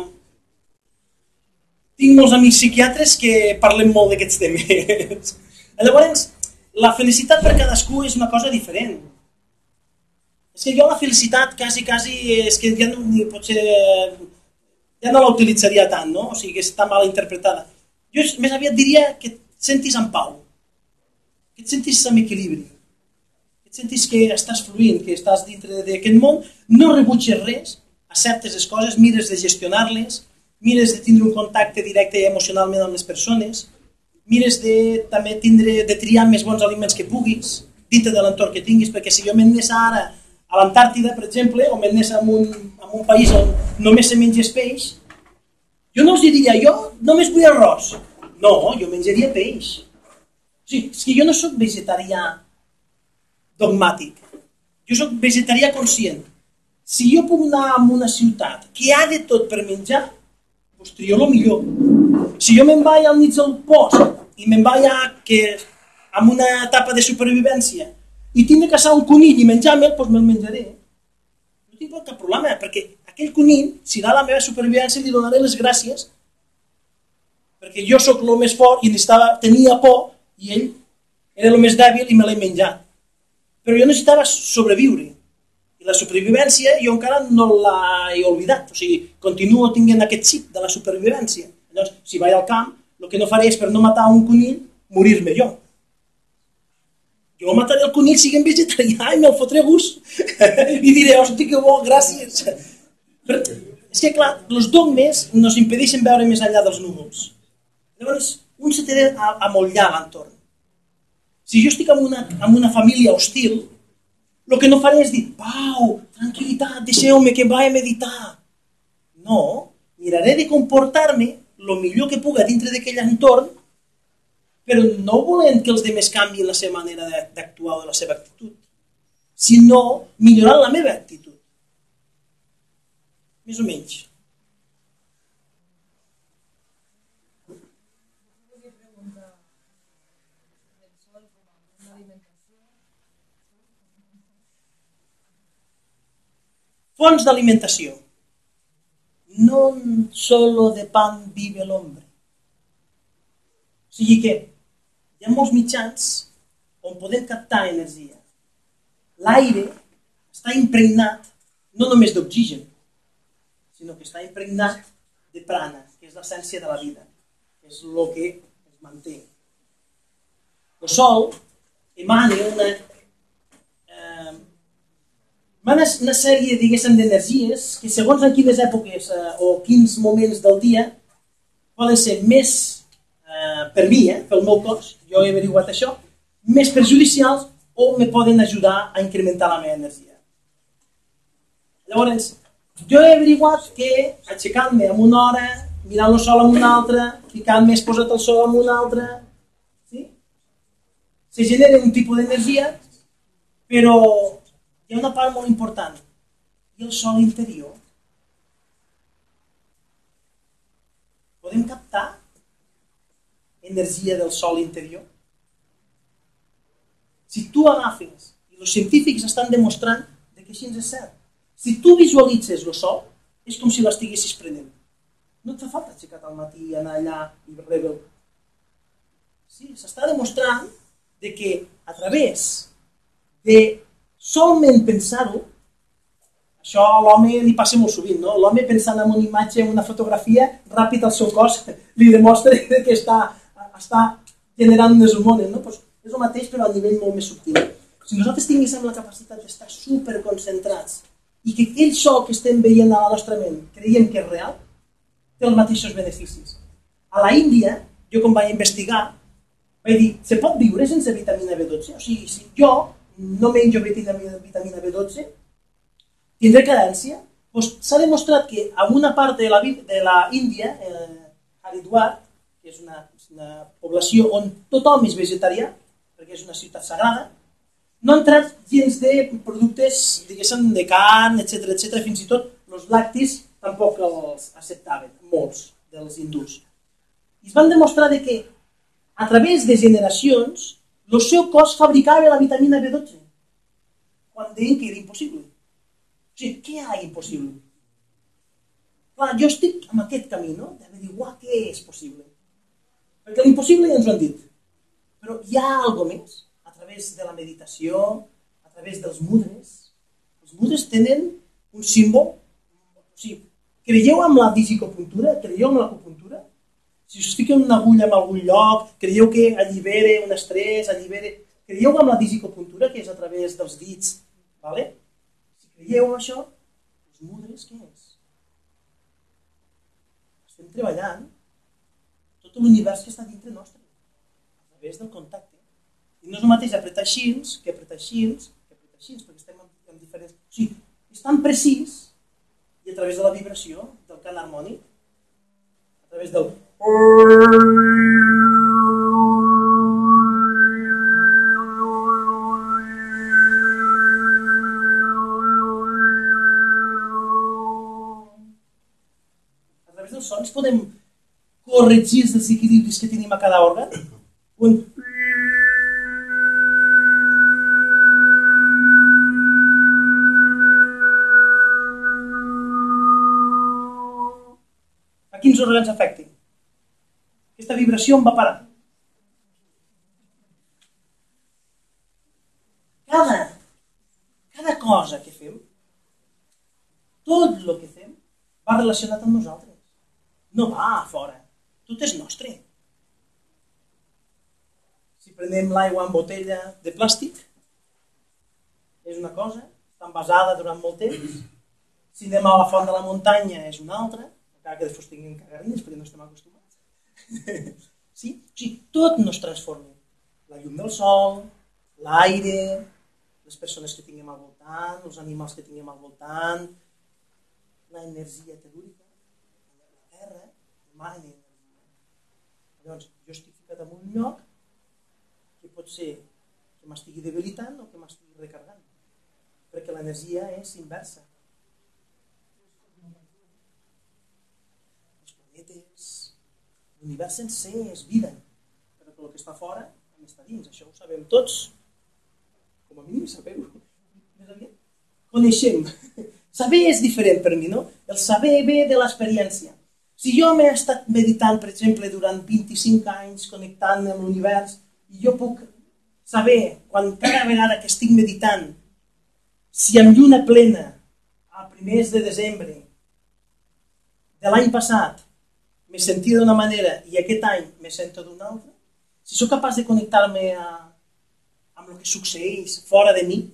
tinc molts amics psiquiatres que parlem molt d'aquests temes. Llavors, la felicitat per cadascú és una cosa diferent. És que jo la felicitat quasi, quasi, és que ja no, potser, ja no la utilitzaria tant, no? O sigui, que està mal interpretada. Jo més aviat diria que et sentis en pau, que et sentis en equilibri, que et sentis que estàs fluint, que estàs dintre d'aquest món, no rebutges res, acceptes les coses, mires de gestionar-les, mires de tindre un contacte directe emocionalment amb les persones, mires de també tindre, de triar més bons aliments que puguis, dintre de l'entorn que tinguis, perquè si jo m'anés ara a l'Antàrtida, per exemple, o m'anés a un, a un país on només se mengés peix, jo no els diria, jo només vull arròs. No, jo menjaria peix. O sigui, és que jo no soc vegetarià dogmàtic, jo soc vegetarià conscient. Si jo puc anar a una ciutat que ha de tot per menjar, doncs trio el millor. Si jo me'n vaig al mig del bosc i me'n vaig a que, amb una etapa de supervivència i tinc de caçar un conill i menjar-me'l, doncs me'l menjaré. No tinc cap problema, perquè aquell conill, si da la meva supervivència, li donaré les gràcies perquè jo sóc el més fort i necessitava, tenia por i ell era el més dèbil i me l'he menjat. Però jo necessitava sobreviure. I La supervivència jo encara no l'he oblidat, o sigui, continuo tinguent aquest xip de la supervivència. Llavors, si vaig al camp, el que no faré és per no matar un conill, morir-me jo. Jo mataré el conill siguent vegetarià i me'l fotré a gust. I diré, hosti, que bo, gràcies. Però és que, clar, els dogmes nos impedeixen veure més enllà dels núvols. Llavors, un se té a mollar l'entorn. Si jo estic en una, en una família hostil, el que no faré és dir, pau, tranquil·litat, deixeu-me que vaig a meditar. No, miraré de comportar-me el millor que puga dintre d'aquell entorn, però no volent que els altres canviïn la seva manera d'actuar o la seva actitud, sinó millorant la meva actitud. Més o menys. Fonts d'alimentació. No solo de pan vive l'hombre. O sigui que hi ha molts mitjans on podem captar energia. L'aire està impregnat no només d'oxigen, sinó que està impregnat de prana, que és l'essència de la vida, que és el que es manté. El sol emana una, eh, una sèrie, diguéssim, d'energies que segons en quines èpoques eh, o quins moments del dia poden ser més, eh, per mi, eh, pel meu cos, jo he averiguat això, més perjudicials o me poden ajudar a incrementar la meva energia. Llavors, jo he averiguat que aixecant-me en una hora, mirant el sol en una altra, ficant-me exposat al sol en una altra, sí? Se genera un tipus d'energia, però hi ha una part molt important, i el sol interior. Podem captar energia del sol interior? Si tu agafes, i els científics estan demostrant que així és cert, si tu visualitzes el sol, és com si l'estiguessis prenent. No et fa falta aixecar al matí i anar allà i rebel. Sí, s'està demostrant que a través de solament pensar-ho, això a l'home li passa molt sovint, no? L'home pensant en una imatge, en una fotografia, ràpid al seu cos li demostra que està, està generant unes hormones, no? Pues és el mateix però a nivell molt més subtil. Si nosaltres tinguéssim la capacitat d'estar superconcentrats i que aquell so que estem veient a la nostra ment creiem que és real, té els mateixos beneficis. A la Índia, jo quan vaig investigar, vaig dir, se pot viure sense vitamina B dotze? O sigui, si jo no menjo vitamina B dotze, tindré cadència? Doncs s'ha demostrat que en una part de la, de la Índia, eh, Haridwar, que és una, una població on tothom és vegetarià, perquè és una ciutat sagrada, no han entrat gens de productes, diguéssim, de carn, etcètera, etcètera, fins i tot els lactis tampoc els acceptaven, molts dels hindús. I es van demostrar que a través de generacions el seu cos fabricava la vitamina B dotze, quan deien que era impossible. O sigui, què hi ha impossible? Clar, jo estic en aquest camí, no?, d'averiguar què és possible. Perquè l'impossible ja ens ho han dit. Però hi ha alguna cosa més, a través de la meditació, a través dels mudres. Els mudres tenen un símbol. O sigui, creieu en la disicopuntura? Creieu en l'acupuntura? Si us fiquen una agulla en algun lloc, creieu que allibera un estrès, allibera... Creieu en la disicopuntura, que és a través dels dits, vale? Si creieu en això, els mudres què és? Estem treballant tot l'univers que està dintre nostre, a través del contacte. I no és el mateix apretar així, que apretar així, que apretar així, perquè estem en diferents... O sigui, és tan precís, i a través de la vibració, del cant harmònic, a través del... A través dels sons podem corregir els desequilibris que tenim a cada òrgan. Un... A quins òrgans afecten? Aquesta vibració em va parar. Cada, cada cosa que fem tot el que fem va relacionat amb nosaltres. No va a fora. Tot és nostre. Si prenem l'aigua en botella de plàstic, és una cosa, està envasada durant molt temps. Si anem a la font de la muntanya és una altra, encara que després tinguem cagarines perquè no estem acostumats. Sí? O sigui, tot no es transforma. La llum del sol, l'aire, les persones que tinguem al voltant, els animals que tinguem al voltant, l'energia telúrica, la terra, emana energia. Llavors, jo estic ficat en un lloc que pot ser que m'estigui debilitant o que m'estigui recargant, perquè l'energia és inversa. Els planetes, l'univers sencer és vida, però que el que està fora també està dins. Això ho sabem tots. Com a mínim sabeu. Més aviat. Coneixem. Saber és diferent per mi, no? El saber ve de l'experiència. Si jo m'he estat meditant, per exemple, durant vint-i-cinc anys, connectant amb l'univers, i jo puc saber, quan cada vegada que estic meditant, si amb lluna plena, a primers de desembre de l'any passat, me sentia d'una manera i aquest any me sento d'una altra, si sóc capaç de connectar-me a, amb el que succeeix fora de mi,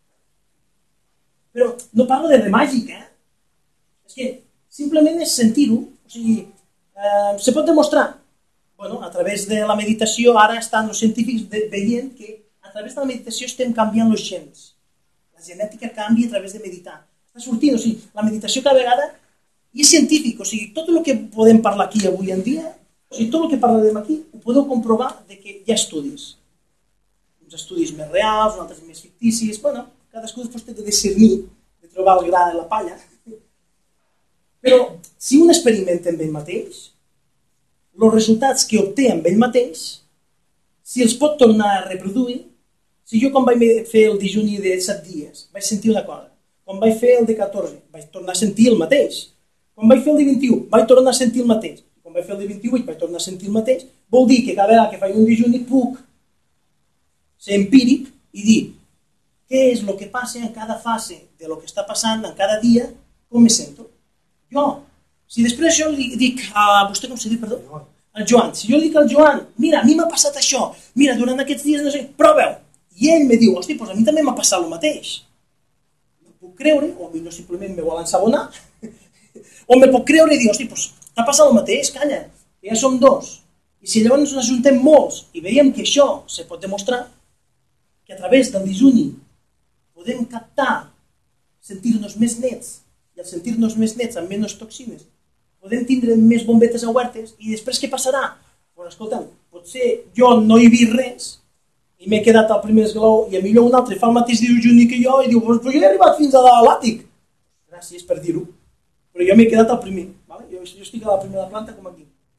però no parlo de res màgic, eh? És que simplement és sentir-ho, o sigui, eh, se pot demostrar, bueno, a través de la meditació, ara estan els científics de, veient que a través de la meditació estem canviant els gens. La genètica canvia a través de meditar. Està sortint, o sigui, la meditació cada vegada, i és científic, o sigui, tot el que podem parlar aquí avui en dia, o sigui, tot el que parlarem aquí, ho podeu comprovar de que hi ha estudis. Uns estudis més reals, uns altres més ficticis, bueno, cadascú després té de discernir, de trobar el gra de la palla. Però si un experimenta amb ell mateix, els resultats que obté amb ell mateix, si els pot tornar a reproduir, si jo quan vaig fer el dijuni de set dies vaig sentir una cosa, quan vaig fer el de catorze vaig tornar a sentir el mateix, quan vaig fer el de vint-i-u vaig tornar a sentir el mateix, quan vaig fer el de vint-i-vuit vaig tornar a sentir el mateix, vol dir que cada vegada que faig un dijuni puc ser empíric i dir què és el que passa en cada fase de lo que està passant en cada dia, com me sento. Jo, si després això li dic a vostè, com se diu, perdó? Al Joan. Si jo li dic al Joan, mira, a mi m'ha passat això, mira, durant aquests dies no sé, prova-ho. I ell me diu, hosti, doncs a mi també m'ha passat el mateix. No puc creure, o millor simplement me vol ensabonar, o me puc creure i dir, hosti, doncs t'ha passat el mateix, calla, que ja som dos. I si llavors ens ajuntem molts i veiem que això se pot demostrar, que a través del dijuni podem captar, sentir-nos més nets, i al sentir-nos més nets amb menys toxines, podem tindre més bombetes obertes i després què passarà? Doncs escolta'm, potser jo no hi he vist res i m'he quedat al primer esglaó i a millor un altre fa el mateix dijuni que jo i diu, però jo he arribat fins a l'àtic. Gràcies per dir-ho, però jo m'he quedat al primer. Vale? Jo, jo estic a la primera planta com aquí.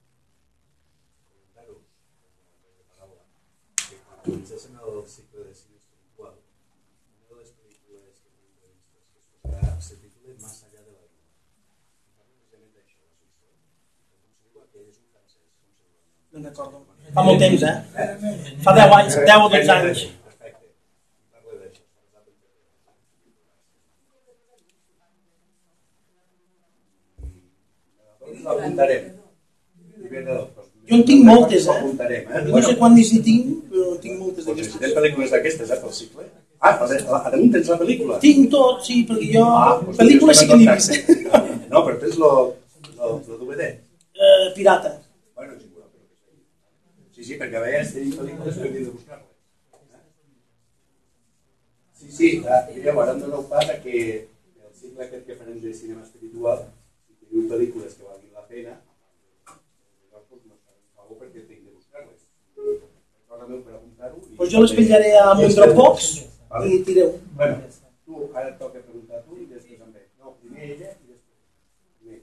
Quan comencéssim el cicle de cine espiritual, una de les pel·lícules que hem vist que se titula Más allá de la vida. Parla precisament d'això, la ficció. Com se diu aquell és un francès, com se diu? No me'n recordo. Fa molt temps, eh? Fa deu anys, deu o dotze anys. Perfecte. Parla d'això. Doncs l'apuntarem. Jo en tinc moltes, eh? L'apuntarem, eh? No sé quantes n'hi tinc, però en tinc moltes Doncs d'aquestes. necessitem pel·lícules d'aquestes, eh, pel cicle. Ah, a damunt tens la pel·lícula? Tinc tot, sí, perquè jo... Ah, doncs Pel·lícules sí que n'hi he vist. No, però tens el D V D. Eh, pirata. Bueno, sí, però sí, sí, perquè a vegades tenim pel·lícules que hem de buscar-les. Sí, sí, mireu, ara em doneu pas a que el cicle aquest que farem de cinema espiritual, si teniu pel·lícules que valguin la pena, llavors no farem favor perquè tinc de buscar-les. Recorda-m'ho per apuntar-ho. Doncs jo les penjaré amb un Dropbox i tireu. Bueno, tu, ara et toca preguntar tu i després amb ell. No, primer ella i després. Primer.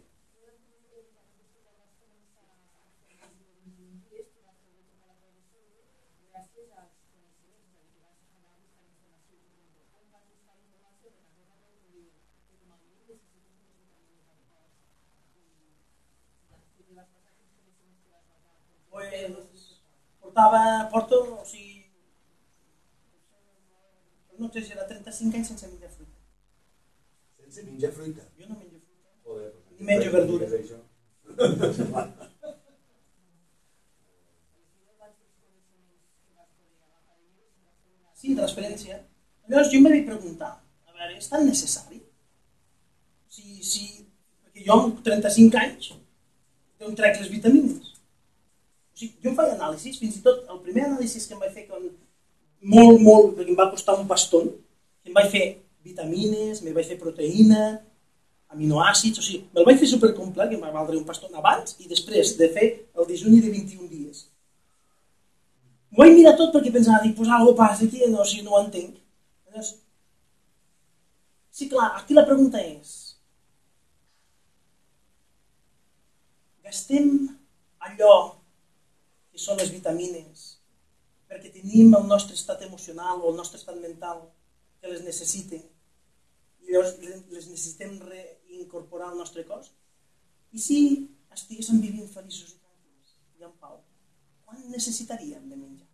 Pues, portava, porto, o sigui, no sé si era trenta-cinc anys sense menjar fruita. Se menja fruita. Jo no menjo fruita. Joder, Ni menjo verdura. Sí, transparència. Llavors jo em vaig preguntar, a veure, és tan necessari? Si, si, perquè jo amb trenta-cinc anys d'on trec les vitamines. O sigui, jo em faig anàlisis, fins i tot el primer anàlisis que em vaig fer con molt, molt, perquè em va costar un bastón, que em vaig fer vitamines, me vaig fer proteïna, aminoàcids, o sigui, me'l vaig fer supercomplet, que em va valdre un bastón abans i després de fer el dejuni de vint-i-un dies. M'ho vaig mirar tot perquè pensava, dic, pues algo passa aquí, no, si no ho entenc. Llavors, sí, clar, aquí la pregunta és, gastem allò que són les vitamines perquè tenim el nostre estat emocional o el nostre estat mental que les necessita i llavors les necessitem reincorporar al nostre cos? I si estiguéssim vivint feliços i tranquils i en pau, quan necessitaríem de menjar?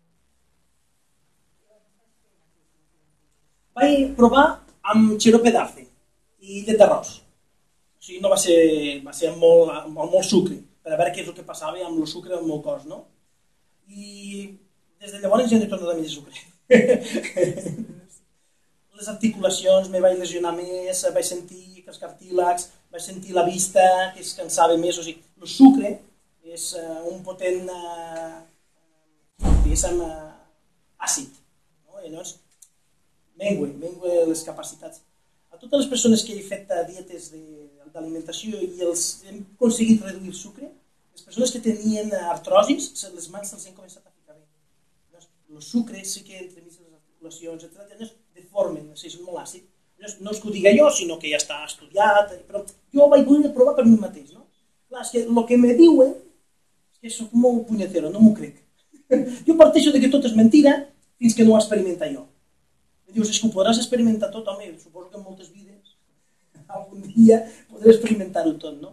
Vaig provar amb xarope d'arce i llet d'arròs. O sigui, no va ser, va ser amb, molt, amb molt sucre, per a veure què és el que passava amb el sucre al meu cos, no? I des de llavors ja no he tornat a menjar sucre. Les articulacions me vaig lesionar més, vaig sentir que els cartílags, vaig sentir la vista que es cansava més, o sigui, el sucre és uh, un potent uh, diguéssim, uh, àcid, no? I llavors mengua, mengua les capacitats. A totes les persones que he fet dietes d'alimentació i els hem aconseguit reduir el sucre, les persones que tenien artrosis, les mans se'ls han començat a ficar bé. Llavors, el sucre sí que entremig les articulacions, etcètera, llavors deformen, o sigui, és molt àcid. Llavors, no és que ho diga jo, sinó que ja està estudiat, però jo vaig voler provar per mi mateix, no? Clar, és que el que me diuen és que soc molt punyetero, no m'ho crec. Jo parteixo de que tot és mentira fins que no ho experimenta jo. Em dius, és que ho podràs experimentar tot, home, suposo que en moltes vides algun dia podré experimentar-ho tot, no?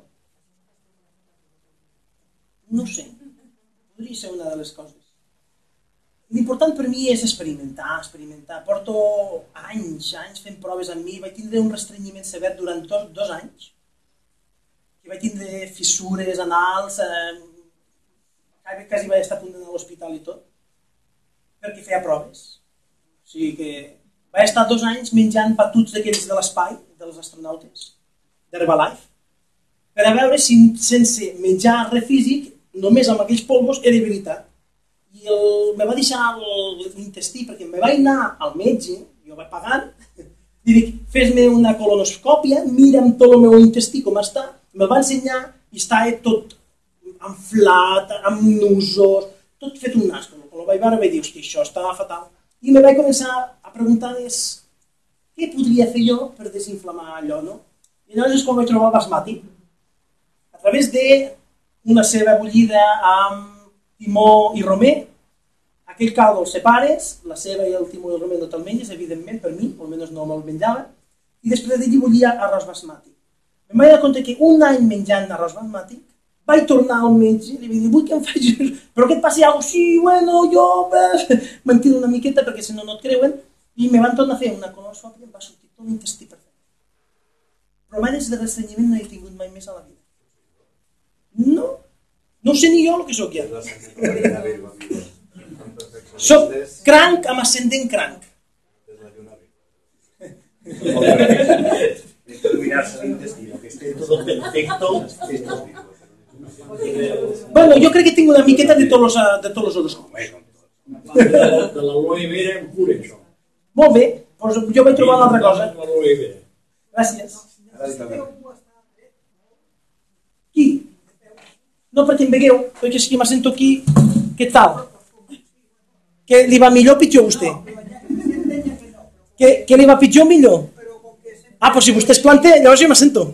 No sé, podria ser una de les coses. L'important per mi és experimentar, experimentar. Porto anys, anys fent proves amb mi, vaig tindre un restrenyiment sever durant dos, dos anys, que vaig tindre fissures anals, eh, quasi vaig estar a punt d'anar a l'hospital i tot, perquè feia proves. O sigui que vaig estar dos anys menjant batuts d'aquells de l'espai, dels astronautes, d'Herbalife, per a veure si sense menjar res físic, només amb aquells polvos, era veritat. I el, me va deixar l'intestí, perquè me vaig anar al metge, jo vaig pagant, i dic, fes-me una colonoscòpia, mira'm tot el meu intestí com està, me'l va ensenyar i estava tot inflat, amb nusos, tot fet un nas. Quan el vaig veure vaig dir, hosti, això estava fatal. I me vaig començar a preguntar-les què podria fer jo per desinflamar allò, no? I llavors és quan vaig trobar el basmati. A través d'una ceba bullida amb timó i romer, aquell caldo el separes, la ceba i el timó i el romer no te'l menges, evidentment, per mi, almenys no me'l menjava, i després d'allí bullia arròs basmàtic. Em vaig dar compte que un any menjant arròs basmàtic, vaig tornar al metge i li vaig dir, vull que em facis... Però que et passi alguna cosa, sí, bueno, jo... Mentint una miqueta perquè si no no et creuen, i me van tornar a fer una colonoscòpia i em va sortir tot l'intestí perfecte. Problemes de restrenyiment no he tingut mai més a la vida. No, no sé ni jo el que sóc ja. Soc cranc amb ascendent cranc. Esto de mirarse al intestino, que esté todo perfecto, esto es rico. Bueno, jo crec que tinc una miqueta de tots els, de tots els horoscopis. De l'aloe vera en pura, això. Molt bé, doncs jo vaig trobar una altra cosa. L'aloe vera. Gràcies. Qui? No, perquè em vegueu, perquè és que m'assento aquí. Què tal? Que li va millor o pitjor a vostè? Que, que li va pitjor o millor? Ah, però si vostè es planta, llavors jo m'assento.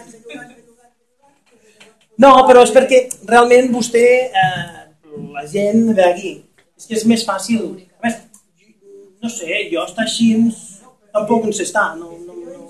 No, però és perquè realment vostè, eh, la gent ve aquí. És que és més fàcil. A més, no sé, jo estar així, tampoc no sé estar. No, no, no.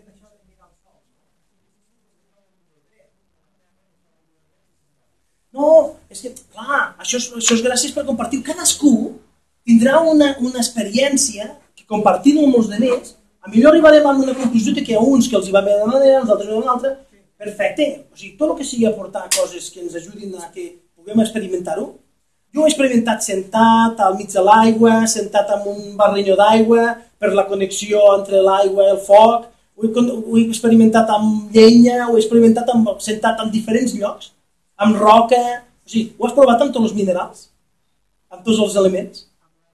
no, és que, clar, això és, això és gràcies per compartir. Cadascú tindrà una, una experiència que compartint amb els altres A millor arribarem a una conclusió que hi ha uns que els hi va bé d'una manera, els altres d'una altra. Perfecte. O sigui, tot el que sigui aportar coses que ens ajudin a que puguem experimentar-ho. Jo ho he experimentat sentat al mig de l'aigua, sentat amb un barrinyó d'aigua, per la connexió entre l'aigua i el foc. Ho he, ho he experimentat amb llenya, ho he experimentat amb, sentat en diferents llocs, amb roca. O sigui, ho has provat amb tots els minerals, amb tots els elements.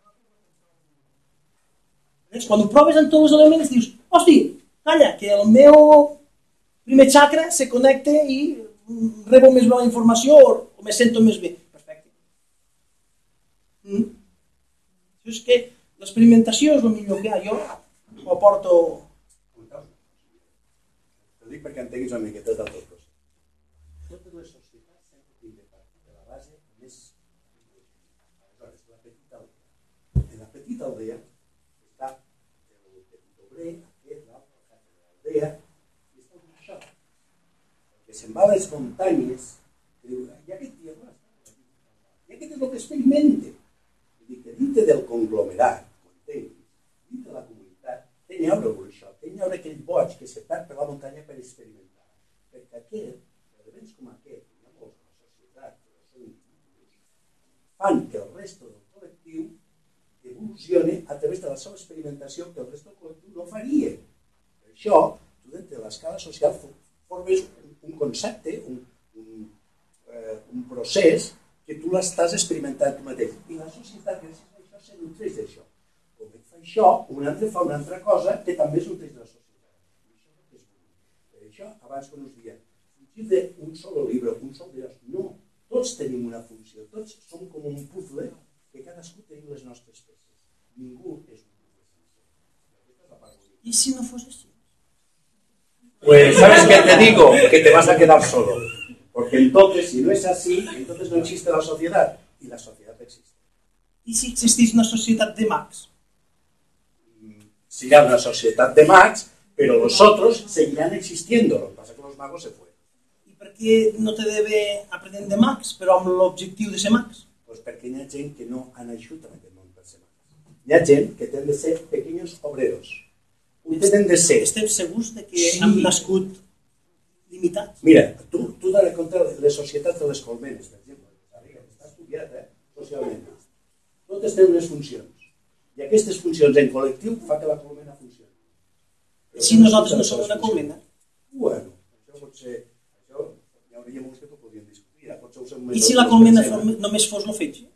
Quan ho proves amb tots els elements dius, hosti, calla, que el meu primer xacra se connecta i rebo més bé la informació o me sento més bé. Perfecte. Mm. És que l'experimentació és el millor que hi ha. Jo ho porto... Ho dic perquè entenguis una miqueta d'altres coses. Totes les societats sempre tenen de partir de la base més... Aleshores, la petita aldea. En la petita aldea està el petit obrer, aquest, l'altre, l'aldea, i està un això. Que se'n va a les muntanyes i diu, i aquest dia no està. I aquest és el que experimenta. I dic que dintre del conglomerat, dintre de la comunitat, té a veure amb això, té a veure aquell boig que se perd per la muntanya per experimentar. Perquè aquest, elements com aquest, no molts a la societat, però són individus, fan que el resto del col·lectiu evolucioni a través de la seva experimentació que el resto del col·lectiu no faria. Per això, tu dintre de l'escala social formes un concepte, un, un, eh, un procés que tu l'estàs experimentant tu mateix. I la societat, gràcies a això, se nutreix d'això. Com et fa això, un altre fa una altra cosa que també és un nutreix de la societat. I això és bonic. Per això, abans que no us diem, fugir d'un sol llibre, un sol dies, no. Tots tenim una funció, tots som com un puzzle que cadascú tenim les nostres peces. Ningú és un puzzle sencer. Aquesta és la part bonica. I si no fos així? Pues, ¿sabes qué te digo? Que te vas a quedar solo. Porque entonces, si no es así, entonces no existe la sociedad. Y la sociedad existe. ¿Y si existís una sociedad de mags? Sería una sociedad de mags, pero los otros seguirán existiendo. Lo que pasa es que los magos se fueron. ¿Y por qué no te debe aprender de mags, però amb l'objectiu de ser mags? Pues perquè hi ha gent que no han ajudat en aquest món per ser mags. Hi ha gent que tenen de ser pequeños obreros. Ho tenen de ser. Estem segurs de que Sí. hem nascut limitats? Mira, tu, tu t'has de comptar les societats de les colmenes, per exemple. Està estudiat, eh? Socialment. Totes tenen unes funcions. I aquestes funcions en col·lectiu fa que la colmena funcioni. I si nosaltres no som una colmena? Bueno, això pot ser... Això hi hauria molts que t'ho podrien discutir. Potser ho som I si la colmena només fos el fetge?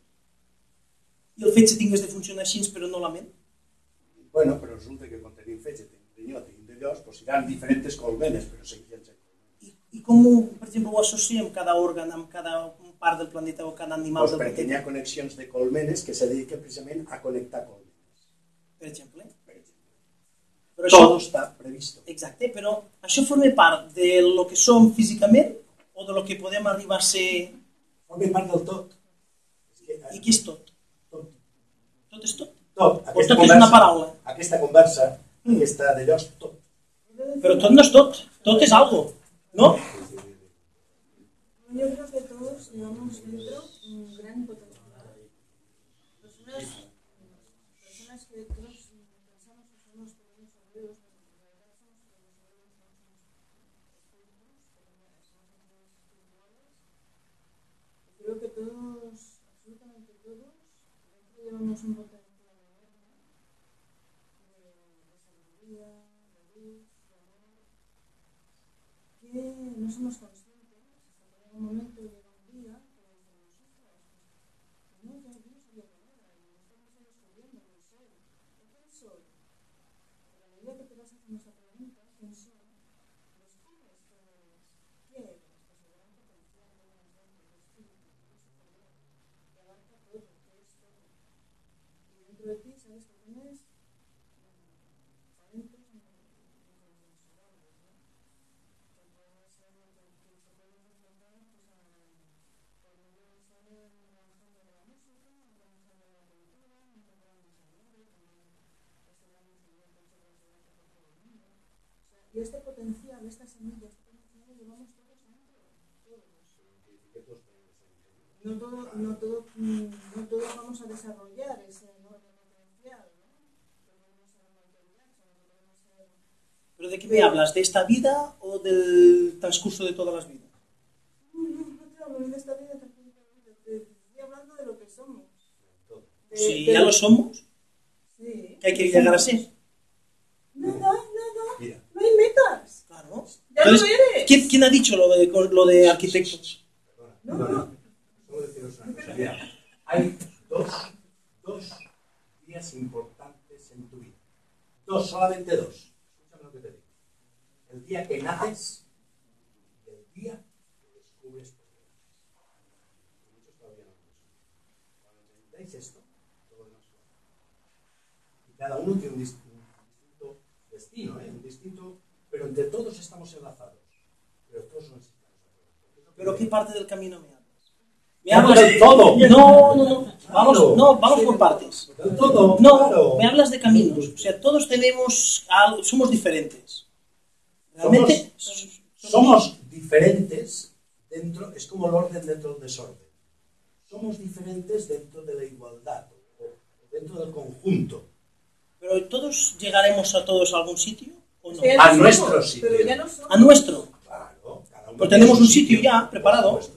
I el fetge tingués de funcionar així, però no la ment? Bueno, però resulta que quan tenim fetge, tenim rinyó, tenim de llos, doncs seran diferents colmenes, però seguirien sent colmenes. I, I com, ho, per exemple, ho associem cada òrgan amb cada part del planeta o cada animal Doncs del perquè hi planeta? ha connexions de colmenes que se dediquen precisament a connectar colmenes. Per exemple? Per exemple. Però Tot això, està previsto. exacte, però això forma part de lo que som físicament o de lo que podem arribar a ser... Forma part del tot. És que, I què és tot? Tot. Tot és tot? Tot. O tot és una paraula? Aquesta conversa, mm. aquesta de llos, tot. Però tot no és tot, tot és algo, ¿no? Yo creo que todos llevamos dentro un gran potencial. Personas, personas que todos pensamos que somos pequeños obreros, pero en realidad somos pequeños obreros, no somos espíritus, somos entidades espirituales. Y creo que todos, absolutamente todos, dentro llevamos un potencial enorme de sabiduría, de luz, de amor, que no somos conscientes. En un momento llega un día que decimos, ostras, no, ya yo no sabía quién era, y estamos descubriendo quién soy. ¿Quién soy? Pero a medida que te vas haciendo esa pregunta, ¿quién soy? Descubres que eres, ¿qué eres? Pues el gran potencial de una mente, de espíritu, de superior, que abarca todo, que es todo. Y dentro de ti sabes que tienes talentos inconmensurables, ¿no? Que pueden ser incluso pueden reflejar pues a por medio de ser un gran genio de la música, un gran genio de la cultura, un gran diseñador, también es un gran influyente en sobre la seguridad por todo el mundo. O sea, y este potencial, esta semilla, este potencial lo llevamos todos dentro, todos. No todo, no todo, no todos vamos a desarrollar ese enorme potencial, ¿no? Podemos ser Michael Jackson, podemos ser ¿Pero de qué me hablas? ¿De esta vida o del transcurso de todas las vidas? No, no, no te hablo de esta vida tampoco. Te estoy hablando de lo que somos. De, Si de ya lo somos, Sí. ¿qué hay que llegar a ser? Nada, nada. Mira. No hay metas. Claro. Ya Entonces, lo eres. ¿quién, quién ha dicho lo de, lo de arquitectos? No, no. Solo deciros una cosa. Mira, hay dos, dos días importantes en tu vida. Dos, solamente dos. Escúchame lo que te digo. El día que naces y el día que descubres por qué naces. Muchos todavía no lo saben. Cuando entendáis esto, todo lo demás va. Y cada uno tiene un distinto, un distinto destino, ¿eh? Un distinto, pero entre todos estamos enlazados. Pero todos no necesitamos hacerlo. ¿Pero qué parte del camino me hablas? ¿Me Hablo hablas de todo. No, no, no. Vamos, Claro. no, vamos por partes. De todo. No, claro. me hablas de caminos. O sea, todos tenemos algo, somos diferentes. Realmente Somos diferentes dentro, es como el orden dentro del desorden. Somos diferentes dentro de la igualdad, o dentro del conjunto. Pero todos llegaremos a todos a algún sitio o no? Ya A no nuestro somos, sitio. Pero ya no somos. A nuestro. Claro, cada uno Pues tiene tenemos su un sitio ya preparado. Nuestro.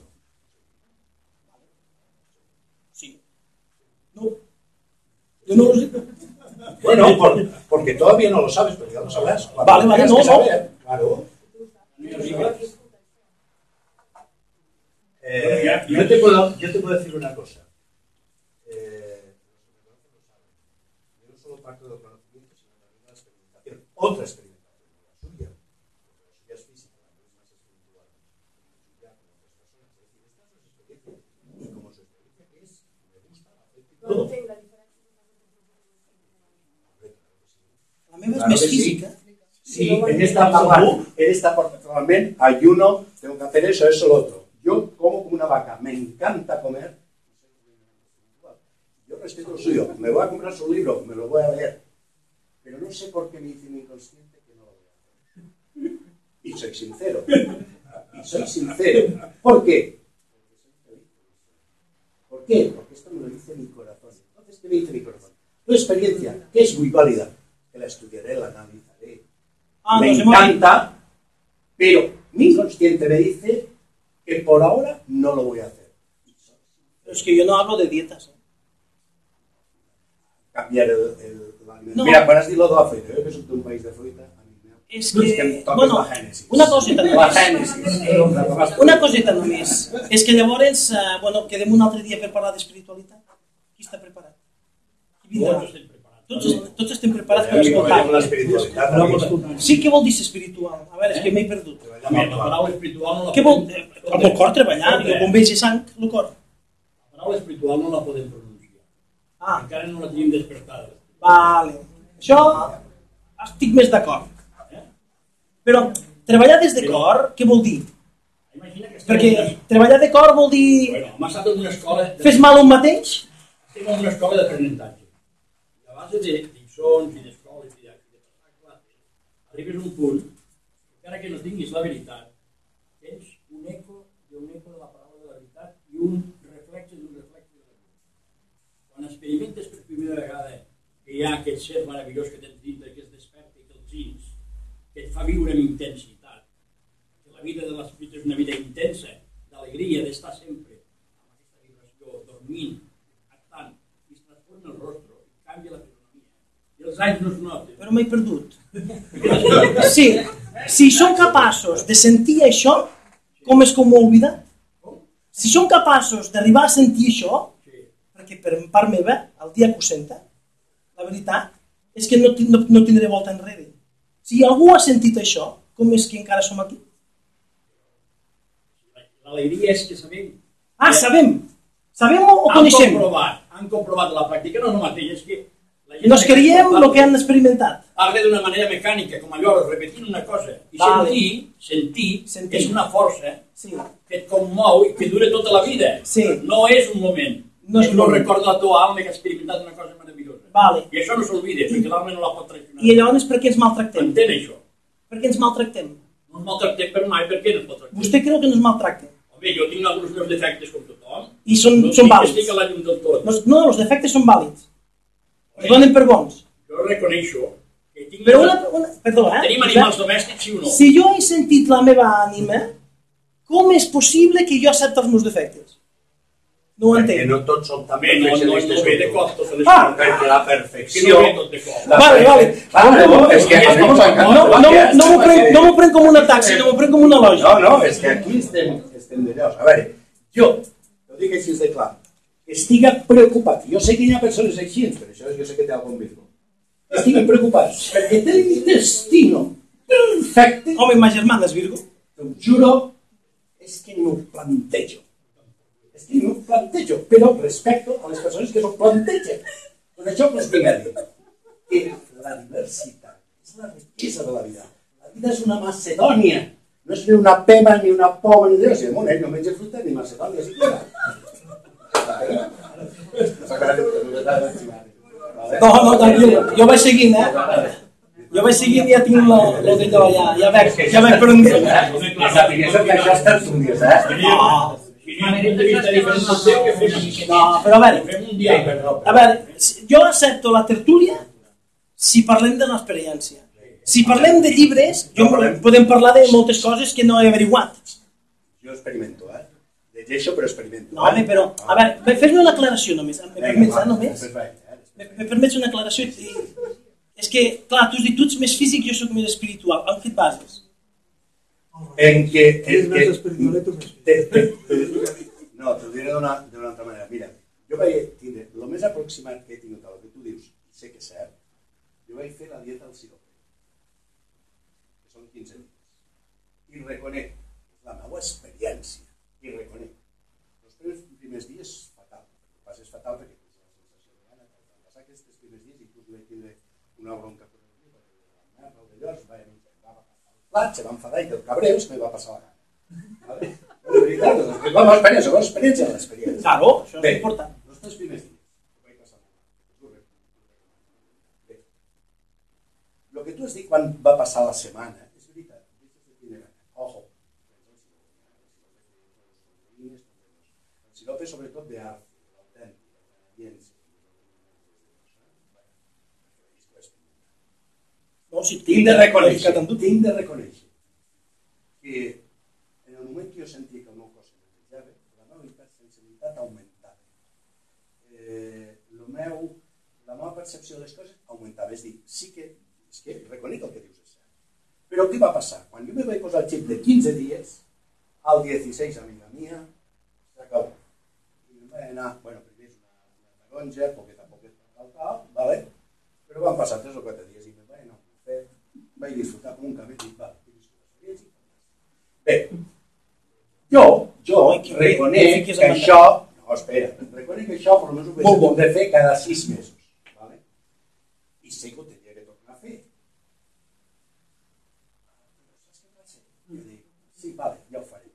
Sí. No. Yo no lo sé. Bueno, por- porque todavía no lo sabes, pero ya lo sabrás. Cuando Vale, lo vale, tengas no, que no. saber, Claro. Eh, yo, te puedo, yo te puedo decir una cosa. Eh, yo no solo parto del conocimiento, sino también de la experimentación. Otra experimentación, la suya. Porque la suya es física, la mía es más espiritual. Ya con otras personas. Es decir, esta es su experiencia. Y como su experiencia que es, me gusta, la acepto y todo. La meva és Claro més que sí. física. Sí, en esta parte, en esta parte también ayuno, tengo que hacer eso, eso, lo otro. Yo como como una vaca, me encanta comer. Yo respeto lo suyo, me voy a comprar su libro, me lo voy a leer. Pero no sé por qué me dice mi inconsciente que no lo voy a hacer. Y soy sincero. Y soy sincero. ¿Por qué? ¿Por qué? Porque esto me lo dice mi corazón. Entonces, ¿qué me dice mi corazón? Tu experiencia, que es muy válida, que la estudiaré, la analizaré. Ah, Me nos hemos- encanta, pero mi inconsciente me dice que por ahora no lo voy a hacer. Pero es que yo no hablo de dietas. ¿eh? Cambiar el, el, la alimentación. No. Mira, para dir-lo de la fruita, jo que soc d'un país de fruita, a mi me... És No, és que, que em toques bueno, la gènesis. una coseta La només. gènesis. Eh, Una coseta només. És que llavors, eh, bueno, quedem un altre dia per parlar d'espiritualitat. Qui està preparat? Qui vindrà? Tots estem preparats. Tots, tots estem preparats per Aquí escoltar. veiem l'espiritualitat. aquí. Sí, què vol dir ser espiritual? A veure, és que m'he perdut. També, la paraula espiritual no la Què vol... podem- eh, Amb el cor treballar, jo bombeix i sang, el cor. La paraula espiritual no la podem pronunciar. Ah, Encara no la tenim despertada. vale. Això estic més d'acord. Eh? Però treballar des de cor, què vol dir? Imagina que estem, Perquè en una, treballar de cor vol dir... bueno, hem estat en una escola... De, Fes mal un mateix? estem en una escola d'aprenentatge. I a base de lliçons i d'escoles i de, de passar classes, arribes a un punt, encara que no tinguis la veritat, tens un eco d'un eco de la paraula de la veritat i un reflexe d'un reflexe de la veritat. Quan experimentes per primera vegada que hi ha aquest ser meravellós que tens dintre, que es desperta i que el sents, que et fa viure amb intensitat, que la vida de l'esprit és una vida intensa, d'alegria, d'estar sempre amb aquesta vibració, dormint, actant, i es transforma el rostre, i canvia la fisonomia. I els anys no es noten. Però m'he perdut. Sí, si som capaços de sentir això, com és com m'ho he oblidat? Si som capaços d'arribar a sentir això, Sí. perquè per part meva, el dia que ho senta, la veritat és que no, ti- no, no tindré volta enrere. Si algú ha sentit això, com és que encara som aquí? L'alegria és que sabem... Ah, sabem! Sabem o, o Han coneixem? comprovat, han comprovat la pràctica, no és el mateix, és que la gent... Nos creiem el que han experimentat. Parla d'una manera mecànica, com allò, repetint una cosa. I Vale. sentir, sentir, Sentir. és una força Sí. que et commou i que dura tota la vida. Sí. No és un moment. No és és un un moment. record de la teva alma que ha experimentat una cosa meravellosa. Vale. I això no s'olvida, perquè l'alma no la pot traicionar. I llavors per què ens maltractem? Entén això. Per què ens maltractem? No ens maltractem per mai, per què no ens maltractem? Vostè creu que no ens maltractem? Home, jo tinc alguns meus defectes com tothom. I són, no són dic que vàlids. estic a la llum del tot. No, no, els defectes són vàlids. Es donen per bons. Jo reconeixo que tinc... Però una, una, perdó, eh? Tenim animals domèstics, sí o no? Si jo he sentit la meva ànima, com és possible que jo accepti els meus defectes? No ho entenc. Perquè no tots som tan Bé, no, no, perfeccionistes no ve de com cop tu. totes les Ah! coses. Perquè la Que perfecció... no ve tot de cop. la Vale, vale. Vale, no, és que anem a No, no, no, no m'ho prenc, no m'ho prenc com un atac, sinó m'ho prenc com un elogi. No, no, és que aquí estem, estem de llos. A veure, jo, ho dic així de clar, estiga preocupat. Jo sé que hi ha persones així, per això jo sé que té algun virgo. Estiguen preocupats perquè té l'intestino perfecte. Home, ma germana és Virgo. T'ho juro, és que no ho plantejo. És que no ho plantejo, però respecto a les persones que no ho plantegen. Per això us vinc a dir que la diversitat és la riquesa de la vida. La vida és una macedònia. No és ni una pema, ni una poma, ni Déu. Si el món no menja fruita ni macedònia, si queda. No, no, tranquil, jo vaig seguint, eh? Jo vaig seguint i ja tinc la, la d'allò, ja, ja veig, ja veig per on dir. Sapiguéssiu que això està estudiat, eh? No, Si no anem de vista diferent del teu, que fem aquí. no, però a veure, Fem un dia. a veure, jo accepto la tertúlia si parlem de l'experiència. Si parlem de llibres, jo podem parlar de moltes coses que no he averiguat. Jo experimento, eh? Llegeixo, però experimento. No, home, però, a veure, fes-me una aclaració només, me permets, eh, només? Me, me permets una aclaració? I, és que, clar, tu has dit, tu ets més físic, jo soc més espiritual. En què et bases? En que... És En més espiritual i tu més te, te, te, no, t'ho diré d'una altra manera. Mira, jo vaig tindre, el més aproximat que he tingut a el que tu dius, sé que és cert, jo vaig fer la dieta al sirope, que són quinze dies. I reconec la meva experiència, i reconec. Els primers dies, fatal. El pas és fatal perquè tens la sensació de gana, per passar aquests primers dies, inclús vaig tindre una bronca per el dia, perquè la merda de llavors va plat, se va enfadar i del cabreu se me va passar la gana. Vale? De veritat, doncs, vam experiència, vam experiència, l'experiència. Claro, això és Bé, important. els tres primers dies, ho vaig passar molt. Bé, el que tu has dit quan va passar la setmana, és veritat, ojo, el sirope sobretot d'art, l'autèntic, No, si tinc de reconèixer, tinc de reconèixer que en el moment que jo sentia que el meu cos s'enrejava, la meva hipersensibilitat augmentava. Eh, el meu, la meva percepció de les coses augmentava. És dir, sí que, és que reconec el que dius és cert. Però què va passar? Quan jo me vaig posar el xip de quinze dies, al dieciséis, amiga mia, s'acabó. I em vaig anar, bueno, primer és una, una taronja, poqueta a poqueta, tal, tal, vale? Però van passar tres o quatre dies i me vaig anar vaig disfrutar com un cabell i va. Bé, jo, jo reconec que això, no, espera, reconec que això per almenys ho vaig de fer cada sis mesos, vale? I sé que ho tenia que tornar a fer. Jo dic, sí, vale, ja ho faré.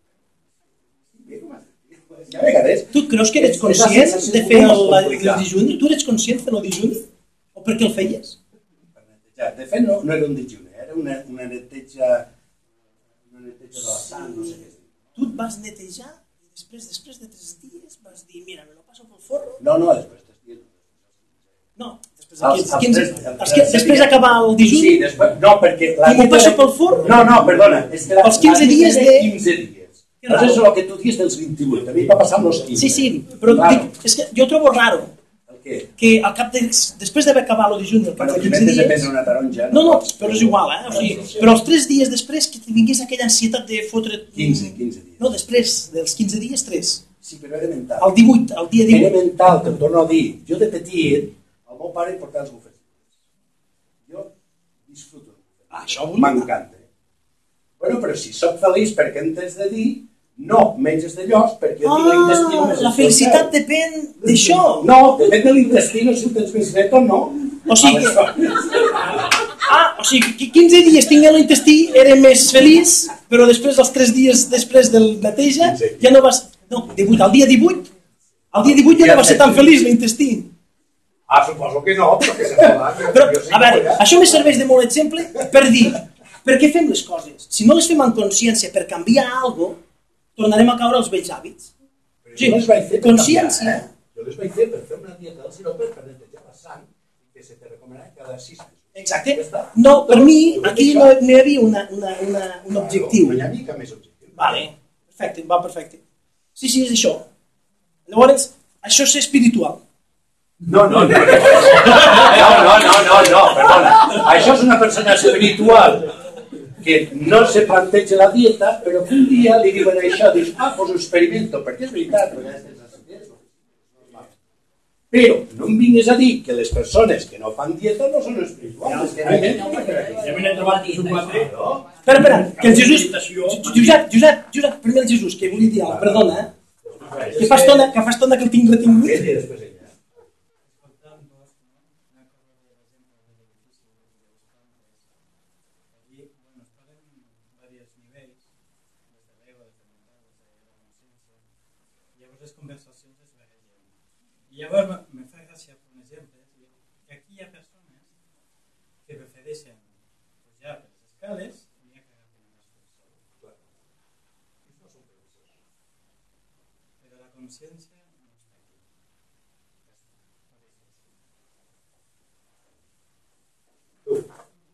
Ja a vegades... Tu creus que eres conscient de fer el dijuni? Tu eres conscient de fer el dijuni? O per què el feies? De fet, no, no era un dijuni, era una, una neteja una neteja de la sang, no sé què. Tu et vas netejar i després, després de tres dies vas dir, mira, me lo passo pel forro? No, no, després de tres dies. No, després de quinze dies. Després d'acabar el dijuni? Sí, després, no, perquè... I m'ho passo pel forro? No, no, perdona, és que la, els quinze dies de... quinze dies. Això és el que tu dius dels vint-i-vuit, a mi va passar amb els quinze. Sí, sí, però dic, és que jo trobo raro que al cap de, després d'haver acabat el dijuni, al cap de quinze dies... Bueno, una taronja... No, no, però és igual, eh? O sigui, però els tres dies després que vingués aquella ansietat de fotre... quinze, quinze dies. No, després dels quinze dies, tres. Sí, però era mental. El divuit, el dia divuit. Era mental, te'l torno a dir. Jo de petit, el meu pare em portava els bufets. Jo disfruto. Ah, això vull. M'encanta. Bueno, però si soc feliç perquè em tens de dir... No, menges de llocs perquè jo tinc l'intestino més... Ah, la felicitat depèn d'això. No, depèn de l'intestino si ho tens més net o no. O sigui... Ah, o sigui, que quinze dies tinc l'intestí, era més feliç, però després, els tres dies després del neteja, ja no vas... No, divuit, el dia divuit, el dia divuit ja no va ser tan feliç l'intestí. Ah, suposo que no, perquè se fa... Però, a veure, això me serveix de molt exemple per dir, per què fem les coses? Si no les fem amb consciència per canviar alguna cosa, tornarem a caure als vells hàbits. Sí, jo les vaig fer per consciència. Canviar, eh? Jo les vaig fer per fer una dieta del sirope per netejar la sang que se te recomanava cada sis mesos. Exacte. No, per mi, aquí no, no hi havia una, una, una, un objectiu. No hi havia cap més objectiu. Vale, perfecte, va perfecte. Sí, sí, és això. Llavors, això és espiritual. No, no, no. No, no, no, no, no, perdona. Això és una persona espiritual que no se planteja la dieta, però que un dia li diuen això, dius, ah, doncs ho experimento, perquè és veritat, perquè és normal. Però no em vinguis a dir que les persones que no fan dieta no són espirituals. Ja m'he trobat tres o quatre. Espera, espera, que el Jesús... Josep, Josep, Josep, primer el Jesús, que volia dir, perdona, eh? Que fa estona que, fa estona que el tinc retingut. Les conversacions es barregen. I llavors me fa gràcia, per exemple, que aquí hi ha persones que prefereixen pujar per les escales i n'hi ha que agafar un ascensor. Però la consciència no està aquí. Tu.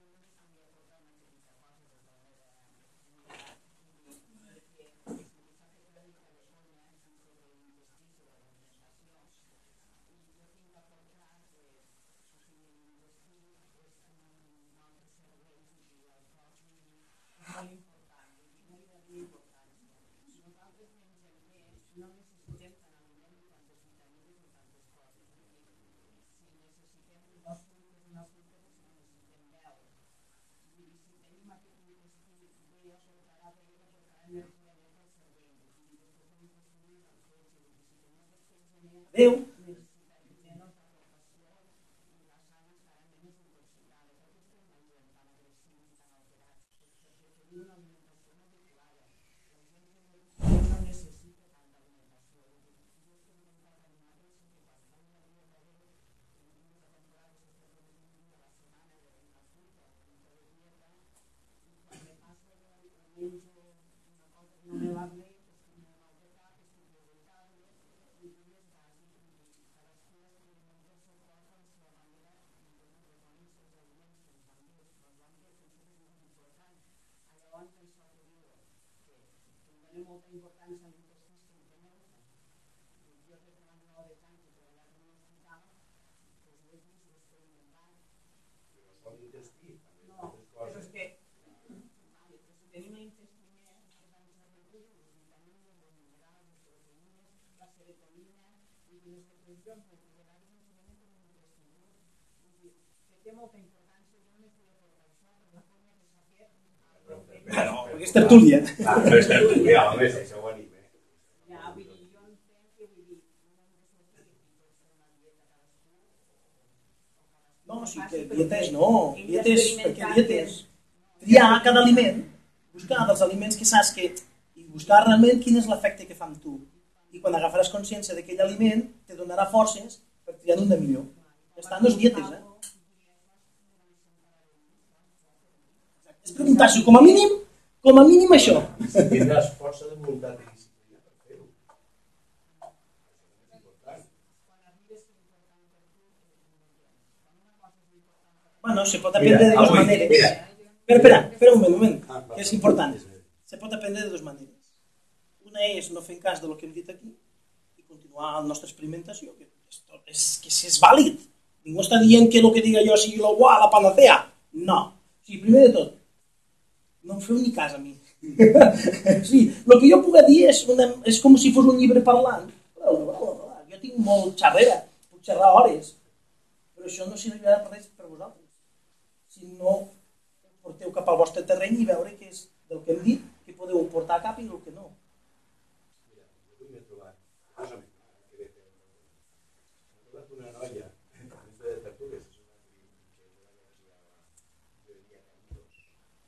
Adéu. molta importància en aquestes components. Jo que treballava de tant que treballava en un hospital, doncs ho he vist, ho he experimentat. Però són intestí. No, però és que si tenim l'intestí més, que van ser reduïts, les vitamines, els minerals, les proteïnes, la serotonina, i les secrecions multivitàries no se venen com un imprescindible. Vull dir, que té molta importància, jo només volia portar això, per la forma de saber... Bueno, perquè és tertúlia. Ah, però és tertúlia, home, si això ho anime. Ja, vull dir, jo entenc que vull dir, no hem de sortir que pot fer una dieta cadascú. No, sí que dietes no, dietes, perquè dietes, triar cada aliment, buscar dels aliments que saps que, i buscar realment quin és l'efecte que fa amb tu. I quan agafaràs consciència d'aquell aliment, te donarà forces per triar un de millor. Ja està, no és dietes, eh? És preguntar-s'ho, com a mínim, com a mínim això. Si tindràs força de voluntat i disciplina per fer-ho. És important. Bueno, se pot aprendre de dues maneres. Espera, espera, espera un moment, un moment, que és important. Se pot aprendre de dues maneres. Una és no fer cas del que hem dit aquí i continuar la nostra experimentació, que és, és, que és vàlid. Ningú està dient que el que diga jo sigui la, la panacea. No. O sigui, primer de tot, no em feu ni cas a mi. Sí, el que jo puc dir és, una, és com si fos un llibre parlant. Jo tinc molt xerrera, puc xerrar hores, però això no servirà per res per vosaltres. Si no porteu cap al vostre terreny i veure què és del que hem dit, que podeu portar a cap i el que no. Mira, jo m'he trobat, curiosament, que ve fer m'he trobat una noia, dins de tertúlies, és una que era la llibreria Caminos,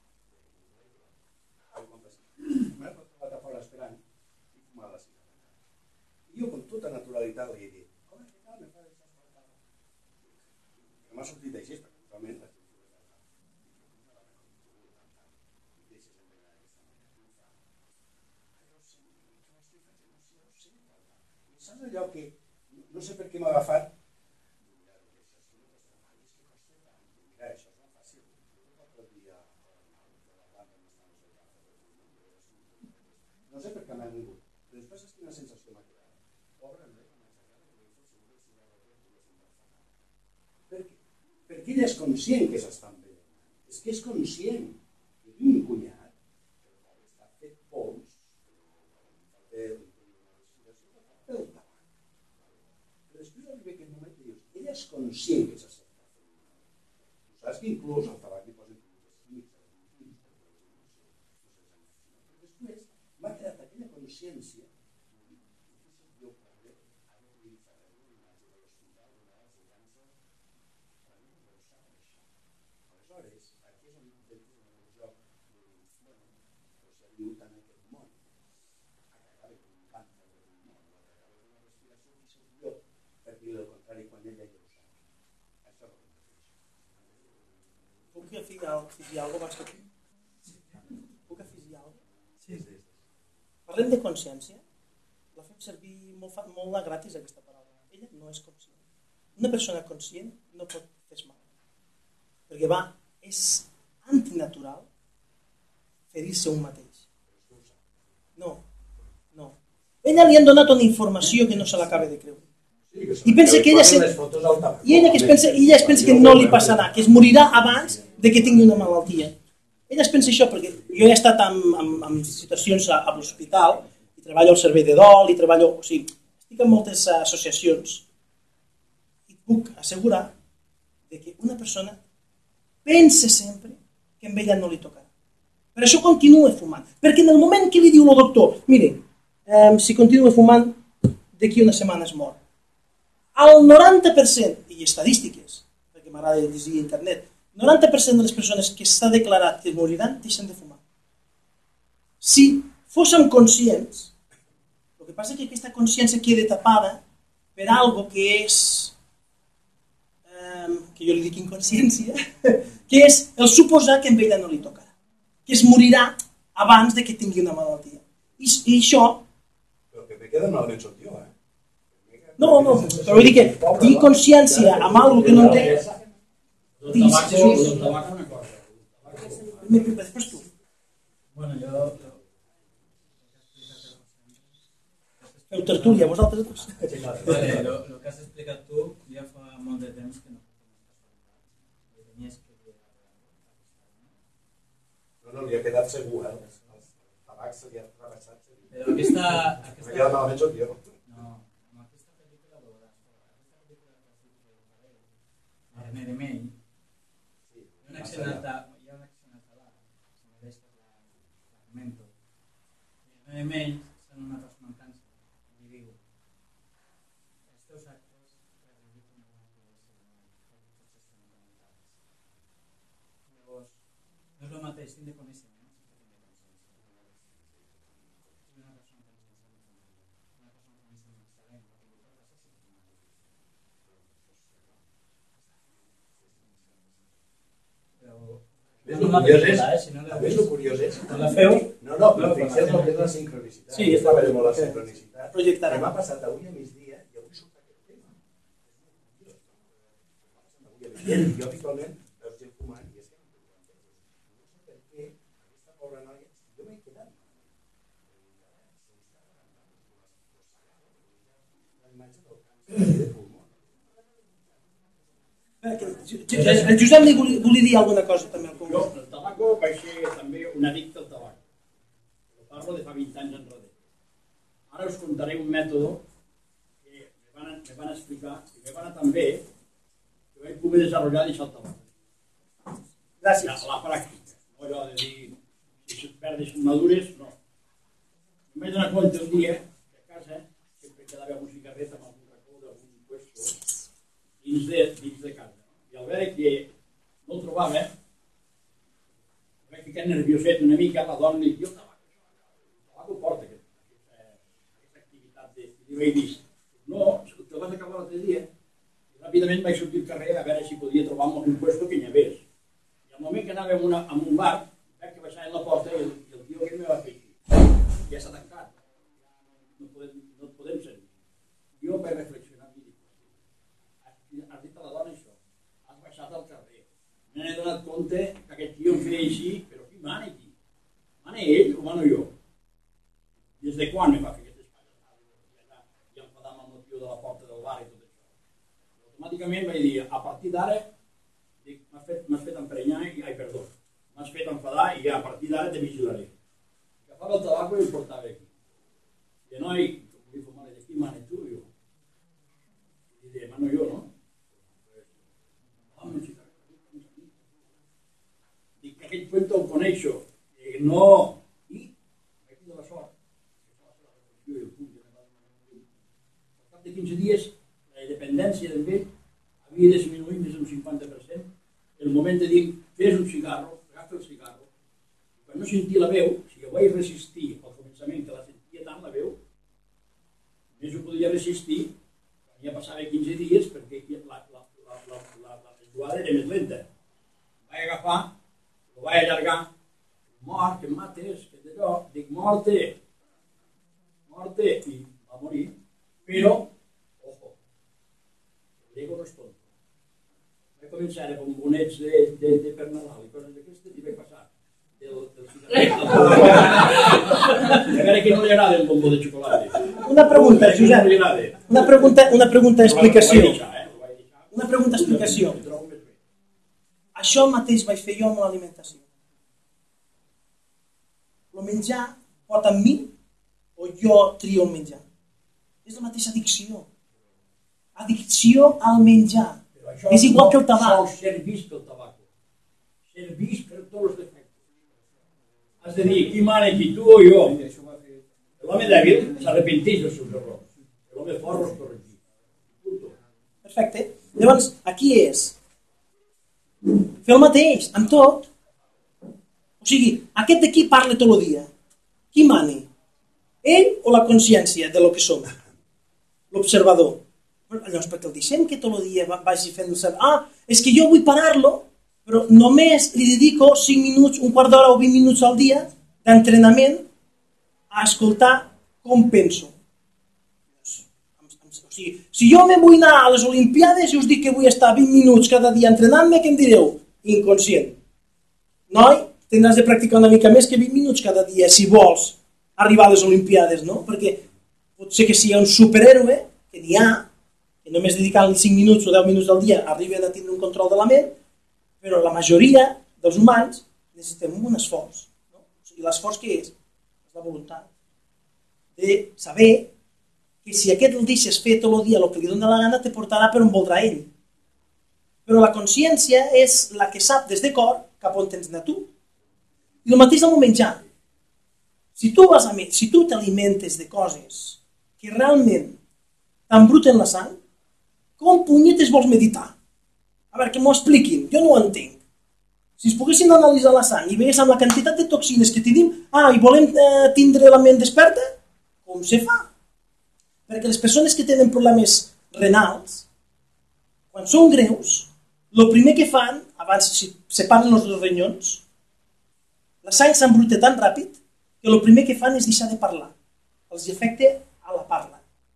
m'he trobat a fora esperant i fumava la cigarreta. I jo, amb tota naturalitat, li he dit, home, què tal, me fa deixar per tal? Que m'ha sortit així, perquè totalment la gent diu, i deixes envenenar d'aquesta manera. Saps allò que no sé per què m'ha agafat? Mira, això és una Per què? Perquè ella és conscient que s'està envellint. És que és conscient. Jo tinc un cunyat que està fet pols, pel tabac. Però després arriba aquest moment que dius, ella és conscient que s'està envellint. Tu saps que inclús el tabac li posen després m'ha quedat aquella consciència jo pobre, ara utilitzaré una imatge de l'hospital, una imatge de càncer, per a mi no ho sap això. Aleshores, aquí és on intento en el joc, bueno, però si ha vingut en aquest món, a cagar com un càncer de pulmó, a cagar com una respiració, i sóc jo, per dir el contrari quan ella ja ho sap. Això és el que m'agreix. Puc afegir alguna cosa abans que tu? Puc afegir alguna cosa? Sí, sí. Parlem de consciència. La fem servir molt, molt a gratis, aquesta paraula. Ella no és conscient. Una persona conscient no pot fer mal. Perquè va, és antinatural ferir-se un mateix. No, no. Ella li han donat una informació que no se l'acaba de creure. I pensa que ella, se... I ella, que es pensa, ella es pensa que no li passarà, que es morirà abans de que tingui una malaltia. Ella es pensa això perquè jo he estat en, en, en situacions a, a l'hospital i treballo al servei de dol i treballo, o sigui, estic en moltes associacions i puc assegurar de que una persona pensa sempre que a ella no li tocarà. Per això continua fumant. Perquè en el moment que li diu el doctor, mire, eh, si continua fumant, d'aquí una setmana es mor. El noranta per cent, i estadístiques, perquè m'agrada llegir a internet, noranta per cent de les persones que s'ha declarat que moriran deixen de fumar. Si fóssim conscients, el que passa és que aquesta consciència queda tapada per algo que és, eh, que jo li dic inconsciència, que és el suposar que a ella no li tocarà, que es morirà abans de que tingui una malaltia. I, i això... Però que me queda malament sóc jo, eh? No, no, però vull dir que tinc consciència amb alguna que no entenc. El tabac és una cosa. Després tu. Bueno, jo... Feu tertúlia, vosaltres dos. Vale, el que has explicat tu ja fa molt de temps que no puc tenies que... No, no, li ha quedat segur, eh? El tabac se li ha travessat. Però aquesta... Me queda malament sóc jo. Remei, hi ha una accionata, hi ha una accionata là, si me deixes l'argumento. I Remei són una transmancança, i diu, els teus actes reivindiquen una cosa fundamentals. Llavors, no és el mateix tindre coneixement que tindre consciència. Si una persona té consciència, una persona té consciència excel·lent, Ves lo curiós és, ves lo curiós és, no la feu? No, no, però fixeu el que és la sincronicitat. Sí, està bé molt la sincronicitat. Projectarà. Que m'ha passat avui a migdia i avui surt aquest tema. Jo habitualment veus gent fumant i és que no sé per què aquesta pobra noia, jo m'he quedat la imatge del càncer de pulmó. El Josep li volia dir alguna cosa també al Jo, Congrés. el tabaco vaig ser també un addicte al tabac. Però parlo de fa vint anys enrere. Ara us contaré un mètode que me van, me van explicar i me van també que vaig poder desenvolupar i deixar el tabac. Gràcies. La, la pràctica. No allò de dir si es verdes són madures, no. Em vaig donar compte un dia que a casa sempre quedava un cigarret amb algun racó d'algun puesto dins de, dins de casa. I al veure que no el trobava, vaig ficar nervioset una mica, la dona li diu, el tabac, el tabac ho porta, aquesta, aquesta activitat de... I vaig dir, no, te vas acabar l'altre dia. I ràpidament vaig sortir al carrer a veure si podia trobar algun puesto que n'hi hagués. I al moment que anàvem una, a un bar, vaig que baixava en la porta i el, i el tio aquell me va fer així. Ja s'ha tancat. No podem, no et podem sentir. Jo vaig reflexionar i dic, has dit a la dona això, has baixat al carrer. Me n'he donat compte que aquest tio em feia així, però qui mana aquí? Mana ell o mano jo? Des de quan me va fer aquestes coses? I enfadar tio de la porta del bar i tot això. Automàticament vaig dir, a partir d'ara, m'has fet, fet emprenyar i, ai, perdó, m'has fet enfadar i a partir d'ara te vigilaré. Agafava el tabaco i el portava aquí. I noi, com li fumava d'aquí, mane tu, jo. I diria, mano jo, no? Home, dic que aquell cuento el coneixo. Dic, no. I aquí de la sort. Al cap de quinze dies, la dependència d'en Vell havia disminuït més d'un cinquanta per cent. El moment de dir, fes un cigarro, agafa el cigarro. Quan no sentia la veu, si jo vaig resistir al començament que la sentia tant la veu, més ho podia resistir quan ja passava quinze dies perquè la, la, la, la, la, la jugada era més lenta. Vaig agafar, ho vaig allargar, mort, que em mates, que d'allò, dic morte, morte, i va morir. Però, ojo, el Diego no és tonto. Vaig començar a bombonets de, de, de per Nadal i coses d'aquestes i vaig passar del, del cigarret. A veure que no li agrada el bombó de xocolata. Una pregunta, Josep. Una pregunta, una pregunta d'explicació. Una pregunta d'explicació. Això mateix vaig fer jo amb l'alimentació. El menjar pot amb mi o jo trio el menjar. És la mateixa addicció. Addicció al menjar. És igual que el tabac. Sol servís pel tabac. Servís per tots els defectes. Has de dir, qui mana aquí, tu o jo? L'home dèbil s'arrepenteix dels seus errors. L'home fort els corregeix. Perfecte. Llavors, aquí és fer el mateix, amb tot. O sigui, aquest d'aquí parla tot el dia. Qui mani? Ell o la consciència de lo que som? L'observador. Llavors, perquè el deixem que tot el dia vagi fent el ah, és que jo vull parar-lo, però només li dedico cinc minuts, un quart d'hora o vint minuts al dia d'entrenament a escoltar com penso. O sigui, si jo me vull anar a les Olimpiades i us dic que vull estar vint minuts cada dia entrenant-me, què em direu? Inconscient. Noi, tindràs de practicar una mica més que vint minuts cada dia, si vols arribar a les Olimpiades, no? Perquè pot ser que sigui un superhéroe, que n'hi ha, que només dedicant-li cinc minuts o deu minuts al dia arriben a tindre un control de la ment, però la majoria dels humans necessitem un esforç. No? I l'esforç què és? És la voluntat de saber que si aquest el deixes fer tot el dia el que li dona la gana, te portarà per on voldrà ell. Però la consciència és la que sap des de cor cap on tens d'anar tu. I el mateix amb el menjar. Si tu vas a menjar, si tu t'alimentes de coses que realment t'embruten la sang, com punyetes vols meditar? A veure, que m'ho expliquin, jo no ho entenc. Si es poguessin analitzar la sang i veies amb la quantitat de toxines que tenim, ah, i volem eh, tindre la ment desperta, com se fa? Perquè les persones que tenen problemes renals, quan són greus, el primer que fan, abans si separen els dos ronyons, la sang s'embruta tan ràpid que el primer que fan és deixar de parlar. Els afecta a la parla.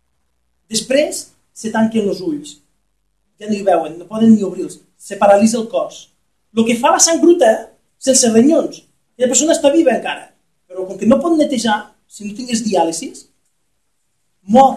Després se tanquen els ulls. Ja no hi veuen, no poden ni obrir-los. Se paralitza el cos. El que fa la sang bruta, sense ronyons. La persona està viva encara, però com que no pot netejar, si no tingués diàlisis, mor.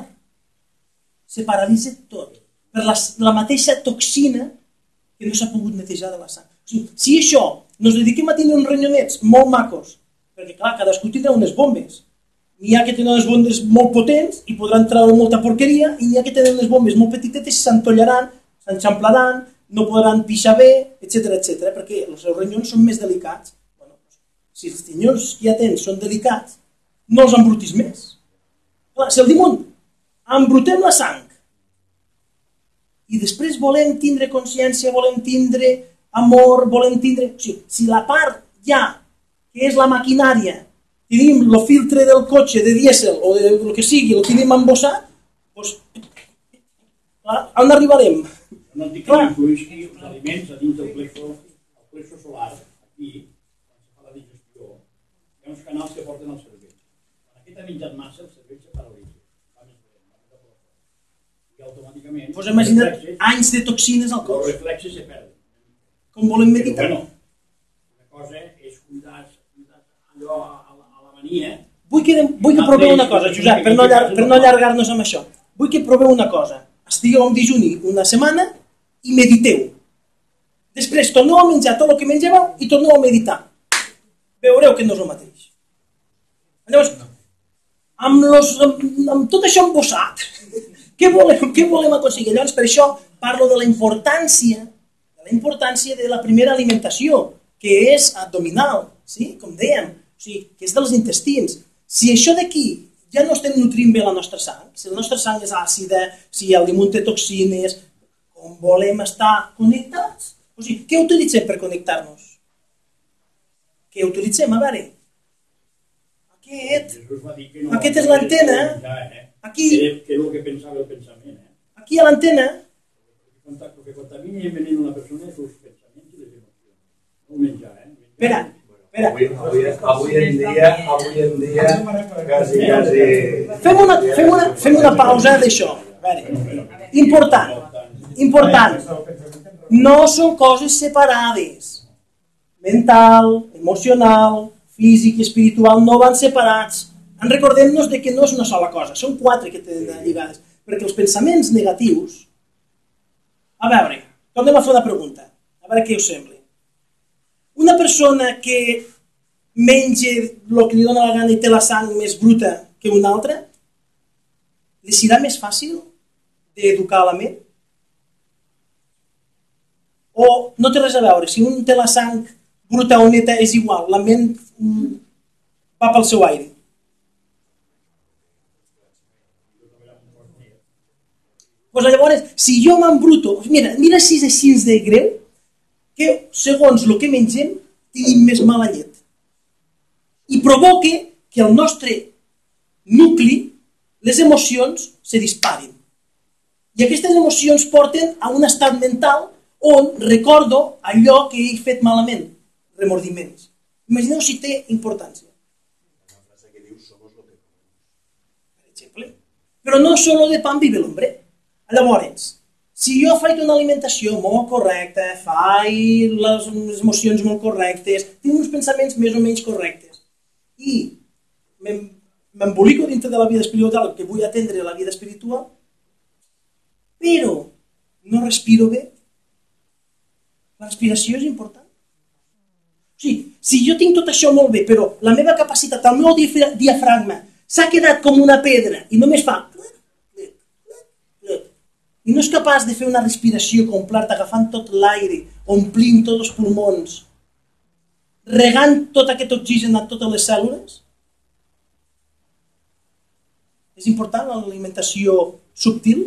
Se paralitza tot. Per la, la mateixa toxina que no s'ha pogut netejar de la sang. O sigui, si això, nos dediquem a tenir uns ronyonets molt macos, perquè clar, cadascú tindrà unes bombes. N'hi ha que tenen unes bombes molt potents i podran treure molta porqueria, i n'hi ha que tenen unes bombes molt petitetes i s'entollaran, s'enxamplaran, no podran pixar bé, etcètera, etcètera, perquè els seus ronyons són més delicats. Bueno, si els ronyons que ja tens són delicats, no els embrutis més. Clar, si el dimunt embrutem la sang i després volem tindre consciència, volem tindre amor, volem tindre... O sigui, si la part ja, que és la maquinària, tenim el filtre del cotxe de dièsel o del que sigui, el tenim embossat, doncs, clar, on arribarem? No dic que influïsqui els aliments a dins del plexo, el plexo solar, aquí, quan se fa la digestió, hi ha uns canals que porten al cervell. Quan aquest ha menjat massa, el cervell se paralitza. Va més bé, va més a prop. I automàticament... Pues imagina't anys de toxines al cos. Els reflexes se perden. Com volem meditar? Però, bueno, una cosa és cuidar allò a la mania. Vull que, vull que proveu una cosa, Josep, per no, allar, per no allargar-nos amb això. vull que proveu una cosa. Estigueu en dijuni una setmana i mediteu. Després torneu a menjar tot el que mengeu i torneu a meditar. Veureu que no és el mateix. Llavors, amb, los, amb, amb tot això embossat, què volem, què volem aconseguir? Llavors, per això parlo de la importància, de la importància de la primera alimentació, que és abdominal, sí? Com dèiem, o sigui, que és dels intestins. Si això d'aquí ja no estem nutrint bé la nostra sang, si la nostra sang és àcida, si el damunt té toxines, com volem estar connectats? O sigui, què utilitzem per connectar-nos? Què utilitzem? A veure, aquest, aquest és l'antena, aquí, que és el que pensava el pensament. Aquí a l'antena, el que contamina i envenena una persona és els pensaments i les emocions. No menjar, eh? Espera, espera. Avui, avui, avui en dia, avui en dia, quasi, quasi... Fem una, fem una, fem una pausa d'això. A veure, important, important. No són coses separades. Mental, emocional, físic i espiritual no van separats. En recordem-nos de que no és una sola cosa, són quatre que tenen lligades. Perquè els pensaments negatius... A veure, tornem a fer una pregunta, a veure què us sembla. Una persona que menja el que li dona la gana i té la sang més bruta que una altra, li serà més fàcil d'educar la ment? O no té res a veure, si un té la sang bruta o neta és igual, la ment va pel seu aire. Pues llavors, si jo m'embruto, mira, mira si és així de greu, que segons el que mengem tenim més mala llet. I provoca que el nostre nucli, les emocions, se disparin. I aquestes emocions porten a un estat mental on recordo allò que he fet malament, remordiments. Imagineu si té importància. La frase que diu, somos lo que comemos. Per exemple. Però no solo de pan vive l'hombre. Llavors, si jo faig una alimentació molt correcta, faig les emocions molt correctes, tinc uns pensaments més o menys correctes i m'embolico dintre de la vida espiritual que vull atendre la vida espiritual, però no respiro bé, la respiració és important. O sigui, si jo tinc tot això molt bé, però la meva capacitat, el meu diafragma s'ha quedat com una pedra i només fa... i no és capaç de fer una respiració completa, agafant tot l'aire, omplint tots els pulmons, regant tot aquest oxigen a totes les cèl·lules, és important l'alimentació subtil?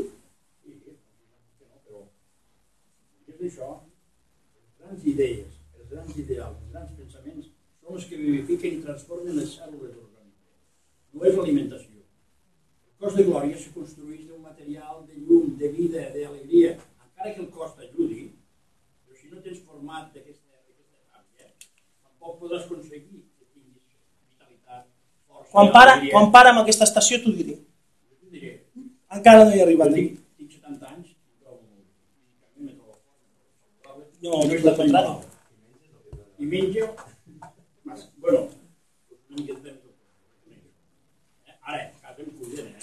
Però és això, les grans idees, els grans ideals, els grans pensaments són els que vivifiquen i transformen les cèl·lules orgàniques. No és l'alimentació. El cos de glòria se construeix d'un material de llum, de vida, d'alegria. Encara que el cos t'ajudi, però si no tens format d'aquesta ràbia, tampoc podràs aconseguir que tinguis vitalitat, força... Quan para, quan para amb aquesta estació t'ho diré. Jo diré, encara no hi he arribat. Tinc, tinc setanta anys, però me trobo fort. No, no és el contrari. I menjo... Bueno, una miqueta de... Ara, casa em cuiden, eh?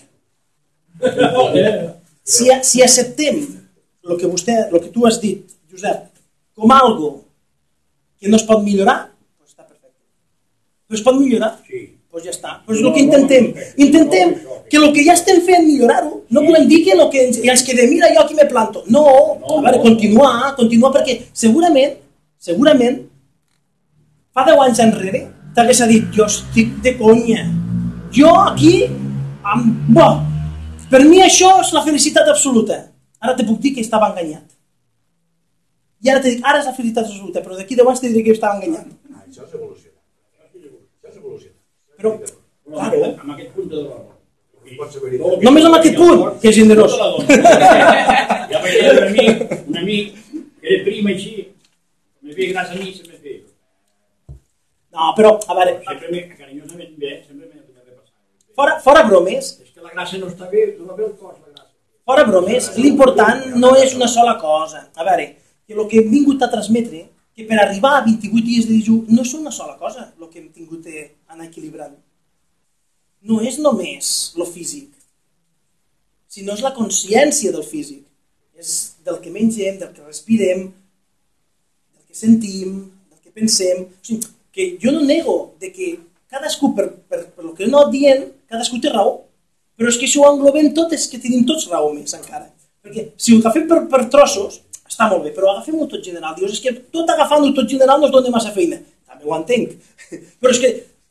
Si, si acceptem el que, vostè, el que tu has dit, Josep, com algo que no es pot millorar, doncs està perfecte. Però es pot millorar? Sí. Doncs ja està. Doncs és el que intentem. Intentem que el que ja estem fent millorar-ho. No volem dir que el que ens, ens quedem, mira, jo aquí me planto. No, a veure, continuar, continuar, perquè segurament, segurament, fa deu anys enrere, t'hagués dit, jo estic de conya. Jo aquí, amb... Bo, per mi això és la felicitat absoluta. Ara te puc dir que estava enganyat. I ara te dic, ara és la felicitat absoluta, però d'aquí deu anys te diré que estava enganyat. Ah, això és evolucionar. Això és evolucionar. Però, claro, amb aquest punt de la raó. Només amb aquest punt, que és generós. Ja veia un amic, un amic, que era prim així, me feia gràcia a mi, se me feia. No, però, a veure... Sempre me, carinyosament bé, sempre m'he repassat. Fora, fora bromes, és que la gràcia no està bé, no va bé el cos, la gràcia. Fora bromes, l'important no és una sola cosa. A veure, que el que hem vingut a transmetre, que per arribar a vint-i-vuit dies de dejú no és una sola cosa el que hem tingut d'anar equilibrant. No és només lo físic, sinó és la consciència del físic. És del que mengem, del que respirem, del que sentim, del que pensem. O sigui, que jo no nego de que cadascú, per, per, per el que he anat dient, cadascú té raó. Però és que això ho englobem tot, és que tenim tots raó més encara. Perquè si ho agafem per, per trossos, està molt bé, però agafem-ho tot general. Dius, és que tot agafant-ho tot general no es dona massa feina. També ho entenc. Però és que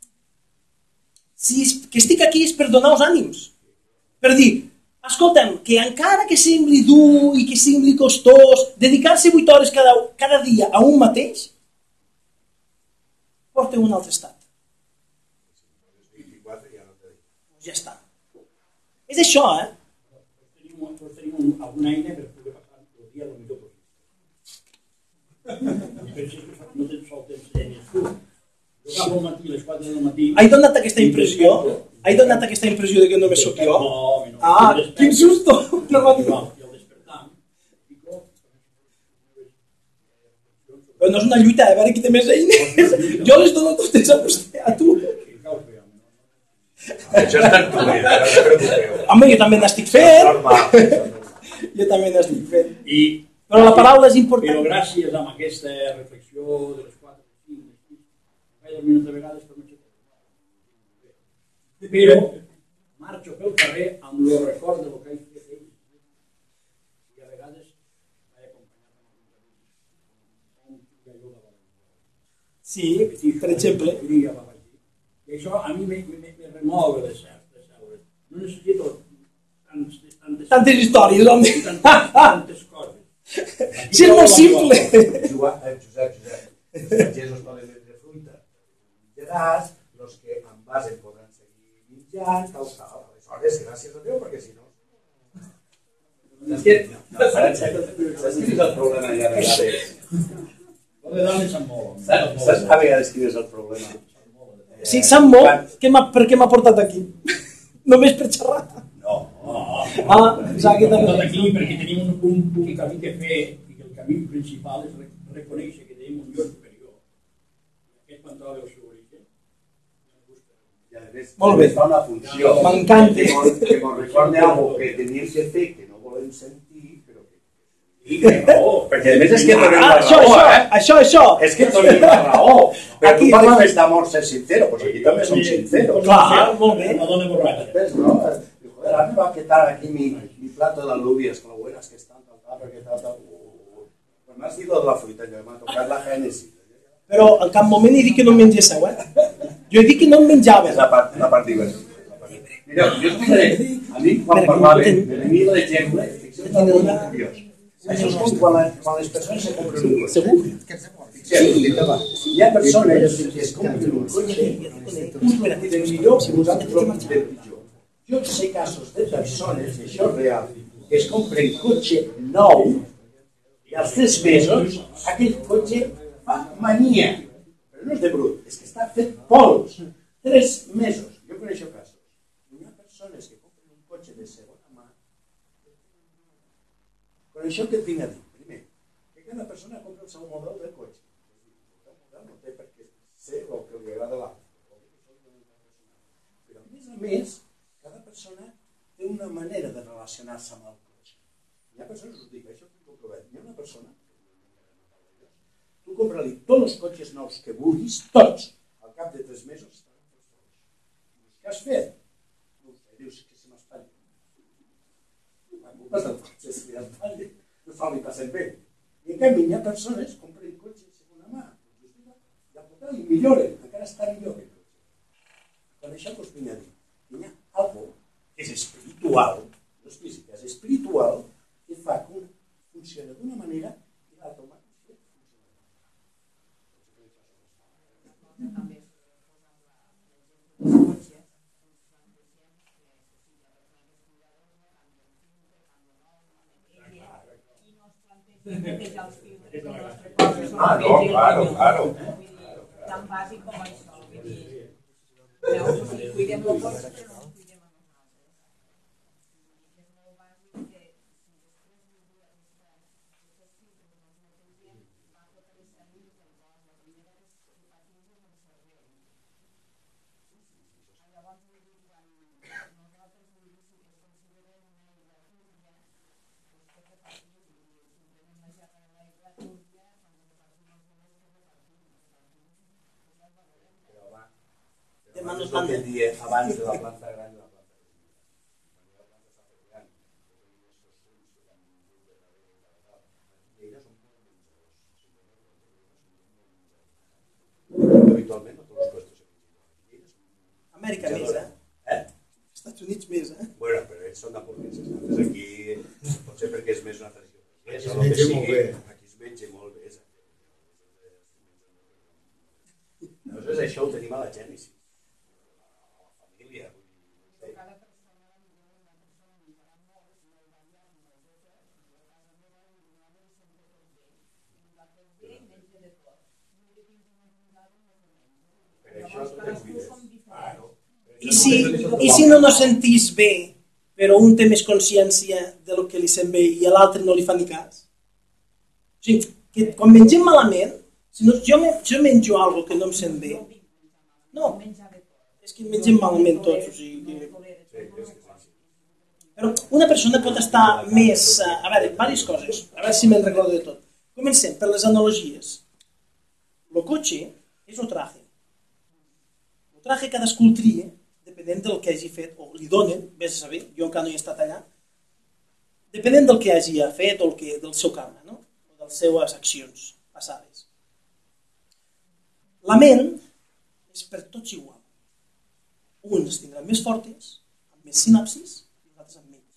si és, que estic aquí és per donar els ànims. Per dir, escolta'm, que encara que sembli dur i que sembli costós, dedicar-se vuit hores cada, cada dia a un mateix, porta un altre estat. Ja està. És això, eh? Tots tenim alguna eina per poder passar el dia el millor possible. No tens sol temps d'eines tu. Jo agafo al matí, a les quatre del matí... He donat aquesta impressió? He donat aquesta impressió de que només sóc jo? No, no. Ah, quin susto! No m'ha dit. I al despertar, pico... Però no és una lluita, a veure qui té més eines. Jo les dono totes a vostè, a tu. Això està en tu, eh? No us preocupeu. Home, jo també n'estic fent. Normal. Jo també n'estic fent. I, Però la paraula és important. Però gràcies a aquesta reflexió de les quatre, cinc, sis, vaig dormir altres vegades per no aixecar. Però marxo pel carrer amb el record del que he fet ell. I a vegades vaig acompanyar-me. Sí, per exemple. I això a mi me, me, me remou les certes. No necessito tantes, tantes, tantes històries, home. Tantes, tantes coses. Si és molt simple. Josep, Josep, els pagesos poden vendre fruita. Menjaràs, els que en base podran seguir menjant, tal, tal. Aleshores, gràcies a Déu, perquè si no... És que... No, saps quin és el problema ja a vegades? El de dones se'n molen. Saps a vegades quin és el problema? Sí, sap molt que per què m'ha portat aquí. Només per xerrar. No. Ah, pensava que també... aquí perquè tenim un, un, un camí que fer i que el camí principal és reconèixer que tenim un lloc superior. Aquest quan troba el seu origen. I a més, molt bé. Fa una funció. M'encanta. Que mos recorda algo que tenim que fer, que no volem sentir, però que... Sí, que raó. Perquè a més és que donem Ah, la això, raó, això, eh? això, això. És que donem la raó. Però Aquí- tu parlaves d'amor ser sincero, pues aquí també som sinceros. Clar, molt bé. La dona borratxa. ¿Ves, no? Joder, ahora me va a quitar aquí mi, mi plato de alubias, con lo buenas que están, tal, tal, porque tal, tal. Uh, pues me ha sido de la fruita, que m'ha tocat la Génesis. Però en cap moment he dit que no em mengéssiu, eh? Jo he dit que no em menjava. És la part, la part diversa. Mireu, jo us diré, a mi quan parlava, me venia l'exemple, fixeu-vos en un molt curiós. Això és com quan, la, quan les persones se compren un cotxe. Fixeu-vos, hi ha persones que es compren un cotxe del millor posat del pitjor. Jo sé casos de persones, i això és real, que es compren cotxe nou i als tres mesos aquell cotxe fa mania. Però no és de brut, és que està fet pols. Tres mesos. Jo coneixo casos. Hi ha persones que compren un cotxe de segona mà. Con això que et vinc a dir, primer, que cada persona compra el seu model de cotxe. El model no té perquè ser el que li agrada a l'altre. Però a més a més, cada persona té una manera de relacionar-se amb el cotxe. Hi ha persones, us dic, això que ho provem, hi ha una persona, tu compra-li tots els cotxes nous que vulguis, tots, al cap de tres mesos estaran tots nous. Què has fet? No ho sé, dius que se m'espatlla. Culpes del cotxe, si li espatlla, no fa li passen bé. I en canvi hi ha persones que compren cotxes de segona mà, i al total i milloren, encara està millor que el cotxe. Per això que us vinc a dir, hi ha algo que és espiritual, no és física, és espiritual, que fa que una funciona d'una manera i l'altra funciona. Ah, no, claro, claro. Tan bàsic com això. Vull dir, veus, o sigui, cuidem el cotxe, però no ens cuidem a nosaltres. És molt bàsic que si després d'un dia d'aquestes símptomes no t'entendrem, va totes les salut del cos. La primera és que patins és el cervell. Llavors, vull dir, quan nosaltres vull dir, si que considerem una eina anotant. el que dia abans de la planta gran i la planta gran. Habitualment, a tots els puestos. Amèrica més, eh? Eh? Estats Units més, eh? Bueno, però ells són d'hamburgueses. Nosaltres aquí, potser perquè és més una tradició. Aquí es menja molt bé. Aquí es menja molt bé. Aleshores, això ho tenim a la Gènesi. A la família. I si, I si no nos sentís bé, però un té més consciència de lo que li sent bé i a l'altre no li fa ni cas? O sigui, que quan mengem malament, si no, jo, me, jo menjo algo que no em sent bé, no, és que mengem malament tots, o sigui que... Però una persona pot estar més... A veure, diverses coses, a veure si me'n recordo de tot. Comencem per les analogies. El cotxe és un traje. El traje cadascú el tria, depenent del que hagi fet, o li donen, vés a saber, jo encara no hi he estat allà, depenent del que hagi fet o el que, del seu karma, no? O de les seues accions passades. La ment és per tots igual. Uns tindran més fortes, amb més sinapsis, i els altres amb menys.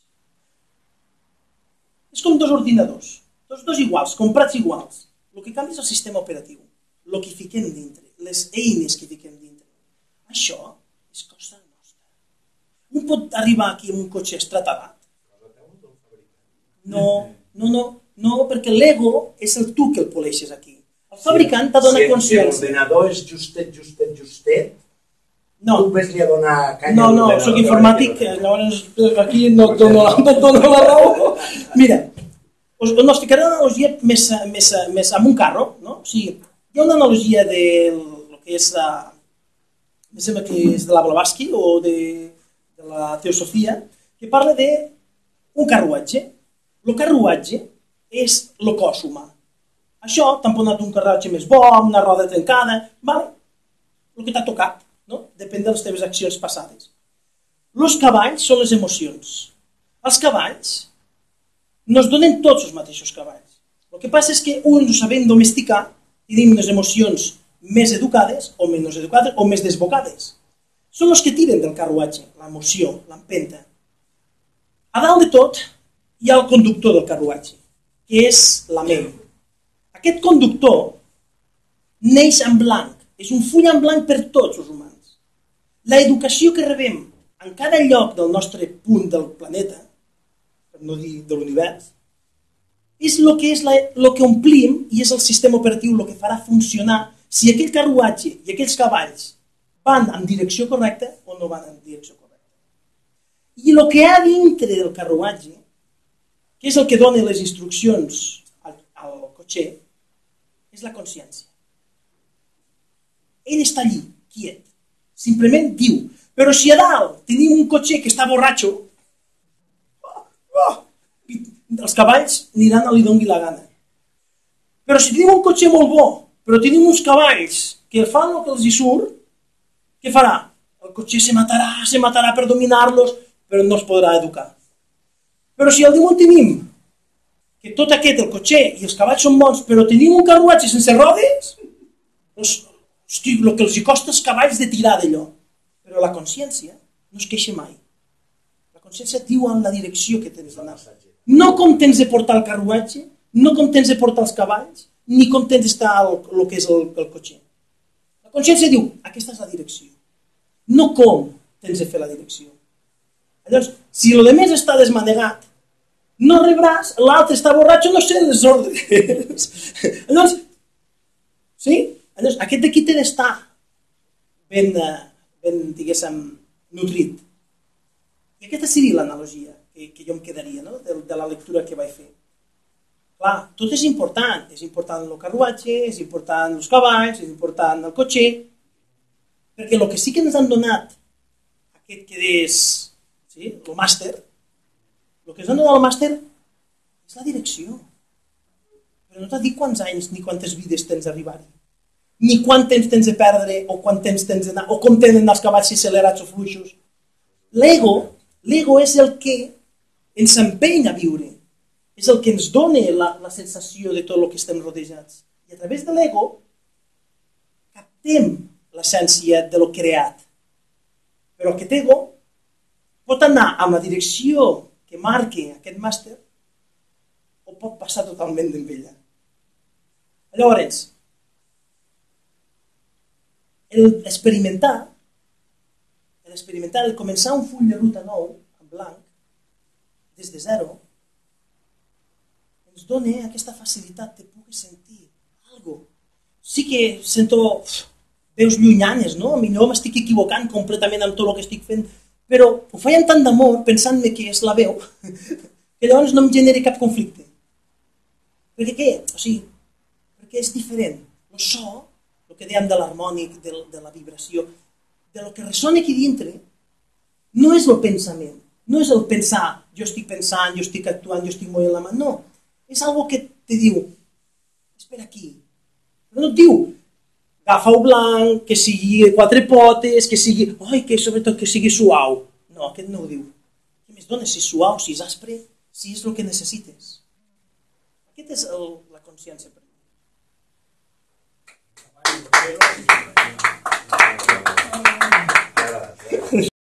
És com dos ordinadors, dos, dos iguals, comprats iguals. El que canvia és el sistema operatiu, el que fiquem dintre, les eines que fiquem dintre. Això és cosa nostra. Un pot arribar aquí amb un cotxe estratalat? No, no, no, no, perquè l'ego és el tu que el poleixes aquí. El fabricant t'ha donat consciència. Si l'ordenador és justet, justet, justet, no. Tu ves-li a donar canya. No, no, soc informàtic, llavors aquí no et dono, no et dono la raó. Mira, us, us ficaré una analogia més, més, més amb un carro, no? O sigui, hi ha una analogia de lo que és la, em sembla que és de la Blavatsky o de, de la Teosofia, que parla de un carruatge. El carruatge és el cos humà. Això t'han posat un carruatge més bo, amb una roda trencada, vale? El que t'ha tocat, no? Depèn de les teves accions passades. Els cavalls són les emocions. Els cavalls no es donen tots els mateixos cavalls. El que passa és que uns ho sabem domesticar, tenim unes emocions més educades o menys educades o més desbocades. Són els que tiren del carruatge, l'emoció, l'empenta. A dalt de tot hi ha el conductor del carruatge, que és la ment. Aquest conductor neix en blanc, és un full en blanc per tots els humans. L'educació que rebem en cada lloc del nostre punt del planeta, per no dir de l'univers, és el que, és la, el que omplim i és el sistema operatiu el que farà funcionar si aquell carruatge i aquells cavalls van en direcció correcta o no van en direcció correcta. I el que hi ha dintre del carruatge, que és el que dona les instruccions al, al cotxer, és la consciència. Ell està allí, quiet. Simplement diu, però si a dalt tenim un cotxer que està borratxo, oh, oh, els cavalls aniran a li doni la gana. Però si tenim un cotxer molt bo, però tenim uns cavalls que fan el que els hi surt, què farà? El cotxer se matarà, se matarà per dominar-los, però no es podrà educar. Però si al damunt tenim que tot aquest, el cotxer i els cavalls són bons, però tenim un carruatge sense rodes, doncs, hosti, el que els hi costa als cavalls de tirar d'allò. Però la consciència no es queixa mai. La consciència diu en la direcció que tens d'anar. No com tens de portar el carruatge, no com tens de portar els cavalls, ni com tens d'estar el, el que és el, el cotxer. La consciència diu, aquesta és la direcció. No com tens de fer la direcció. Llavors, si el demés està desmanegat, no rebràs, l'altre està borratxo, no sé les ordres. Llavors, sí? Llavors, aquest d'aquí té d'estar ben, ben, diguéssim, nutrit. I aquesta seria l'analogia que, que jo em quedaria, no? de, de la lectura que vaig fer. Clar, tot és important. És important el carruatge, és important els cavalls, és important el cotxer, perquè el que sí que ens han donat aquest que és sí, el màster, el que ens han donat el màster és la direcció. Però no t'ha dit quants anys ni quantes vides tens d'arribar-hi. ni quant temps tens de perdre, o quant temps tens d'anar, o com tenen els cavalls accelerats o fluixos. L'ego, l'ego és el que ens empeny a viure, és el que ens dona la, la sensació de tot el que estem rodejats. I a través de l'ego captem l'essència de lo creat. Però aquest ego pot anar en la direcció que marqui aquest màster o pot passar totalment d'envella. Llavors, l'experimentar, l'experimentar, el començar un full de ruta nou, en blanc, des de zero, ens dona aquesta facilitat de poder sentir alguna cosa. Sí que sento veus llunyanes, no? Millor m'estic equivocant completament amb tot el que estic fent, però ho feia amb tant d'amor, pensant-me que és la veu, que llavors no em genera cap conflicte. Perquè què? O sigui, perquè és diferent. El so, el que dèiem de l'harmònic, de, de la vibració, de lo que ressona aquí dintre, no és el pensament, no és el pensar, jo estic pensant, jo estic actuant, jo estic movent la mà, no. És algo que te diu, espera aquí. Però no et diu, agafa-ho blanc, que sigui quatre potes, que sigui, oi, que sobretot que sigui suau. No, aquest no ho diu. Què més dona, si és suau, si és aspre, si és el que necessites. Aquesta és el, la consciència per mi.